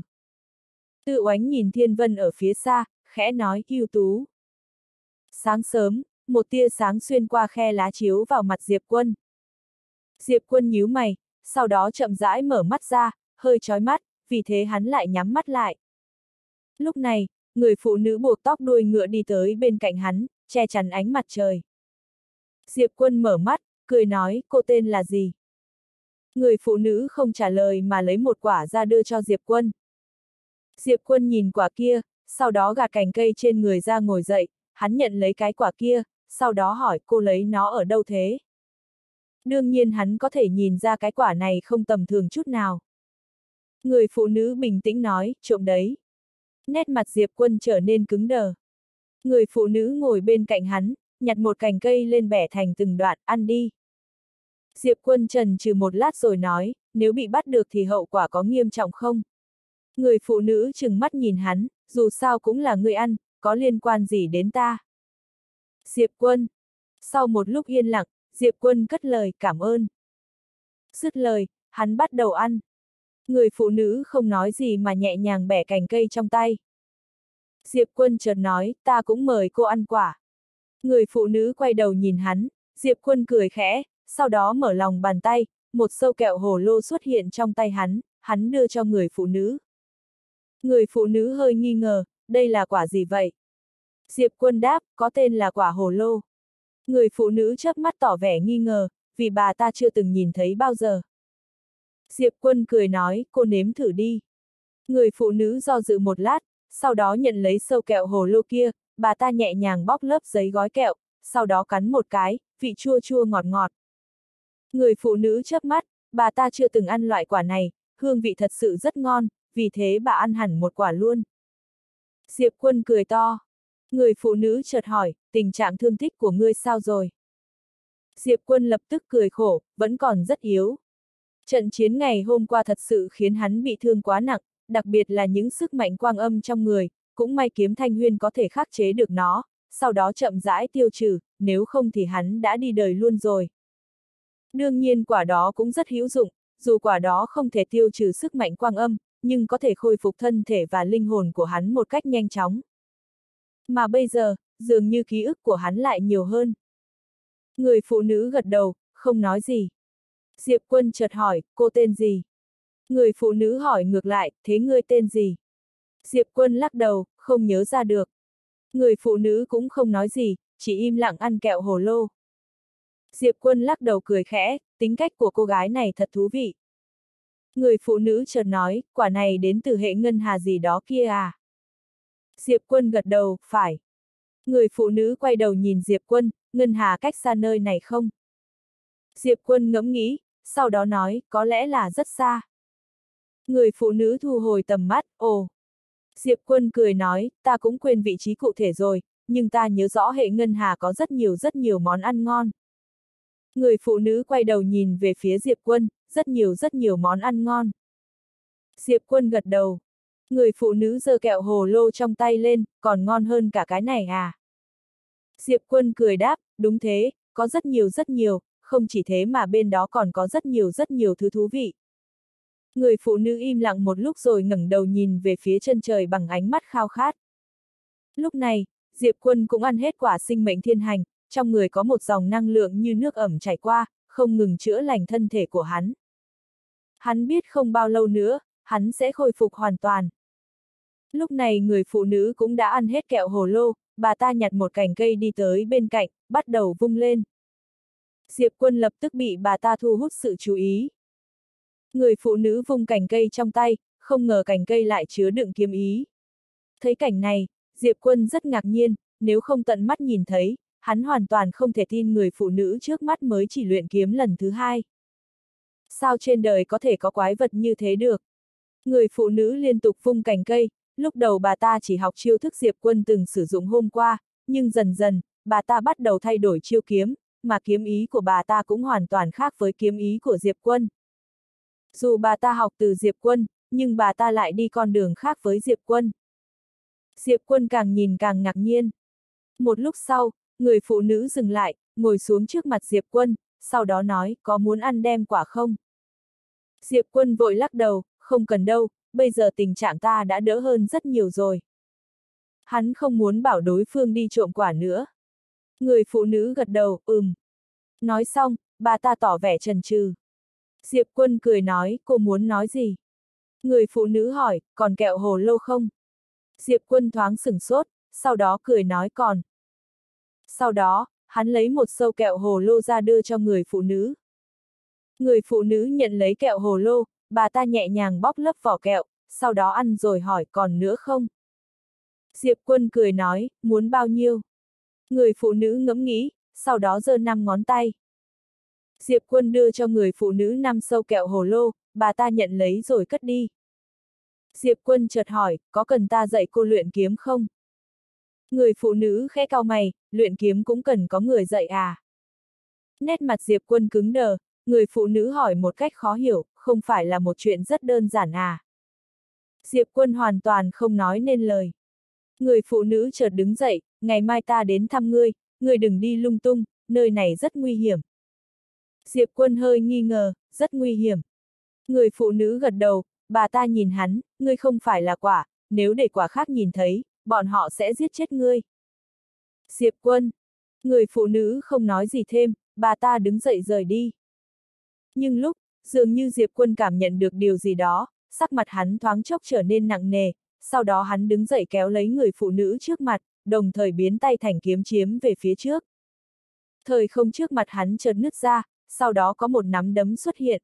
Tự Oánh nhìn Thiên Vân ở phía xa, khẽ nói, ưu tú. Sáng sớm, một tia sáng xuyên qua khe lá chiếu vào mặt Diệp Quân. Diệp Quân nhíu mày, sau đó chậm rãi mở mắt ra, hơi chói mắt, vì thế hắn lại nhắm mắt lại. Lúc này, người phụ nữ buộc tóc đuôi ngựa đi tới bên cạnh hắn, che chắn ánh mặt trời. Diệp Quân mở mắt, cười nói, cô tên là gì? Người phụ nữ không trả lời mà lấy một quả ra đưa cho Diệp Quân. Diệp Quân nhìn quả kia, sau đó gạt cành cây trên người ra ngồi dậy, hắn nhận lấy cái quả kia, sau đó hỏi cô lấy nó ở đâu thế? Đương nhiên hắn có thể nhìn ra cái quả này không tầm thường chút nào. Người phụ nữ bình tĩnh nói, trộm đấy. Nét mặt Diệp Quân trở nên cứng đờ. Người phụ nữ ngồi bên cạnh hắn, nhặt một cành cây lên bẻ thành từng đoạn, ăn đi. Diệp Quân chần chừ một lát rồi nói, nếu bị bắt được thì hậu quả có nghiêm trọng không? Người phụ nữ trừng mắt nhìn hắn, dù sao cũng là người ăn, có liên quan gì đến ta? Diệp Quân. Sau một lúc yên lặng, Diệp Quân cất lời, cảm ơn. Dứt lời, hắn bắt đầu ăn. Người phụ nữ không nói gì mà nhẹ nhàng bẻ cành cây trong tay. Diệp Quân chợt nói, ta cũng mời cô ăn quả. Người phụ nữ quay đầu nhìn hắn, Diệp Quân cười khẽ, sau đó mở lòng bàn tay, một sâu kẹo hồ lô xuất hiện trong tay hắn đưa cho người phụ nữ. Người phụ nữ hơi nghi ngờ, đây là quả gì vậy? Diệp Quân đáp, có tên là quả hồ lô. Người phụ nữ chớp mắt tỏ vẻ nghi ngờ, vì bà ta chưa từng nhìn thấy bao giờ. Diệp Quân cười nói, cô nếm thử đi. Người phụ nữ do dự một lát, sau đó nhận lấy sâu kẹo hồ lô kia, bà ta nhẹ nhàng bóc lớp giấy gói kẹo, sau đó cắn một cái, vị chua chua ngọt ngọt. Người phụ nữ chớp mắt, bà ta chưa từng ăn loại quả này, hương vị thật sự rất ngon, vì thế bà ăn hẳn một quả luôn. Diệp Quân cười to. Người phụ nữ chợt hỏi, tình trạng thương tích của ngươi sao rồi? Diệp Quân lập tức cười khổ, vẫn còn rất yếu. Trận chiến ngày hôm qua thật sự khiến hắn bị thương quá nặng, đặc biệt là những sức mạnh quang âm trong người, cũng may kiếm Thanh Huyên có thể khắc chế được nó, sau đó chậm rãi tiêu trừ, nếu không thì hắn đã đi đời luôn rồi. Đương nhiên quả đó cũng rất hữu dụng, dù quả đó không thể tiêu trừ sức mạnh quang âm, nhưng có thể khôi phục thân thể và linh hồn của hắn một cách nhanh chóng. Mà bây giờ, dường như ký ức của hắn lại nhiều hơn. Người phụ nữ gật đầu, không nói gì. Diệp Quân chợt hỏi, cô tên gì? Người phụ nữ hỏi ngược lại, thế ngươi tên gì? Diệp Quân lắc đầu, không nhớ ra được. Người phụ nữ cũng không nói gì, chỉ im lặng ăn kẹo hồ lô. Diệp Quân lắc đầu cười khẽ, tính cách của cô gái này thật thú vị. Người phụ nữ chợt nói, quả này đến từ hệ ngân hà gì đó kia à? Diệp Quân gật đầu, phải. Người phụ nữ quay đầu nhìn Diệp Quân, ngân hà cách xa nơi này không? Diệp Quân ngẫm nghĩ, sau đó nói, có lẽ là rất xa. Người phụ nữ thu hồi tầm mắt, ồ. Diệp Quân cười nói, ta cũng quên vị trí cụ thể rồi, nhưng ta nhớ rõ hệ ngân hà có rất nhiều món ăn ngon. Người phụ nữ quay đầu nhìn về phía Diệp Quân, rất nhiều món ăn ngon. Diệp Quân gật đầu. Người phụ nữ giơ kẹo hồ lô trong tay lên, còn ngon hơn cả cái này à? Diệp Quân cười đáp, đúng thế, có rất nhiều, không chỉ thế mà bên đó còn có rất nhiều thứ thú vị. Người phụ nữ im lặng một lúc rồi ngẩng đầu nhìn về phía chân trời bằng ánh mắt khao khát. Lúc này, Diệp Quân cũng ăn hết quả sinh mệnh thiên hành, trong người có một dòng năng lượng như nước ẩm chảy qua, không ngừng chữa lành thân thể của hắn. Hắn biết không bao lâu nữa, hắn sẽ khôi phục hoàn toàn. Lúc này người phụ nữ cũng đã ăn hết kẹo hồ lô, bà ta nhặt một cành cây đi tới bên cạnh, bắt đầu vung lên. Diệp Quân lập tức bị bà ta thu hút sự chú ý. Người phụ nữ vung cành cây trong tay, không ngờ cành cây lại chứa đựng kiếm ý. Thấy cảnh này, Diệp Quân rất ngạc nhiên, nếu không tận mắt nhìn thấy, hắn hoàn toàn không thể tin người phụ nữ trước mắt mới chỉ luyện kiếm lần thứ hai. Sao trên đời có thể có quái vật như thế được? Người phụ nữ liên tục vung cành cây, lúc đầu bà ta chỉ học chiêu thức Diệp Quân từng sử dụng hôm qua, nhưng dần dần, bà ta bắt đầu thay đổi chiêu kiếm, mà kiếm ý của bà ta cũng hoàn toàn khác với kiếm ý của Diệp Quân. Dù bà ta học từ Diệp Quân, nhưng bà ta lại đi con đường khác với Diệp Quân. Diệp Quân càng nhìn càng ngạc nhiên. Một lúc sau, người phụ nữ dừng lại, ngồi xuống trước mặt Diệp Quân, sau đó nói, có muốn ăn đem quả không? Diệp Quân vội lắc đầu, không cần đâu, bây giờ tình trạng ta đã đỡ hơn rất nhiều rồi. Hắn không muốn bảo đối phương đi trộm quả nữa. Người phụ nữ gật đầu, Nói xong, bà ta tỏ vẻ chần chừ. Diệp Quân cười nói, cô muốn nói gì? Người phụ nữ hỏi, còn kẹo hồ lô không? Diệp Quân thoáng sửng sốt, sau đó cười nói còn. Sau đó, hắn lấy một sâu kẹo hồ lô ra đưa cho người phụ nữ. Người phụ nữ nhận lấy kẹo hồ lô, bà ta nhẹ nhàng bóc lớp vỏ kẹo, sau đó ăn rồi hỏi còn nữa không? Diệp Quân cười nói, muốn bao nhiêu? Người phụ nữ ngẫm nghĩ, sau đó giơ 5 ngón tay. Diệp Quân đưa cho người phụ nữ 5 sâu kẹo hồ lô, bà ta nhận lấy rồi cất đi. Diệp Quân chợt hỏi, có cần ta dạy cô luyện kiếm không? Người phụ nữ khẽ cau mày, luyện kiếm cũng cần có người dạy à? Nét mặt Diệp Quân cứng đờ, người phụ nữ hỏi một cách khó hiểu, không phải là một chuyện rất đơn giản à? Diệp Quân hoàn toàn không nói nên lời. Người phụ nữ chợt đứng dậy, ngày mai ta đến thăm ngươi đừng đi lung tung, nơi này rất nguy hiểm. Diệp Quân hơi nghi ngờ, rất nguy hiểm. Người phụ nữ gật đầu, bà ta nhìn hắn, ngươi không phải là quả, nếu để quả khác nhìn thấy, bọn họ sẽ giết chết ngươi. Diệp Quân. Người phụ nữ không nói gì thêm, bà ta đứng dậy rời đi. Nhưng lúc, dường như Diệp Quân cảm nhận được điều gì đó, sắc mặt hắn thoáng chốc trở nên nặng nề, sau đó hắn đứng dậy kéo lấy người phụ nữ trước mặt, đồng thời biến tay thành kiếm chiếm về phía trước. Thời không trước mặt hắn chợt nứt ra, sau đó có một nắm đấm xuất hiện.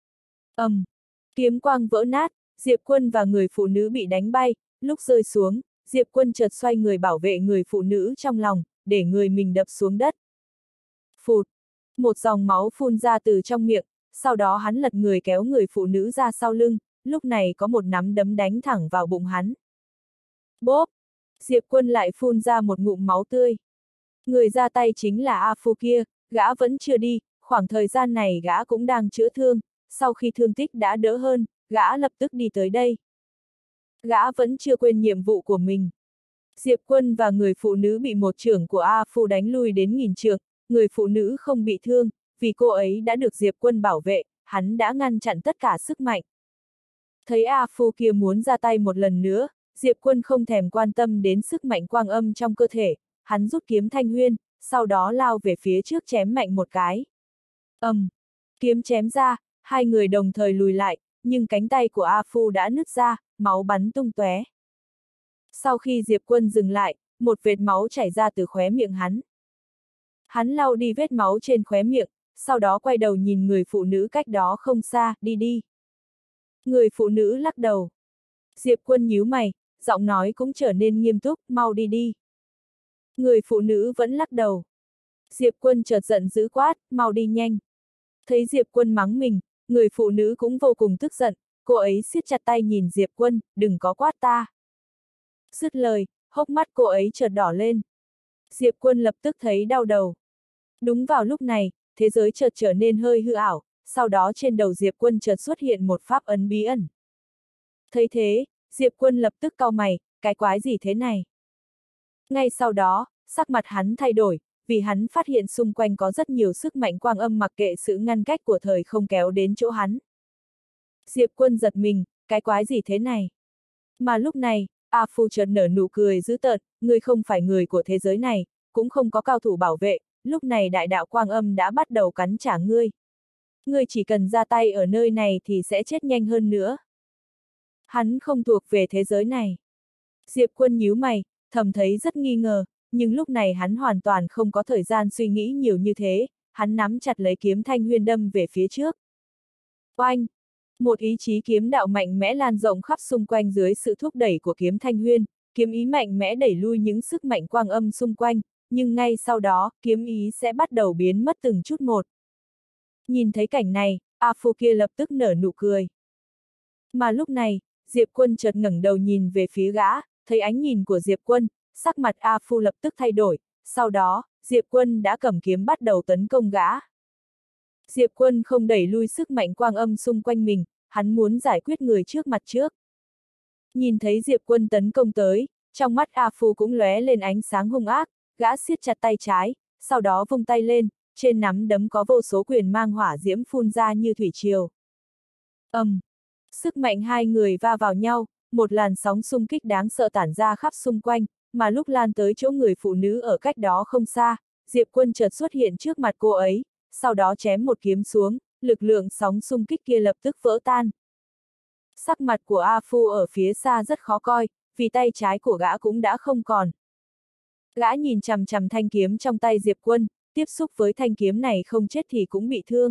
Kiếm quang vỡ nát, Diệp Quân và người phụ nữ bị đánh bay, lúc rơi xuống, Diệp Quân chợt xoay người bảo vệ người phụ nữ trong lòng, để người mình đập xuống đất. Phụt! Một dòng máu phun ra từ trong miệng, sau đó hắn lật người kéo người phụ nữ ra sau lưng, lúc này có một nắm đấm đánh thẳng vào bụng hắn. Bốp! Diệp Quân lại phun ra một ngụm máu tươi. Người ra tay chính là A Phu kia, gã vẫn chưa đi, khoảng thời gian này gã cũng đang chữa thương, sau khi thương tích đã đỡ hơn, gã lập tức đi tới đây. Gã vẫn chưa quên nhiệm vụ của mình. Diệp Quân và người phụ nữ bị một chưởng của A Phu đánh lui đến 1000 trượng, người phụ nữ không bị thương, vì cô ấy đã được Diệp Quân bảo vệ, hắn đã ngăn chặn tất cả sức mạnh. Thấy A Phu kia muốn ra tay một lần nữa, Diệp Quân không thèm quan tâm đến sức mạnh quang âm trong cơ thể, hắn rút kiếm Thanh Huyên, sau đó lao về phía trước chém mạnh một cái. Kiếm chém ra, hai người đồng thời lùi lại, nhưng cánh tay của A Phu đã nứt ra, máu bắn tung tóe. Sau khi Diệp Quân dừng lại, một vệt máu chảy ra từ khóe miệng hắn. Hắn lau đi vết máu trên khóe miệng, sau đó quay đầu nhìn người phụ nữ cách đó không xa, đi đi. Người phụ nữ lắc đầu. Diệp Quân nhíu mày, giọng nói cũng trở nên nghiêm túc, mau đi đi. Người phụ nữ vẫn lắc đầu. Diệp Quân chợt giận dữ quát, mau đi nhanh. Thấy Diệp Quân mắng mình, người phụ nữ cũng vô cùng tức giận, cô ấy siết chặt tay nhìn Diệp Quân, đừng có quát ta. Dứt lời, hốc mắt cô ấy chợt đỏ lên. Diệp Quân lập tức thấy đau đầu. Đúng vào lúc này, thế giới chợt trở nên hơi hư ảo, sau đó trên đầu Diệp Quân chợt xuất hiện một pháp ấn bí ẩn. Thấy thế, Diệp Quân lập tức cau mày, cái quái gì thế này? Ngay sau đó, sắc mặt hắn thay đổi, vì hắn phát hiện xung quanh có rất nhiều sức mạnh quang âm mặc kệ sự ngăn cách của thời không kéo đến chỗ hắn. Diệp Quân giật mình, cái quái gì thế này? Mà lúc này, A Phu chợt nở nụ cười dữ tợn, ngươi không phải người của thế giới này, cũng không có cao thủ bảo vệ, lúc này đại đạo quang âm đã bắt đầu cắn trả ngươi. Ngươi chỉ cần ra tay ở nơi này thì sẽ chết nhanh hơn nữa. Hắn không thuộc về thế giới này. Diệp Quân nhíu mày, thầm thấy rất nghi ngờ, nhưng lúc này hắn hoàn toàn không có thời gian suy nghĩ nhiều như thế, hắn nắm chặt lấy kiếm Thanh Huyên đâm về phía trước. Oanh! Một ý chí kiếm đạo mạnh mẽ lan rộng khắp xung quanh dưới sự thúc đẩy của kiếm Thanh Huyên, kiếm ý mạnh mẽ đẩy lui những sức mạnh quang âm xung quanh, nhưng ngay sau đó, kiếm ý sẽ bắt đầu biến mất từng chút một. Nhìn thấy cảnh này, A Phu kia lập tức nở nụ cười. Mà lúc này, Diệp Quân chợt ngẩng đầu nhìn về phía gã, thấy ánh nhìn của Diệp Quân, sắc mặt A Phu lập tức thay đổi, sau đó, Diệp Quân đã cầm kiếm bắt đầu tấn công gã. Diệp Quân không đẩy lui sức mạnh quang âm xung quanh mình, hắn muốn giải quyết người trước mặt trước. Nhìn thấy Diệp Quân tấn công tới, trong mắt A Phu cũng lóe lên ánh sáng hung ác, gã siết chặt tay trái, sau đó vung tay lên, trên nắm đấm có vô số quyền mang hỏa diễm phun ra như thủy triều. Sức mạnh hai người va vào nhau, một làn sóng xung kích đáng sợ tản ra khắp xung quanh, mà lúc lan tới chỗ người phụ nữ ở cách đó không xa, Diệp Quân chợt xuất hiện trước mặt cô ấy, sau đó chém một kiếm xuống, lực lượng sóng xung kích kia lập tức vỡ tan. Sắc mặt của A Phu ở phía xa rất khó coi, vì tay trái của gã cũng đã không còn. Gã nhìn chằm chằm thanh kiếm trong tay Diệp Quân, tiếp xúc với thanh kiếm này không chết thì cũng bị thương.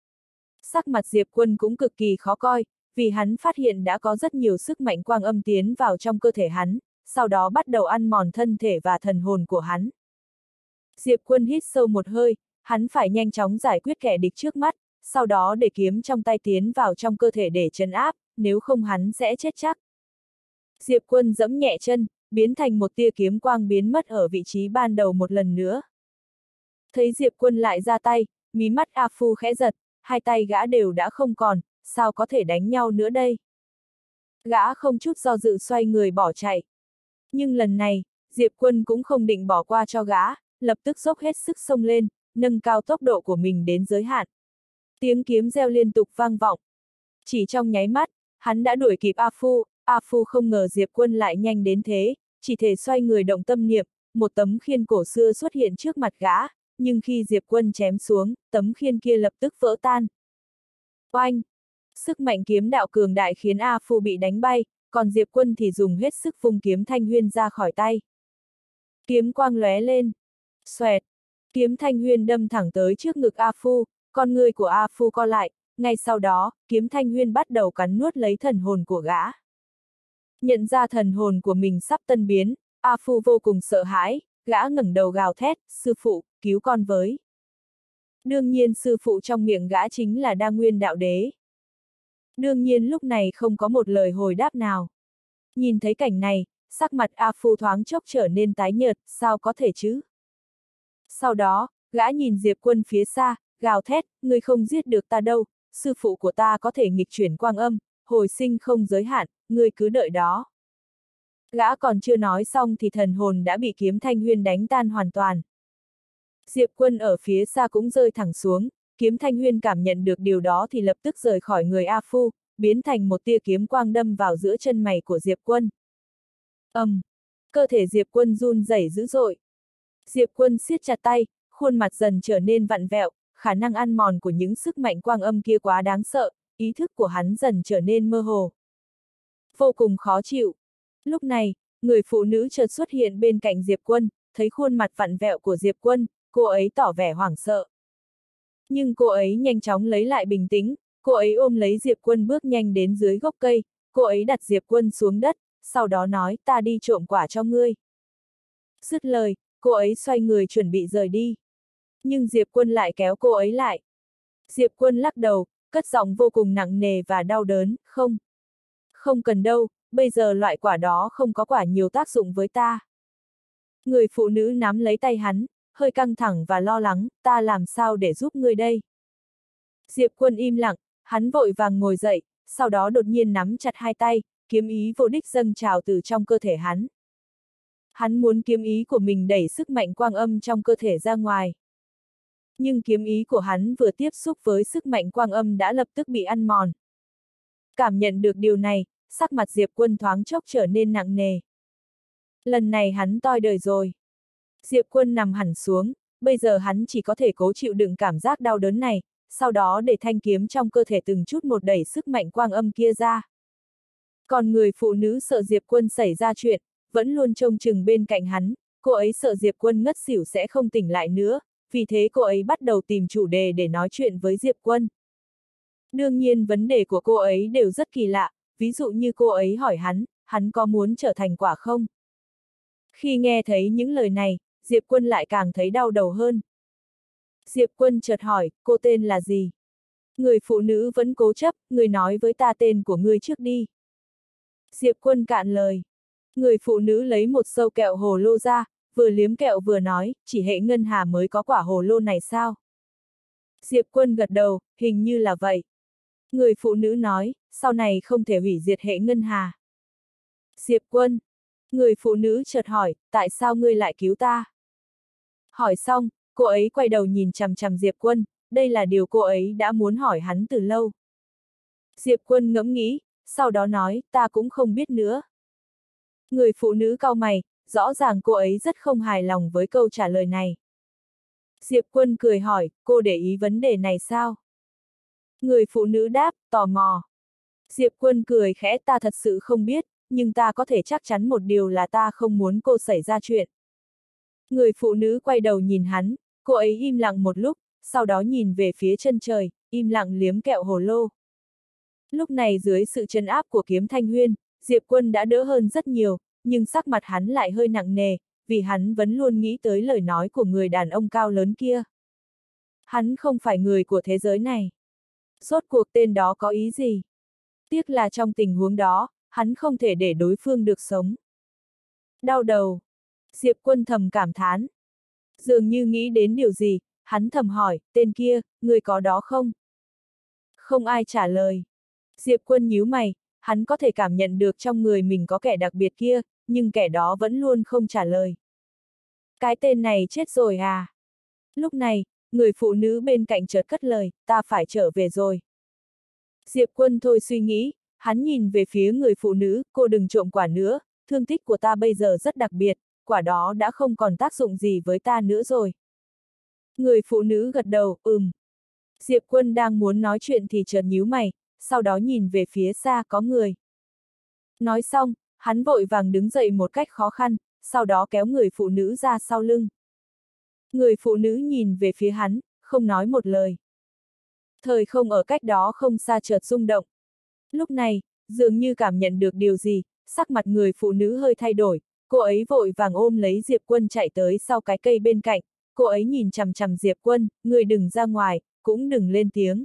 Sắc mặt Diệp Quân cũng cực kỳ khó coi, vì hắn phát hiện đã có rất nhiều sức mạnh quang âm tiến vào trong cơ thể hắn, sau đó bắt đầu ăn mòn thân thể và thần hồn của hắn. Diệp Quân hít sâu một hơi, hắn phải nhanh chóng giải quyết kẻ địch trước mắt, sau đó để kiếm trong tay tiến vào trong cơ thể để trấn áp, nếu không hắn sẽ chết chắc. Diệp Quân giẫm nhẹ chân, biến thành một tia kiếm quang biến mất ở vị trí ban đầu một lần nữa. Thấy Diệp Quân lại ra tay, mí mắt A Phu khẽ giật, hai tay gã đều đã không còn, sao có thể đánh nhau nữa đây? Gã không chút do dự xoay người bỏ chạy. Nhưng lần này, Diệp Quân cũng không định bỏ qua cho gã, lập tức dốc hết sức xông lên, nâng cao tốc độ của mình đến giới hạn. Tiếng kiếm reo liên tục vang vọng. Chỉ trong nháy mắt, hắn đã đuổi kịp A Phu không ngờ Diệp Quân lại nhanh đến thế, chỉ thể xoay người động tâm niệm, một tấm khiên cổ xưa xuất hiện trước mặt gã, nhưng khi Diệp Quân chém xuống, tấm khiên kia lập tức vỡ tan. Oanh! Sức mạnh kiếm đạo cường đại khiến A Phu bị đánh bay, còn Diệp Quân thì dùng hết sức vung kiếm thanh huyên ra khỏi tay. Kiếm quang lóe lên. Xoẹt! Kiếm thanh huyên đâm thẳng tới trước ngực A Phu, con người của A Phu co lại, ngay sau đó, kiếm thanh huyên bắt đầu cắn nuốt lấy thần hồn của gã. Nhận ra thần hồn của mình sắp tân biến, A Phu vô cùng sợ hãi, gã ngẩng đầu gào thét, sư phụ, cứu con với. Đương nhiên sư phụ trong miệng gã chính là Đa Nguyên Đạo Đế. Đương nhiên lúc này không có một lời hồi đáp nào. Nhìn thấy cảnh này, sắc mặt A Phu thoáng chốc trở nên tái nhợt, sao có thể chứ? Sau đó, gã nhìn Diệp Quân phía xa, gào thét, ngươi không giết được ta đâu, sư phụ của ta có thể nghịch chuyển quang âm, hồi sinh không giới hạn, ngươi cứ đợi đó. Gã còn chưa nói xong thì thần hồn đã bị kiếm thanh huyên đánh tan hoàn toàn. Diệp Quân ở phía xa cũng rơi thẳng xuống, kiếm thanh huyên cảm nhận được điều đó thì lập tức rời khỏi người A Phu, biến thành một tia kiếm quang đâm vào giữa chân mày của Diệp Quân. Cơ thể Diệp Quân run rẩy dữ dội. Diệp Quân siết chặt tay, khuôn mặt dần trở nên vặn vẹo, khả năng ăn mòn của những sức mạnh quang âm kia quá đáng sợ, ý thức của hắn dần trở nên mơ hồ. Vô cùng khó chịu. Lúc này, người phụ nữ chợt xuất hiện bên cạnh Diệp Quân, thấy khuôn mặt vặn vẹo của Diệp Quân, cô ấy tỏ vẻ hoảng sợ. Nhưng cô ấy nhanh chóng lấy lại bình tĩnh, cô ấy ôm lấy Diệp Quân bước nhanh đến dưới gốc cây, cô ấy đặt Diệp Quân xuống đất, sau đó nói, ta đi trộm quả cho ngươi. Dứt lời, cô ấy xoay người chuẩn bị rời đi. Nhưng Diệp Quân lại kéo cô ấy lại. Diệp Quân lắc đầu, cất giọng vô cùng nặng nề và đau đớn, không cần đâu, bây giờ loại quả đó không có quả nhiều tác dụng với ta. Người phụ nữ nắm lấy tay hắn, hơi căng thẳng và lo lắng, ta làm sao để giúp ngươi đây? Diệp Quân im lặng, hắn vội vàng ngồi dậy, sau đó đột nhiên nắm chặt hai tay, kiếm ý vô đích dâng trào từ trong cơ thể hắn. Hắn muốn kiếm ý của mình đẩy sức mạnh quang âm trong cơ thể ra ngoài. Nhưng kiếm ý của hắn vừa tiếp xúc với sức mạnh quang âm đã lập tức bị ăn mòn. Cảm nhận được điều này, sắc mặt Diệp Quân thoáng chốc trở nên nặng nề. Lần này hắn toi đời rồi. Diệp Quân nằm hẳn xuống, bây giờ hắn chỉ có thể cố chịu đựng cảm giác đau đớn này, sau đó để thanh kiếm trong cơ thể từng chút một đẩy sức mạnh quang âm kia ra. Còn người phụ nữ sợ Diệp Quân xảy ra chuyện, vẫn luôn trông chừng bên cạnh hắn, cô ấy sợ Diệp Quân ngất xỉu sẽ không tỉnh lại nữa, vì thế cô ấy bắt đầu tìm chủ đề để nói chuyện với Diệp Quân. Đương nhiên vấn đề của cô ấy đều rất kỳ lạ, ví dụ như cô ấy hỏi hắn có muốn trở thành quả không? Khi nghe thấy những lời này, Diệp Quân lại càng thấy đau đầu hơn. Diệp Quân chợt hỏi, cô tên là gì? Người phụ nữ vẫn cố chấp, người nói với ta tên của ngươi trước đi. Diệp Quân cạn lời. Người phụ nữ lấy một sâu kẹo hồ lô ra, vừa liếm kẹo vừa nói, chỉ hệ Ngân Hà mới có quả hồ lô này sao? Diệp Quân gật đầu, hình như là vậy. Người phụ nữ nói, sau này không thể hủy diệt hệ Ngân Hà. Diệp Quân. Người phụ nữ chợt hỏi, tại sao ngươi lại cứu ta? Hỏi xong, cô ấy quay đầu nhìn chằm chằm Diệp Quân, đây là điều cô ấy đã muốn hỏi hắn từ lâu. Diệp Quân ngẫm nghĩ, sau đó nói, ta cũng không biết nữa. Người phụ nữ cau mày, rõ ràng cô ấy rất không hài lòng với câu trả lời này. Diệp Quân cười hỏi, cô để ý vấn đề này sao? Người phụ nữ đáp, tò mò. Diệp Quân cười khẽ, ta thật sự không biết, nhưng ta có thể chắc chắn một điều là ta không muốn cô xảy ra chuyện. Người phụ nữ quay đầu nhìn hắn, cô ấy im lặng một lúc, sau đó nhìn về phía chân trời, im lặng liếm kẹo hồ lô. Lúc này dưới sự trấn áp của Kiếm Thanh Huyên, Diệp Quân đã đỡ hơn rất nhiều, nhưng sắc mặt hắn lại hơi nặng nề, vì hắn vẫn luôn nghĩ tới lời nói của người đàn ông cao lớn kia. Hắn không phải người của thế giới này. Rốt cuộc tên đó có ý gì? Tiếc là trong tình huống đó, hắn không thể để đối phương được sống. Đau đầu. Diệp Quân thầm cảm thán. Dường như nghĩ đến điều gì, hắn thầm hỏi, tên kia, người có đó không? Không ai trả lời. Diệp Quân nhíu mày, hắn có thể cảm nhận được trong người mình có kẻ đặc biệt kia, nhưng kẻ đó vẫn luôn không trả lời. Cái tên này chết rồi à? Lúc này, người phụ nữ bên cạnh chợt cất lời, ta phải trở về rồi. Diệp Quân thôi suy nghĩ, hắn nhìn về phía người phụ nữ, cô đừng trộm quả nữa, thương tích của ta bây giờ rất đặc biệt, quả đó đã không còn tác dụng gì với ta nữa rồi. Người phụ nữ gật đầu, Diệp Quân đang muốn nói chuyện thì chợt nhíu mày, sau đó nhìn về phía xa có người. Nói xong, hắn vội vàng đứng dậy một cách khó khăn, sau đó kéo người phụ nữ ra sau lưng. Người phụ nữ nhìn về phía hắn, không nói một lời. Thời không ở cách đó không xa chợt rung động. Lúc này, dường như cảm nhận được điều gì, sắc mặt người phụ nữ hơi thay đổi, cô ấy vội vàng ôm lấy Diệp Quân chạy tới sau cái cây bên cạnh, cô ấy nhìn chằm chằm Diệp Quân, người đừng ra ngoài, cũng đừng lên tiếng.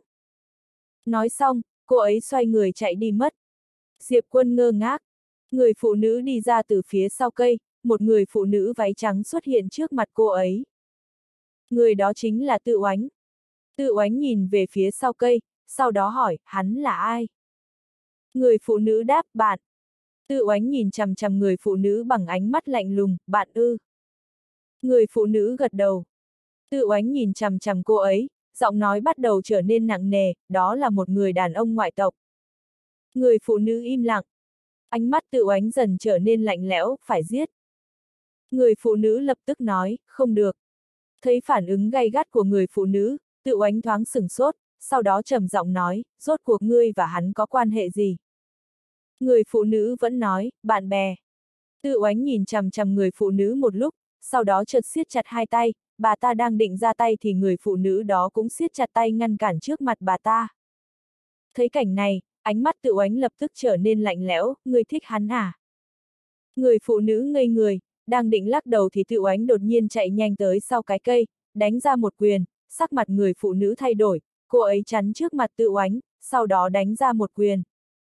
Nói xong, cô ấy xoay người chạy đi mất. Diệp Quân ngơ ngác. Người phụ nữ đi ra từ phía sau cây, một người phụ nữ váy trắng xuất hiện trước mặt cô ấy. Người đó chính là Tự Oánh. Tự Oánh nhìn về phía sau cây, sau đó hỏi, hắn là ai? Người phụ nữ đáp, bạn. Tự Oánh nhìn chằm chằm người phụ nữ bằng ánh mắt lạnh lùng, bạn ư? Người phụ nữ gật đầu. Tự Oánh nhìn chằm chằm cô ấy, giọng nói bắt đầu trở nên nặng nề, đó là một người đàn ông ngoại tộc. Người phụ nữ im lặng. Ánh mắt Tự Oánh dần trở nên lạnh lẽo, phải giết. Người phụ nữ lập tức nói, không được. Thấy phản ứng gay gắt của người phụ nữ, Tự Oánh thoáng sửng sốt, sau đó trầm giọng nói, rốt cuộc ngươi và hắn có quan hệ gì? Người phụ nữ vẫn nói, bạn bè. Tự Oánh nhìn chằm chằm người phụ nữ một lúc, sau đó chợt siết chặt hai tay, bà ta đang định ra tay thì người phụ nữ đó cũng siết chặt tay ngăn cản trước mặt bà ta. Thấy cảnh này, ánh mắt Tự Oánh lập tức trở nên lạnh lẽo, ngươi thích hắn à? Người phụ nữ ngây người, đang định lắc đầu thì Tự Oánh đột nhiên chạy nhanh tới sau cái cây, đánh ra một quyền, sắc mặt người phụ nữ thay đổi, cô ấy chắn trước mặt Tự Oánh, sau đó đánh ra một quyền.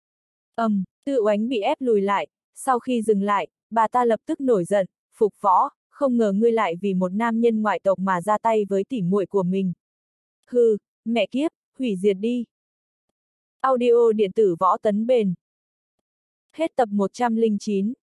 Tự Oánh bị ép lùi lại, sau khi dừng lại, bà ta lập tức nổi giận, phục võ, không ngờ ngươi lại vì một nam nhân ngoại tộc mà ra tay với tỉ muội của mình. Hừ, mẹ kiếp, hủy diệt đi. Audio điện tử Võ Tấn Bền. Hết tập 109.